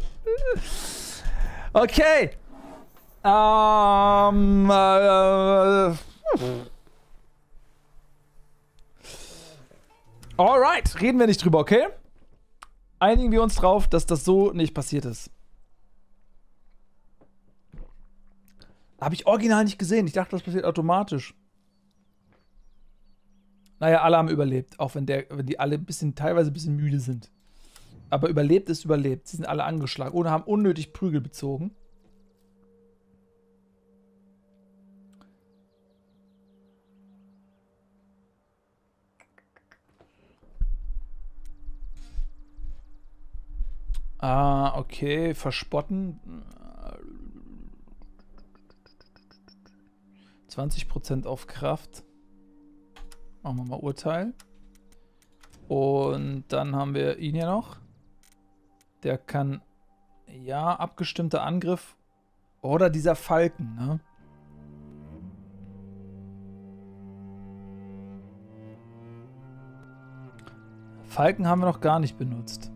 Okay. Ähm... Äh, Alright, reden wir nicht drüber, okay? Einigen wir uns drauf, dass das so nicht passiert ist. Habe ich original nicht gesehen. Ich dachte, das passiert automatisch. Naja, alle haben überlebt. Auch wenn, der, wenn die alle ein bisschen, teilweise ein bisschen müde sind. Aber überlebt ist überlebt. Sie sind alle angeschlagen und haben unnötig Prügel bezogen. Ah, okay. Verspotten. zwanzig Prozent auf Kraft. Machen wir mal Urteil. Und dann haben wir ihn hier noch. Der kann, ja, abgestimmter Angriff. Oder dieser Falken, ne? Falken haben wir noch gar nicht benutzt.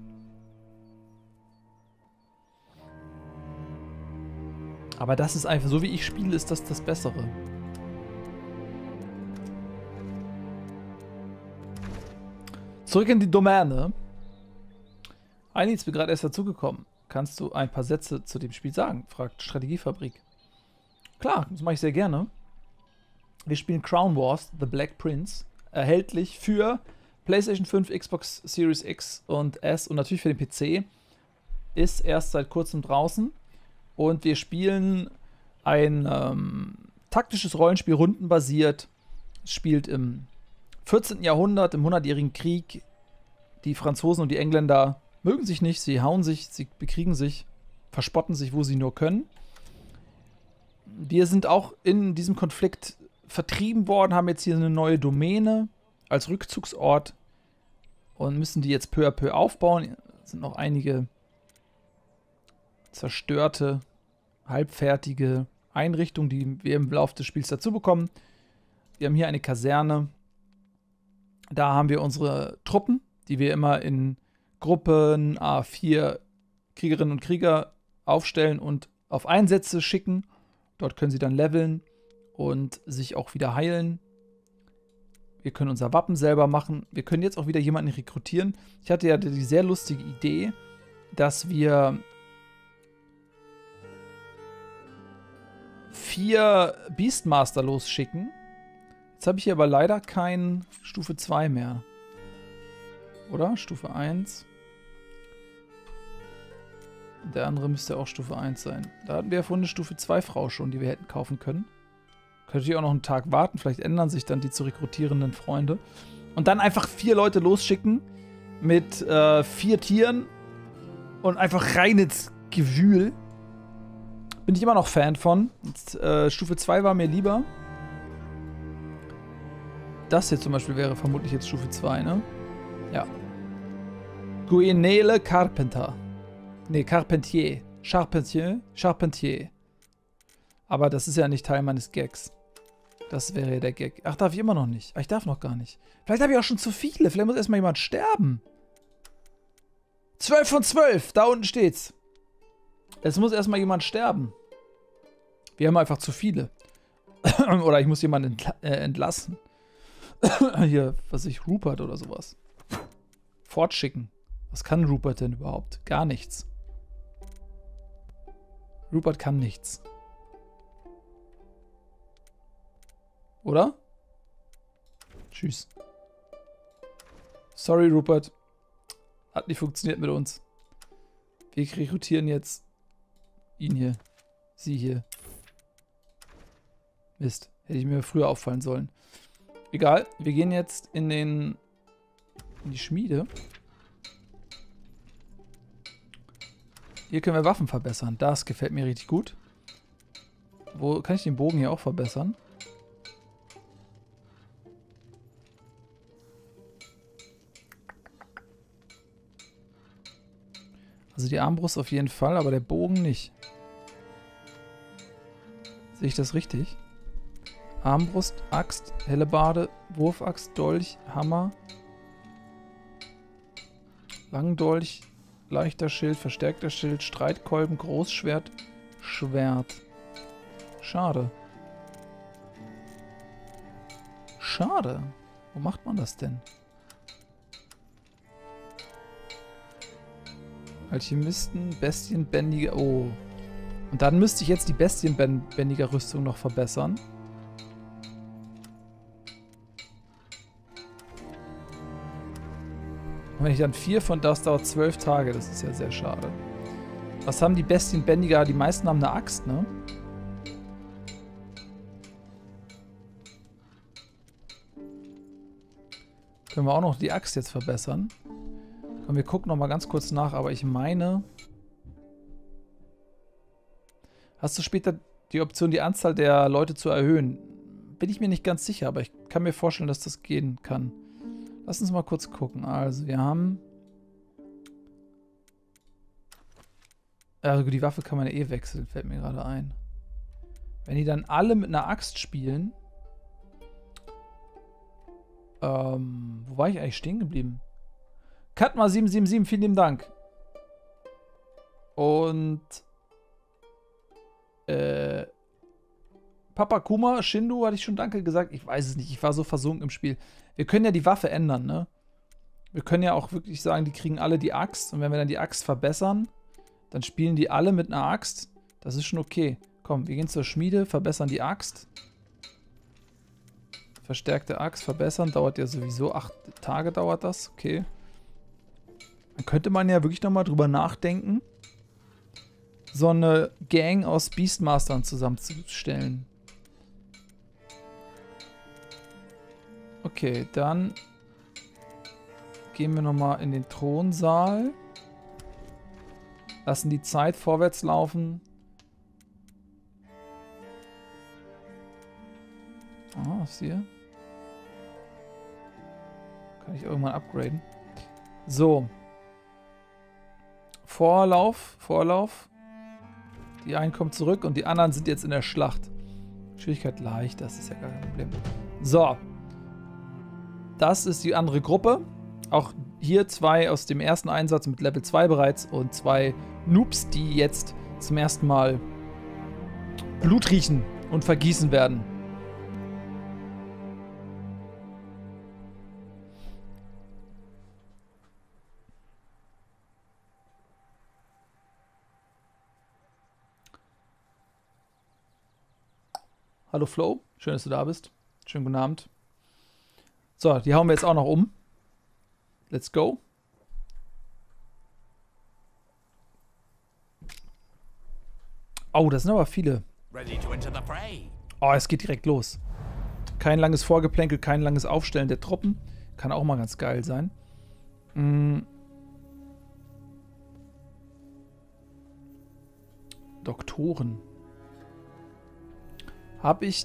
Aber das ist einfach, so wie ich spiele, ist das das Bessere. Zurück in die Domäne. Heini ist mir gerade erst dazugekommen. Kannst du ein paar Sätze zu dem Spiel sagen? Fragt Strategiefabrik. Klar, das mache ich sehr gerne. Wir spielen Crown Wars, The Black Prince. Erhältlich für PlayStation fünf, Xbox Series X und S und natürlich für den P C. Ist erst seit kurzem draußen. Und wir spielen ein ähm, taktisches Rollenspiel, rundenbasiert. Es spielt im vierzehnten Jahrhundert, im hundertjährigen Krieg. Die Franzosen und die Engländer mögen sich nicht, sie hauen sich, sie bekriegen sich, verspotten sich, wo sie nur können. Wir sind auch in diesem Konflikt vertrieben worden, haben jetzt hier eine neue Domäne als Rückzugsort und müssen die jetzt peu à peu aufbauen. Es sind noch einige zerstörte, halbfertige Einrichtungen, die wir im Laufe des Spiels dazu bekommen. Wir haben hier eine Kaserne. Da haben wir unsere Truppen, die wir immer in Gruppen A vier Kriegerinnen und Krieger aufstellen und auf Einsätze schicken. Dort können sie dann leveln und sich auch wieder heilen. Wir können unser Wappen selber machen. Wir können jetzt auch wieder jemanden rekrutieren. Ich hatte ja die sehr lustige Idee, dass wir vier Beastmaster losschicken. Jetzt habe ich hier aber leider kein Stufe zwei mehr. Oder? Stufe eins. Der andere müsste auch Stufe eins sein. Da hatten wir ja vorhin eine Stufe zwei Frau schon, die wir hätten kaufen können. Könnte ich auch noch einen Tag warten. Vielleicht ändern sich dann die zu rekrutierenden Freunde. Und dann einfach vier Leute losschicken mit äh, vier Tieren und einfach rein ins Gewühl. Bin ich immer noch Fan von. Und, äh, Stufe zwei war mir lieber. Das hier zum Beispiel wäre vermutlich jetzt Stufe zwei, ne? Ja. Guenele Carpenter. Ne, Carpentier. Charpentier. Charpentier. Aber das ist ja nicht Teil meines Gags. Das wäre ja der Gag. Ach, darf ich immer noch nicht. Ach, ich darf noch gar nicht. Vielleicht habe ich auch schon zu viele. Vielleicht muss erstmal jemand sterben. zwölf von zwölf. Da unten steht's. Es muss erstmal jemand sterben. Wir haben einfach zu viele. Oder ich muss jemanden entla äh, entlassen. Hier, was weiß ich, Rupert oder sowas. Fortschicken. Was kann Rupert denn überhaupt? Gar nichts. Rupert kann nichts. Oder? Tschüss. Sorry, Rupert. Hat nicht funktioniert mit uns. Wir rekrutieren jetzt ihn hier. Sie hier. Mist. Hätte ich mir früher auffallen sollen. Egal. Wir gehen jetzt in den... in die Schmiede. Hier können wir Waffen verbessern. Das gefällt mir richtig gut. Wo kann ich den Bogen hier auch verbessern? Also die Armbrust auf jeden Fall, aber der Bogen nicht. Sehe ich das richtig? Armbrust, Axt, Hellebarde, Wurfaxt, Dolch, Hammer, Langdolch, leichter Schild, verstärkter Schild, Streitkolben, Großschwert, Schwert. Schade. Schade. Wo macht man das denn? Alchemisten, Bestienbändiger... Oh. Und dann müsste ich jetzt die Bestienbändiger Rüstung noch verbessern. Und wenn ich dann vier von das dauert zwölf Tage. Das ist ja sehr schade. Was haben die Bestienbändiger? Die meisten haben eine Axt, ne? Können wir auch noch die Axt jetzt verbessern. Können Komm, wir gucken noch mal ganz kurz nach, aber ich meine... Hast du später die Option, die Anzahl der Leute zu erhöhen? Bin ich mir nicht ganz sicher, aber ich kann mir vorstellen, dass das gehen kann. Lass uns mal kurz gucken. Also, wir haben... Also, die Waffe kann man ja eh wechseln, fällt mir gerade ein. Wenn die dann alle mit einer Axt spielen... Ähm, wo war ich eigentlich stehen geblieben? Katma sieben sieben sieben, vielen lieben Dank. Und... Äh... Papa Kuma, Shindu, hatte ich schon Danke gesagt? Ich weiß es nicht, ich war so versunken im Spiel. Wir können ja die Waffe ändern, ne? Wir können ja auch wirklich sagen, die kriegen alle die Axt. Und wenn wir dann die Axt verbessern, dann spielen die alle mit einer Axt. Das ist schon okay. Komm, wir gehen zur Schmiede, verbessern die Axt. Verstärkte Axt verbessern, dauert ja sowieso acht Tage dauert das, okay. Dann könnte man ja wirklich nochmal drüber nachdenken, so eine Gang aus Beastmastern zusammenzustellen. Okay, dann gehen wir nochmal in den Thronsaal. Lassen die Zeit vorwärts laufen. Ah, was ist hier? Kann ich irgendwann upgraden. So. Vorlauf, Vorlauf. Die einen kommen zurück und die anderen sind jetzt in der Schlacht. Schwierigkeit leicht, das ist ja gar kein Problem. So. Das ist die andere Gruppe. Auch hier zwei aus dem ersten Einsatz mit Level zwei bereits und zwei Noobs, die jetzt zum ersten Mal Blut riechen und vergießen werden. Hallo Flo, schön, dass du da bist. Schönen guten Abend. So, die hauen wir jetzt auch noch um. Let's go. Oh, das sind aber viele. Oh, es geht direkt los. Kein langes Vorgeplänkel, kein langes Aufstellen der Truppen. Kann auch mal ganz geil sein. Hm. Doktoren. Hab ich...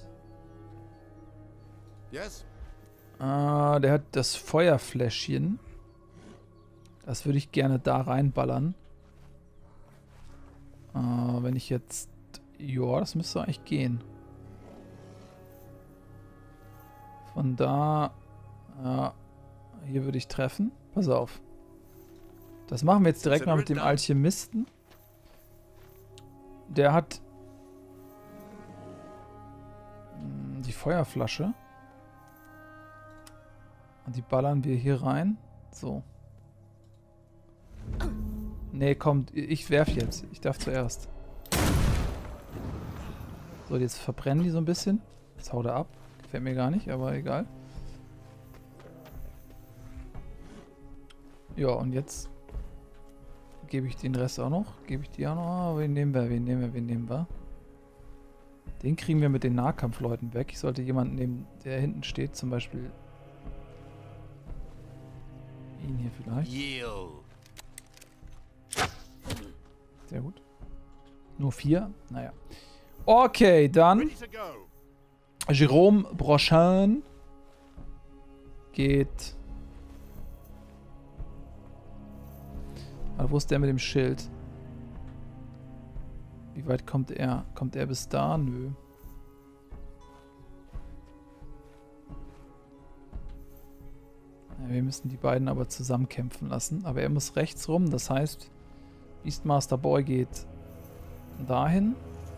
Yes? Ah, der hat das Feuerfläschchen. Das würde ich gerne da reinballern. Ah, wenn ich jetzt... Ja, das müsste eigentlich gehen. Von da... Ja, hier würde ich treffen. Pass auf. Das machen wir jetzt direkt mal mit dem Alchemisten. Der hat... die Feuerflasche. Und die ballern wir hier rein. So. Nee, kommt. Ich werf jetzt. Ich darf zuerst. So, jetzt verbrennen die so ein bisschen. Jetzt haut er ab. Gefällt mir gar nicht, aber egal. Ja, und jetzt gebe ich den Rest auch noch. Gebe ich die auch noch. Oh, wen nehmen wir? Wen nehmen wir? Wen nehmen wir? Den kriegen wir mit den Nahkampfleuten weg. Ich sollte jemanden nehmen, der hinten steht. Zum Beispiel ihn hier vielleicht. Sehr gut. Nur vier? Naja. Okay, dann Jérôme Brochin geht... Aber wo ist der mit dem Schild? Wie weit kommt er? Kommt er bis da? Nö. Ja, wir müssen die beiden aber zusammen kämpfen lassen. Aber er muss rechts rum. Das heißt, Beastmaster Boy geht dahin.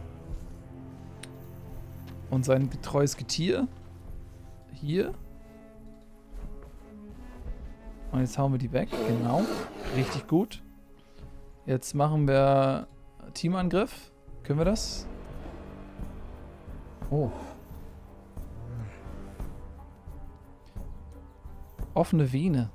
Und sein getreues Getier hier. Und jetzt hauen wir die weg. Genau. Richtig gut. Jetzt machen wir... Teamangriff. Können wir das? Oh. Offene Vene.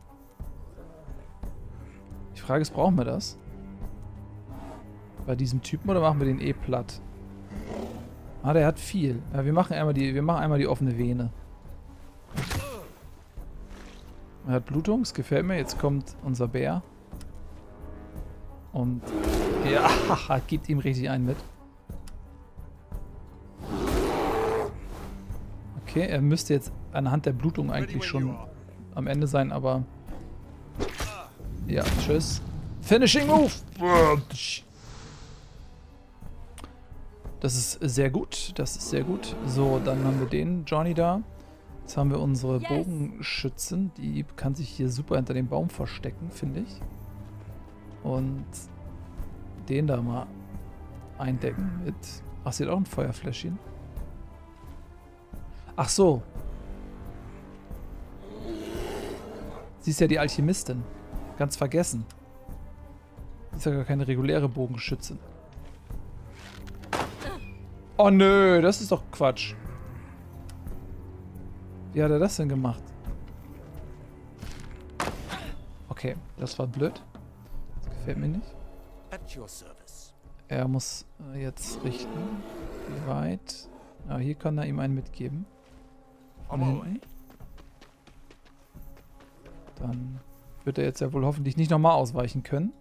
Die Frage ist, brauchen wir das? Bei diesem Typen oder machen wir den eh platt? Ah, der hat viel. Ja, wir machen einmal die, wir machen einmal die offene Vene. Er hat Blutung, das gefällt mir. Jetzt kommt unser Bär. Und ja, gibt ihm richtig einen mit. Okay, er müsste jetzt anhand der Blutung eigentlich schon am Ende sein, aber ja, tschüss. Finishing Move! Das ist sehr gut, das ist sehr gut. So, dann haben wir den Johnny da. Jetzt haben wir unsere yes. Bogenschützen, die kann sich hier super hinter dem Baum verstecken, finde ich. Und den da mal eindecken mit... Ach, sie hat auch ein Feuerfläschchen. Ach so. Sie ist ja die Alchemistin. Ganz vergessen. Sie ist ja gar keine reguläre Bogenschützin. Oh nö, das ist doch Quatsch. Wie hat er das denn gemacht? Okay, das war blöd. Das gefällt mir nicht. Er muss jetzt richten. Wie weit? Ah, hier kann er ihm einen mitgeben. Von hinten. Dann wird er jetzt ja wohl hoffentlich nicht nochmal ausweichen können.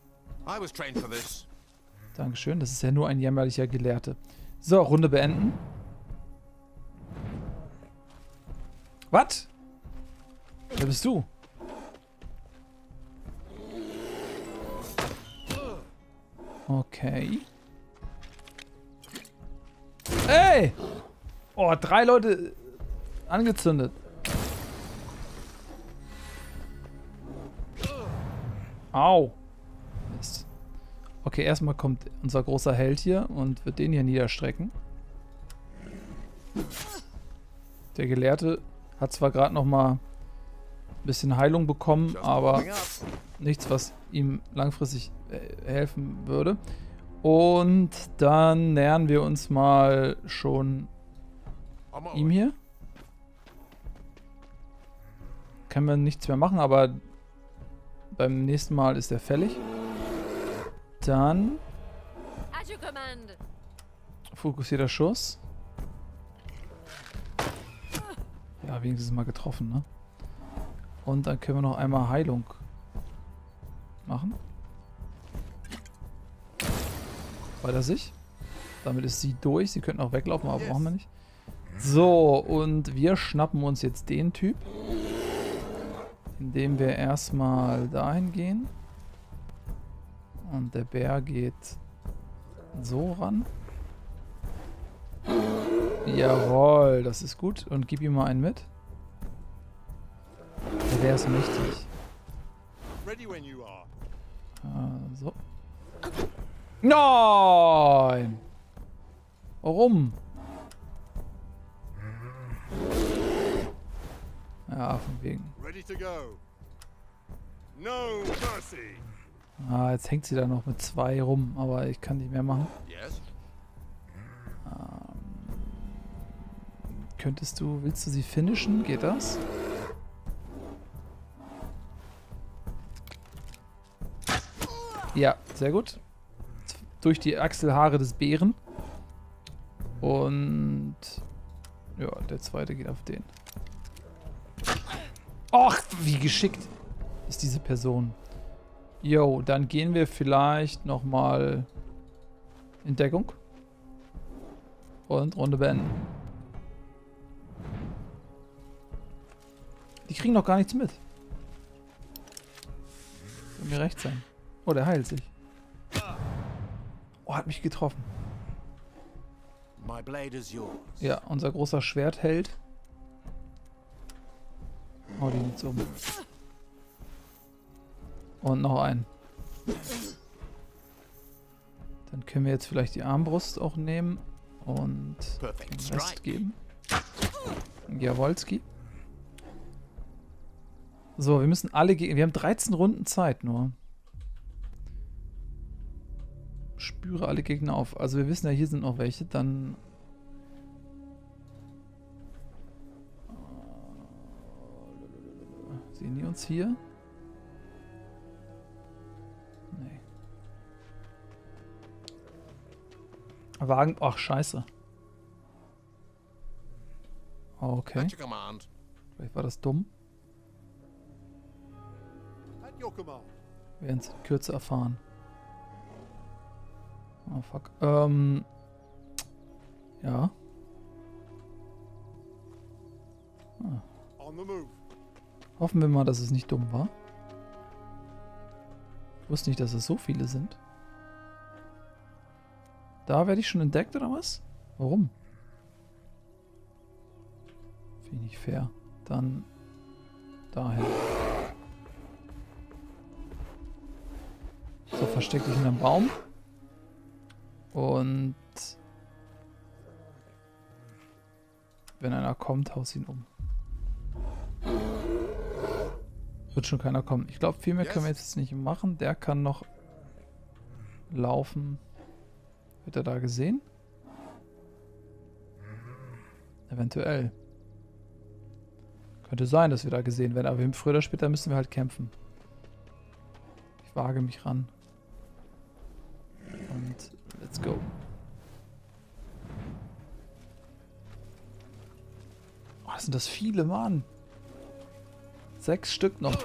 Dankeschön, das ist ja nur ein jämmerlicher Gelehrte. So, Runde beenden. Was? Wer bist du? Okay. Ey! Oh, drei Leute angezündet. Au. Mist. Okay, erstmal kommt unser großer Held hier und wird den hier niederstrecken. Der Gelehrte hat zwar gerade noch mal ein bisschen Heilung bekommen, aber nichts, was ihm langfristig äh, helfen würde. Und dann nähern wir uns mal schon ihm hier. Können wir nichts mehr machen, aber beim nächsten Mal ist er fällig. Dann fokussierter Schuss. Ja, wenigstens mal getroffen, ne? Und dann können wir noch einmal Heilung machen. Weiter sich. Damit ist sie durch. Sie könnten auch weglaufen, aber brauchen wir nicht. So, und wir schnappen uns jetzt den Typ. Indem wir erstmal dahin gehen. Und der Bär geht so ran. Jawohl, das ist gut. Und gib ihm mal einen mit. Der Bär ist mächtig. Ah, so. Nein! Warum? Ja, von wegen. Ah, jetzt hängt sie da noch mit zwei rum, aber ich kann nicht mehr machen. Ähm, könntest du, willst du sie finishen? Geht das? Ja, sehr gut. Durch die Achselhaare des Bären. Und ja, der zweite geht auf den. Ach, wie geschickt ist diese Person. Jo, dann gehen wir vielleicht nochmal in Deckung. Und Runde beenden. Die kriegen noch gar nichts mit. Soll mir recht sein. Oh, der heilt sich. Oh, hat mich getroffen. Ja, unser großer Schwertheld. Oh, die liegt so. Und noch einen. Dann können wir jetzt vielleicht die Armbrust auch nehmen und den Rest geben. Jawolski. So, wir müssen alle Gegner. Wir haben dreizehn Runden Zeit nur. Spüre alle Gegner auf. Also wir wissen ja, hier sind noch welche. Dann sehen die uns hier? Nee. Wagen. Ach, scheiße. Okay. Vielleicht war das dumm. Wir werden es in Kürze erfahren. Oh, fuck. Ähm. Ja. Ah. Hoffen wir mal, dass es nicht dumm war. Ich wusste nicht, dass es so viele sind. Da werde ich schon entdeckt, oder was? Warum? Finde ich nicht fair. Dann dahin. So, versteck dich in einem Baum. Und wenn einer kommt, haust ihn um. Wird schon keiner kommen. Ich glaube, viel mehr können wir jetzt nicht machen. Der kann noch laufen. Wird er da gesehen? Eventuell. Könnte sein, dass wir da gesehen werden, aber früher oder später müssen wir halt kämpfen. Ich wage mich ran. Und let's go. Oh, sind das viele, Mann. Sechs Stück noch.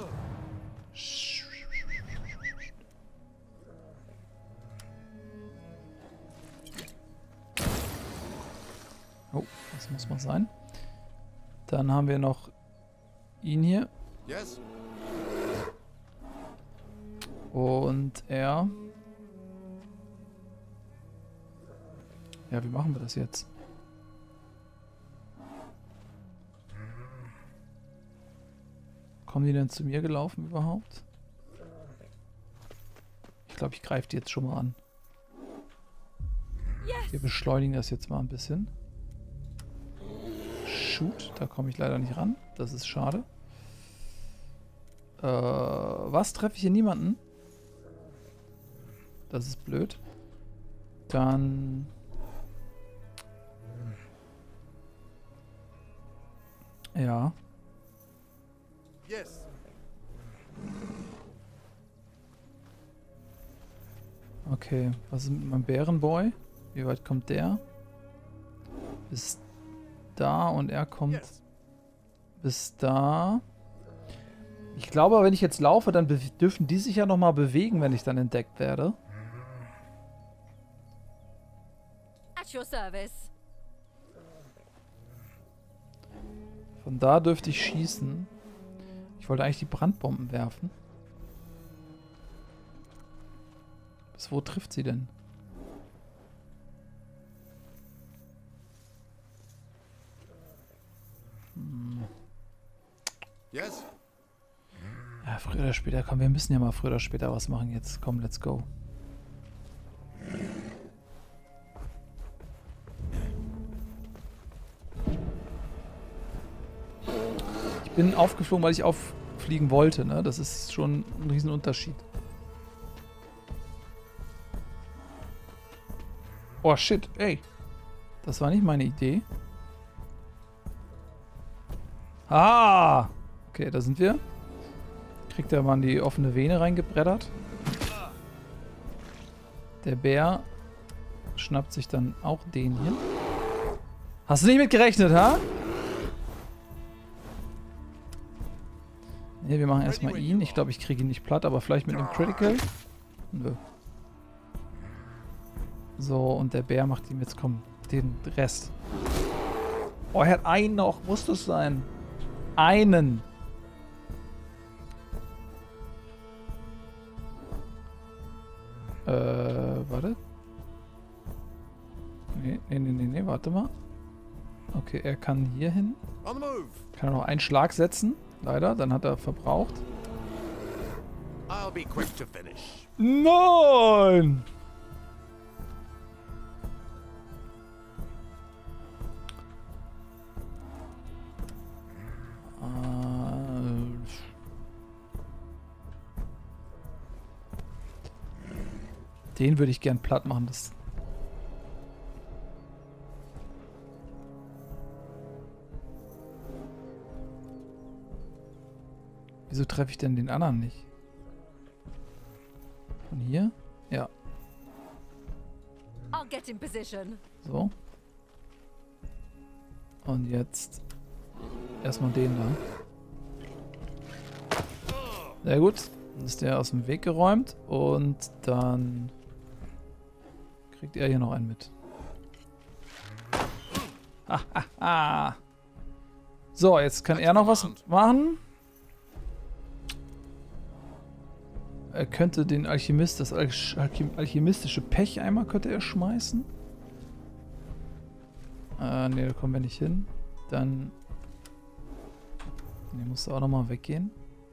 Oh, das muss mal sein. Dann haben wir noch ihn hier. Yes. Und er. Ja, wie machen wir das jetzt? Kommen die denn zu mir gelaufen überhaupt? Ich glaube, ich greife die jetzt schon mal an. Wir beschleunigen das jetzt mal ein bisschen. Shoot, da komme ich leider nicht ran. Das ist schade. Äh, was? Treffe ich hier niemanden? Das ist blöd. Dann... Ja. Yes. Okay, was ist mit meinem Bärenboy? Wie weit kommt der? Bis da und er kommt Yes. bis da. Ich glaube, wenn ich jetzt laufe, dann dürfen die sich ja nochmal bewegen, wenn ich dann entdeckt werde. At your service. Von da dürfte ich schießen. Ich wollte eigentlich die Brandbomben werfen. Bis wo trifft sie denn? Hm. Yes. Ja, früher oder später. Komm, wir müssen ja mal früher oder später was machen jetzt. Komm, let's go. Ich bin aufgeflogen, weil ich auffliegen wollte, ne? Das ist schon ein Riesenunterschied. Oh shit, ey. Das war nicht meine Idee. Ah! Okay, da sind wir. Kriegt der Mann die offene Vene reingebreddert. Der Bär schnappt sich dann auch den hier. Hast du nicht mit gerechnet, ha? Ne, wir machen erstmal ihn. Ich glaube, ich kriege ihn nicht platt, aber vielleicht mit einem Critical. Nö. So, und der Bär macht ihm jetzt, komm, den Rest. Oh, er hat einen noch. Muss das sein? Einen. Äh, warte. Nee, nee, nee, nee, nee, warte mal. Okay, er kann hier hin. Kann er noch einen Schlag setzen. Leider, dann hat er verbraucht. I'll be quick to finish. Nein! Den würde ich gern platt machen. Das Wieso treffe ich denn den anderen nicht? Von hier? Ja. I'll get in position. So. Und jetzt erstmal den da. Sehr gut. Dann ist der aus dem Weg geräumt. Und dann Kriegt er hier noch einen mit. Ah, ah, ah. So, jetzt kann er noch was machen. Er könnte den Alchemist, das Alch Alchem alchemistische Pech einmal könnte er schmeißen. Äh, ne, da kommen wir nicht hin. Dann... Ne, musst du auch nochmal weggehen.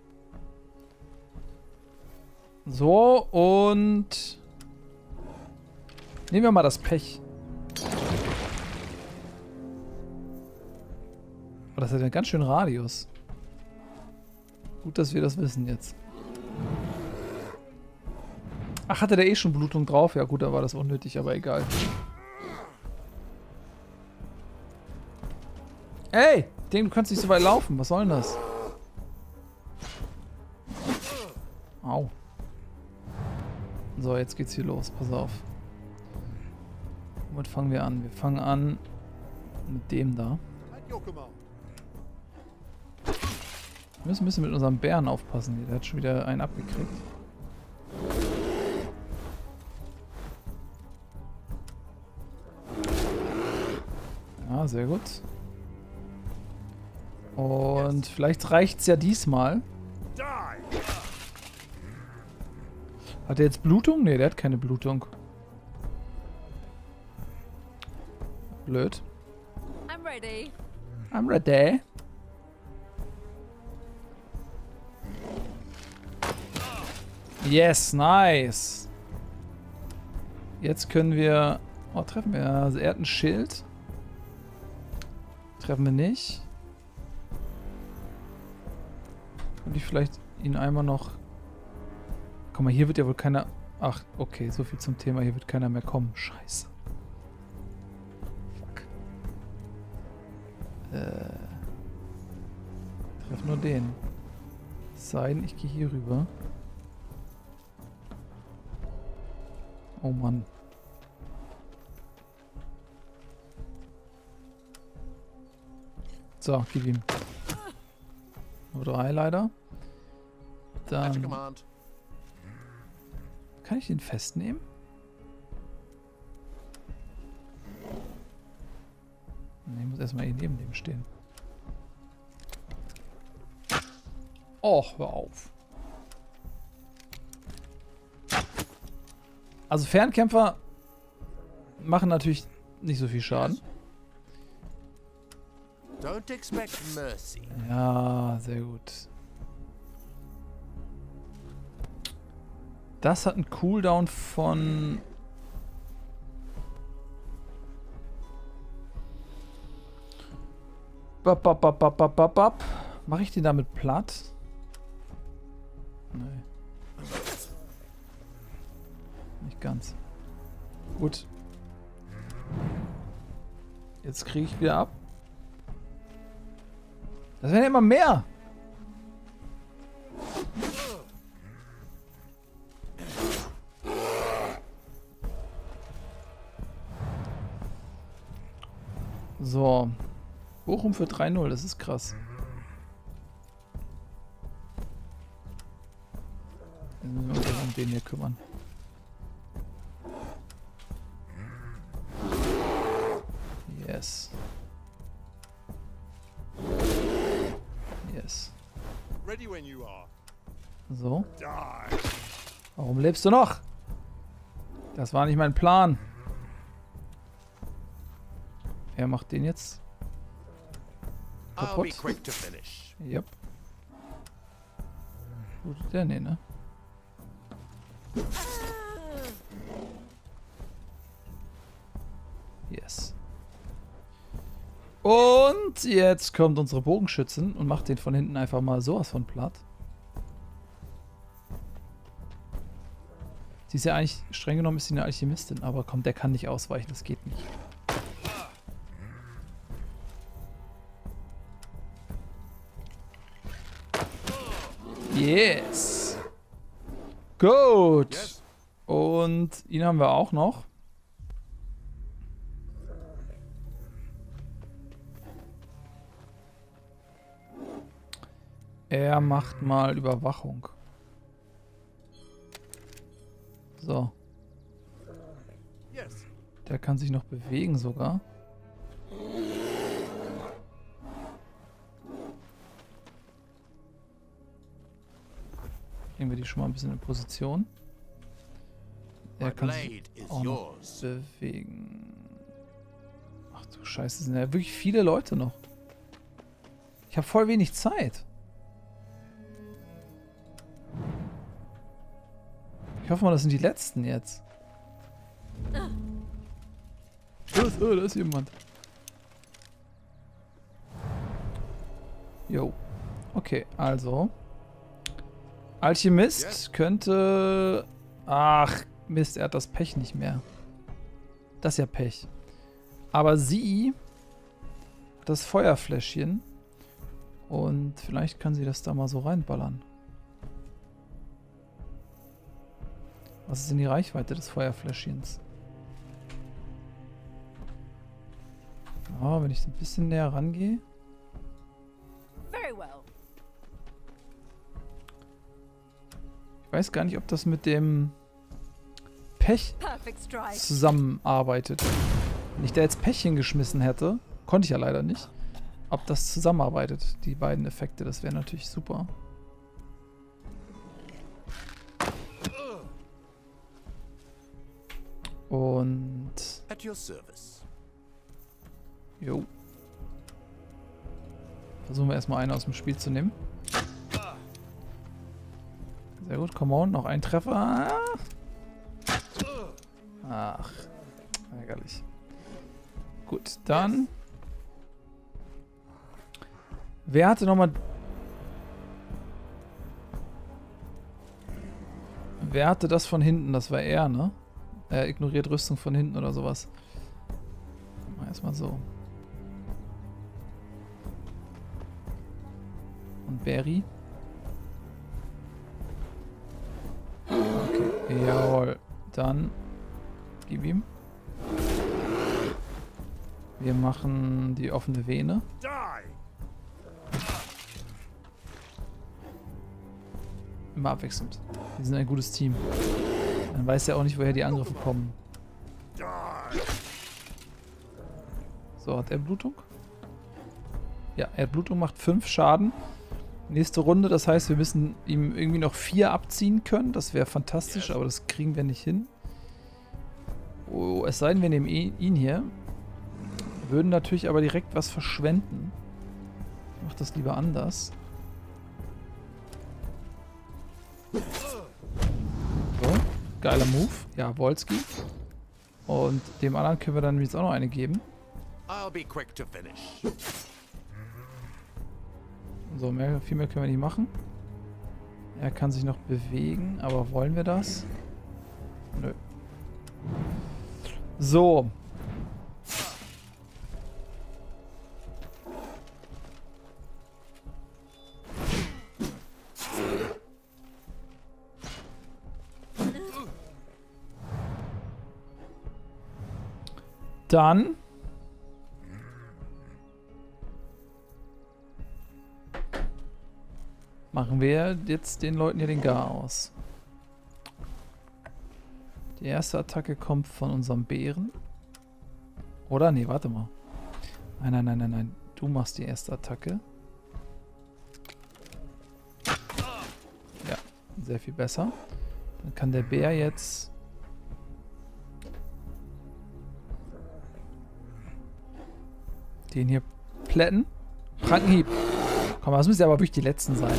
So, und... Nehmen wir mal das Pech. Aber das hat einen ganz schönen Radius. Gut, dass wir das wissen jetzt. Ach, hatte der eh schon Blutung drauf? Ja gut, da war das unnötig, aber egal. Ey! Ich denke, du kannst nicht so weit laufen. Was soll denn das? Au. So, jetzt geht's hier los. Pass auf. Womit fangen wir an? Wir fangen an mit dem da. Wir müssen ein bisschen mit unserem Bären aufpassen. Der hat schon wieder einen abgekriegt. Ja, sehr gut. Und vielleicht reicht's ja diesmal. Hat er jetzt Blutung? Ne, der hat keine Blutung. Blöd. I'm ready. I'm ready. Yes, nice. Jetzt können wir... Oh, treffen wir. Also er hat ein Schild. Treffen wir nicht. Und ich vielleicht ihn einmal noch... Guck mal, hier wird ja wohl keiner... Ach, okay, so viel zum Thema. Hier wird keiner mehr kommen. Scheiße. Fuck. Äh... Treff nur den. Es sei denn, ich gehe hier rüber. Oh Mann. So, gib ihm. Nur drei leider. Dann... Kann ich den festnehmen? Ne, ich muss erstmal hier neben dem stehen. Och, hör auf. Also Fernkämpfer machen natürlich nicht so viel Schaden. Don't expect mercy. Ja, sehr gut. Das hat einen Cooldown von... Bap, bap, bap, bap, bap, bap, bap. Mache ich den damit platt? Nee. Nicht ganz. Gut. Jetzt kriege ich wieder ab. Das werden ja immer mehr. So. Bochum für drei null, das ist krass. Jetzt müssen wir uns um den hier kümmern. Yes. Yes. So. Warum lebst du noch? Das war nicht mein Plan. Er macht den jetzt kaputt. Yep. Blutet der? Nee, ne? Yes. Und jetzt kommt unsere Bogenschützin und macht den von hinten einfach mal sowas von platt. Sie ist ja eigentlich, streng genommen ist sie eine Alchemistin, aber komm, der kann nicht ausweichen, das geht nicht. Yes. Gut. Yes. Und ihn haben wir auch noch. Er macht mal Überwachung. So. Yes. Der kann sich noch bewegen sogar. Bringen wir die schon mal ein bisschen in Position. Er kann sich auch noch bewegen. Ach du Scheiße, sind ja wirklich viele Leute noch. Ich habe voll wenig Zeit. Ich hoffe mal, das sind die letzten jetzt. Da ist, oh, da ist jemand. Jo. Okay, also. Alchemist yes. könnte... Ach, Mist, er hat das Pech nicht mehr. Das ist ja Pech. Aber sie hat das Feuerfläschchen. Und vielleicht kann sie das da mal so reinballern. Was ist denn die Reichweite des Feuerfläschchens? Ja, wenn ich ein bisschen näher rangehe. Ich weiß gar nicht, ob das mit dem Pech zusammenarbeitet. Wenn ich da jetzt Pech hingeschmissen hätte, konnte ich ja leider nicht. Ob das zusammenarbeitet, die beiden Effekte, das wäre natürlich super. Und... At your service. Jo. Versuchen wir erstmal einen aus dem Spiel zu nehmen. Sehr gut, come on, noch ein Treffer. Ach, ärgerlich. Gut, dann... Wer hatte nochmal... Wer hatte das von hinten? Das war er, ne? Er ignoriert Rüstung von hinten oder sowas. Mal erstmal so. Und Barry. Okay, jawohl. Dann gib ihm. Wir machen die offene Vene. Immer abwechselnd. Wir sind ein gutes Team. Dann weiß er auch nicht, woher die Angriffe kommen. So, hat er Blutung? Ja, er hat Blutung, macht fünf Schaden. Nächste Runde, das heißt, wir müssen ihm irgendwie noch vier abziehen können. Das wäre fantastisch, aber das kriegen wir nicht hin. Oh, es sei denn, wir nehmen ihn hier. Würden natürlich aber direkt was verschwenden. Ich mach das lieber anders. So, geiler Move. Ja, Wolski. Und dem anderen können wir dann jetzt auch noch eine geben. I'll be quick to finish. So, mehr, viel mehr können wir nicht machen. Er kann sich noch bewegen, aber wollen wir das? Nö. So. Dann machen wir jetzt den Leuten hier den Gar aus. Die erste Attacke kommt von unserem Bären. Oder? Nee, warte mal. Nein, nein, nein, nein, nein. Du machst die erste Attacke. Ja, sehr viel besser. Dann kann der Bär jetzt... den hier plätten. Prankenhieb. Komm, das müssen ja aber wirklich die letzten sein.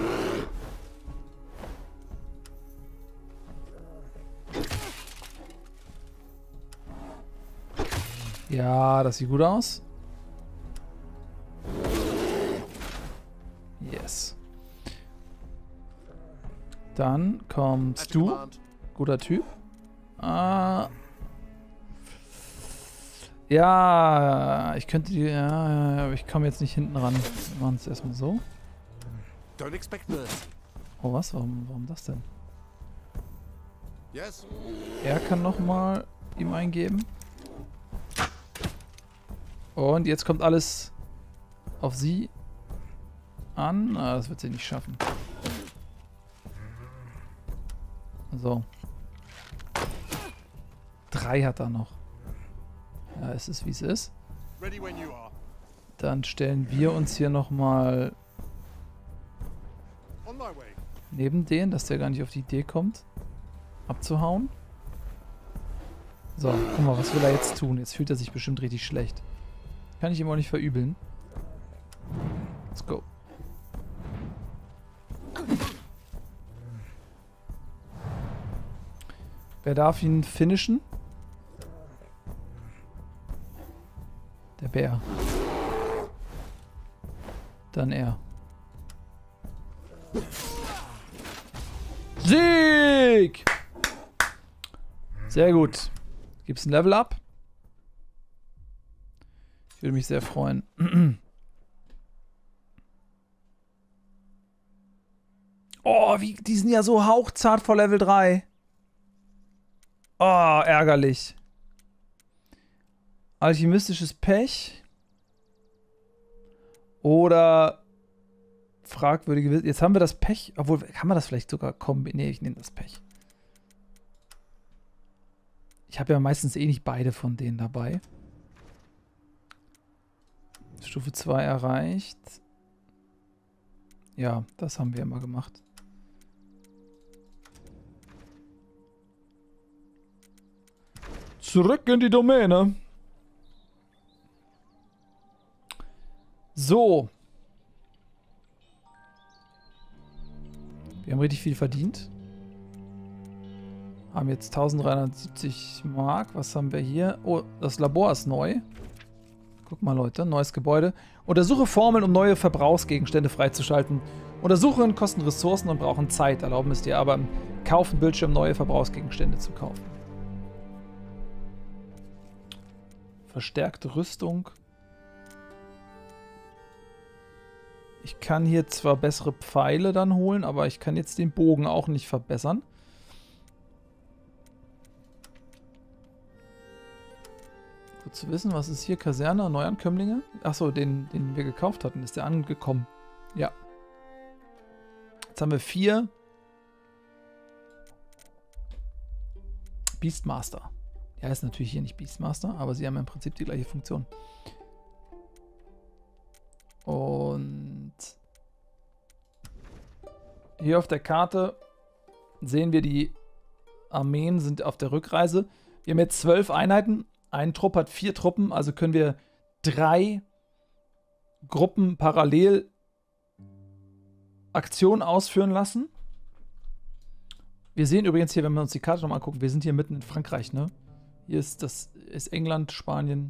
Ja, das sieht gut aus. Yes. Dann kommst du. Guter Typ. Ah... Ja, ich könnte die... Ja, aber ich komme jetzt nicht hinten ran. Wir machen es erstmal so. Oh, was? Warum, warum das denn? Er kann nochmal ihm eingeben. Und jetzt kommt alles auf sie an. Ah, das wird sie nicht schaffen. So. Drei hat er noch. Ja, es ist, wie es ist. Dann stellen wir uns hier nochmal neben den, dass der gar nicht auf die Idee kommt, abzuhauen. So, guck mal, was will er jetzt tun? Jetzt fühlt er sich bestimmt richtig schlecht. Kann ich ihm auch nicht verübeln. Let's go. Wer darf ihn finishen? Der Bär. Dann er. Sieg! Sehr gut. Gibt's ein Level Up? Ich würde mich sehr freuen. Oh, wie, die sind ja so hauchzart vor Level drei. Oh, ärgerlich. Alchemistisches Pech. Oder fragwürdige Wissen. Jetzt haben wir das Pech. Obwohl, kann man das vielleicht sogar kombinieren? Nee, ich nehme das Pech. Ich habe ja meistens eh nicht beide von denen dabei. Stufe zwei erreicht. Ja, das haben wir immer gemacht. Zurück in die Domäne. So. Wir haben richtig viel verdient. Haben jetzt dreizehnhundertsiebzig Mark. Was haben wir hier? Oh, das Labor ist neu. Guck mal, Leute. Neues Gebäude. Untersuche Formeln, um neue Verbrauchsgegenstände freizuschalten. Untersuchungen kosten Ressourcen und brauchen Zeit. Erlauben es dir aber im Kaufen-Bildschirm neue Verbrauchsgegenstände zu kaufen. Verstärkte Rüstung. Ich kann hier zwar bessere Pfeile dann holen, aber ich kann jetzt den Bogen auch nicht verbessern. Gut zu wissen, was ist hier? Kaserne, Neuankömmlinge? Achso, den, den wir gekauft hatten. Ist der angekommen? Ja. Jetzt haben wir vier. Beastmaster. Ja, ist natürlich hier nicht Beastmaster, aber sie haben im Prinzip die gleiche Funktion. Und hier auf der Karte sehen wir, die Armeen sind auf der Rückreise. Wir haben jetzt zwölf Einheiten. Ein Trupp hat vier Truppen, also können wir drei Gruppen parallel Aktionen ausführen lassen. Wir sehen übrigens hier, wenn wir uns die Karte nochmal angucken, wir sind hier mitten in Frankreich, ne? Hier ist das ist England, Spanien.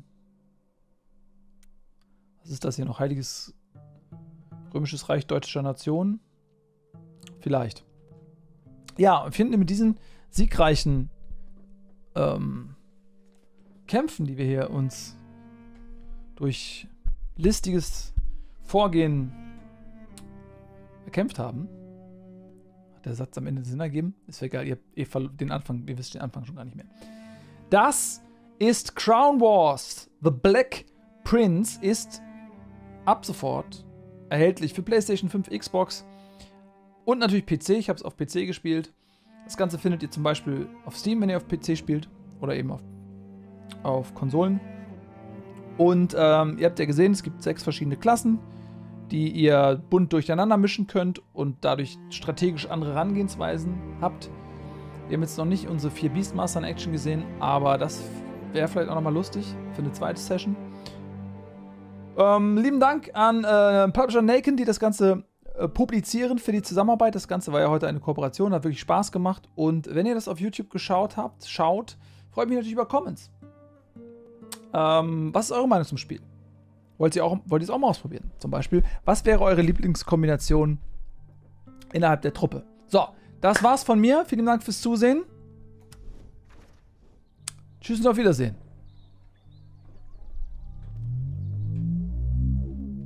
Was ist das hier noch? Heiliges Römisches Reich deutscher Nation? Vielleicht. Ja, und finden mit diesen siegreichen ähm, Kämpfen, die wir hier uns durch listiges Vorgehen erkämpft haben. Hat der Satz am Ende Sinn ergeben? Ist egal, ihr habt den Anfang, ihr wisst den Anfang schon gar nicht mehr. Das ist Crown Wars. The Black Prince ist ab sofort erhältlich für PlayStation fünf, Xbox und natürlich P C. Ich habe es auf P C gespielt. Das Ganze findet ihr zum Beispiel auf Steam, wenn ihr auf P C spielt. Oder eben auf, auf Konsolen. Und ähm, ihr habt ja gesehen, es gibt sechs verschiedene Klassen, die ihr bunt durcheinander mischen könnt und dadurch strategisch andere Herangehensweisen habt. Wir haben jetzt noch nicht unsere vier Beastmaster in Action gesehen, aber das wäre vielleicht auch nochmal lustig für eine zweite Session. Ähm, lieben Dank an äh, Publisher Naken, die das Ganze äh, publizieren für die Zusammenarbeit. Das Ganze war ja heute eine Kooperation, hat wirklich Spaß gemacht. Und wenn ihr das auf YouTube geschaut habt, schaut, freut mich natürlich über Comments. Ähm, was ist eure Meinung zum Spiel? Wollt ihr auch, wollt ihr es auch mal ausprobieren? Zum Beispiel, was wäre eure Lieblingskombination innerhalb der Truppe? So, das war's von mir. Vielen Dank fürs Zusehen. Tschüss und auf Wiedersehen.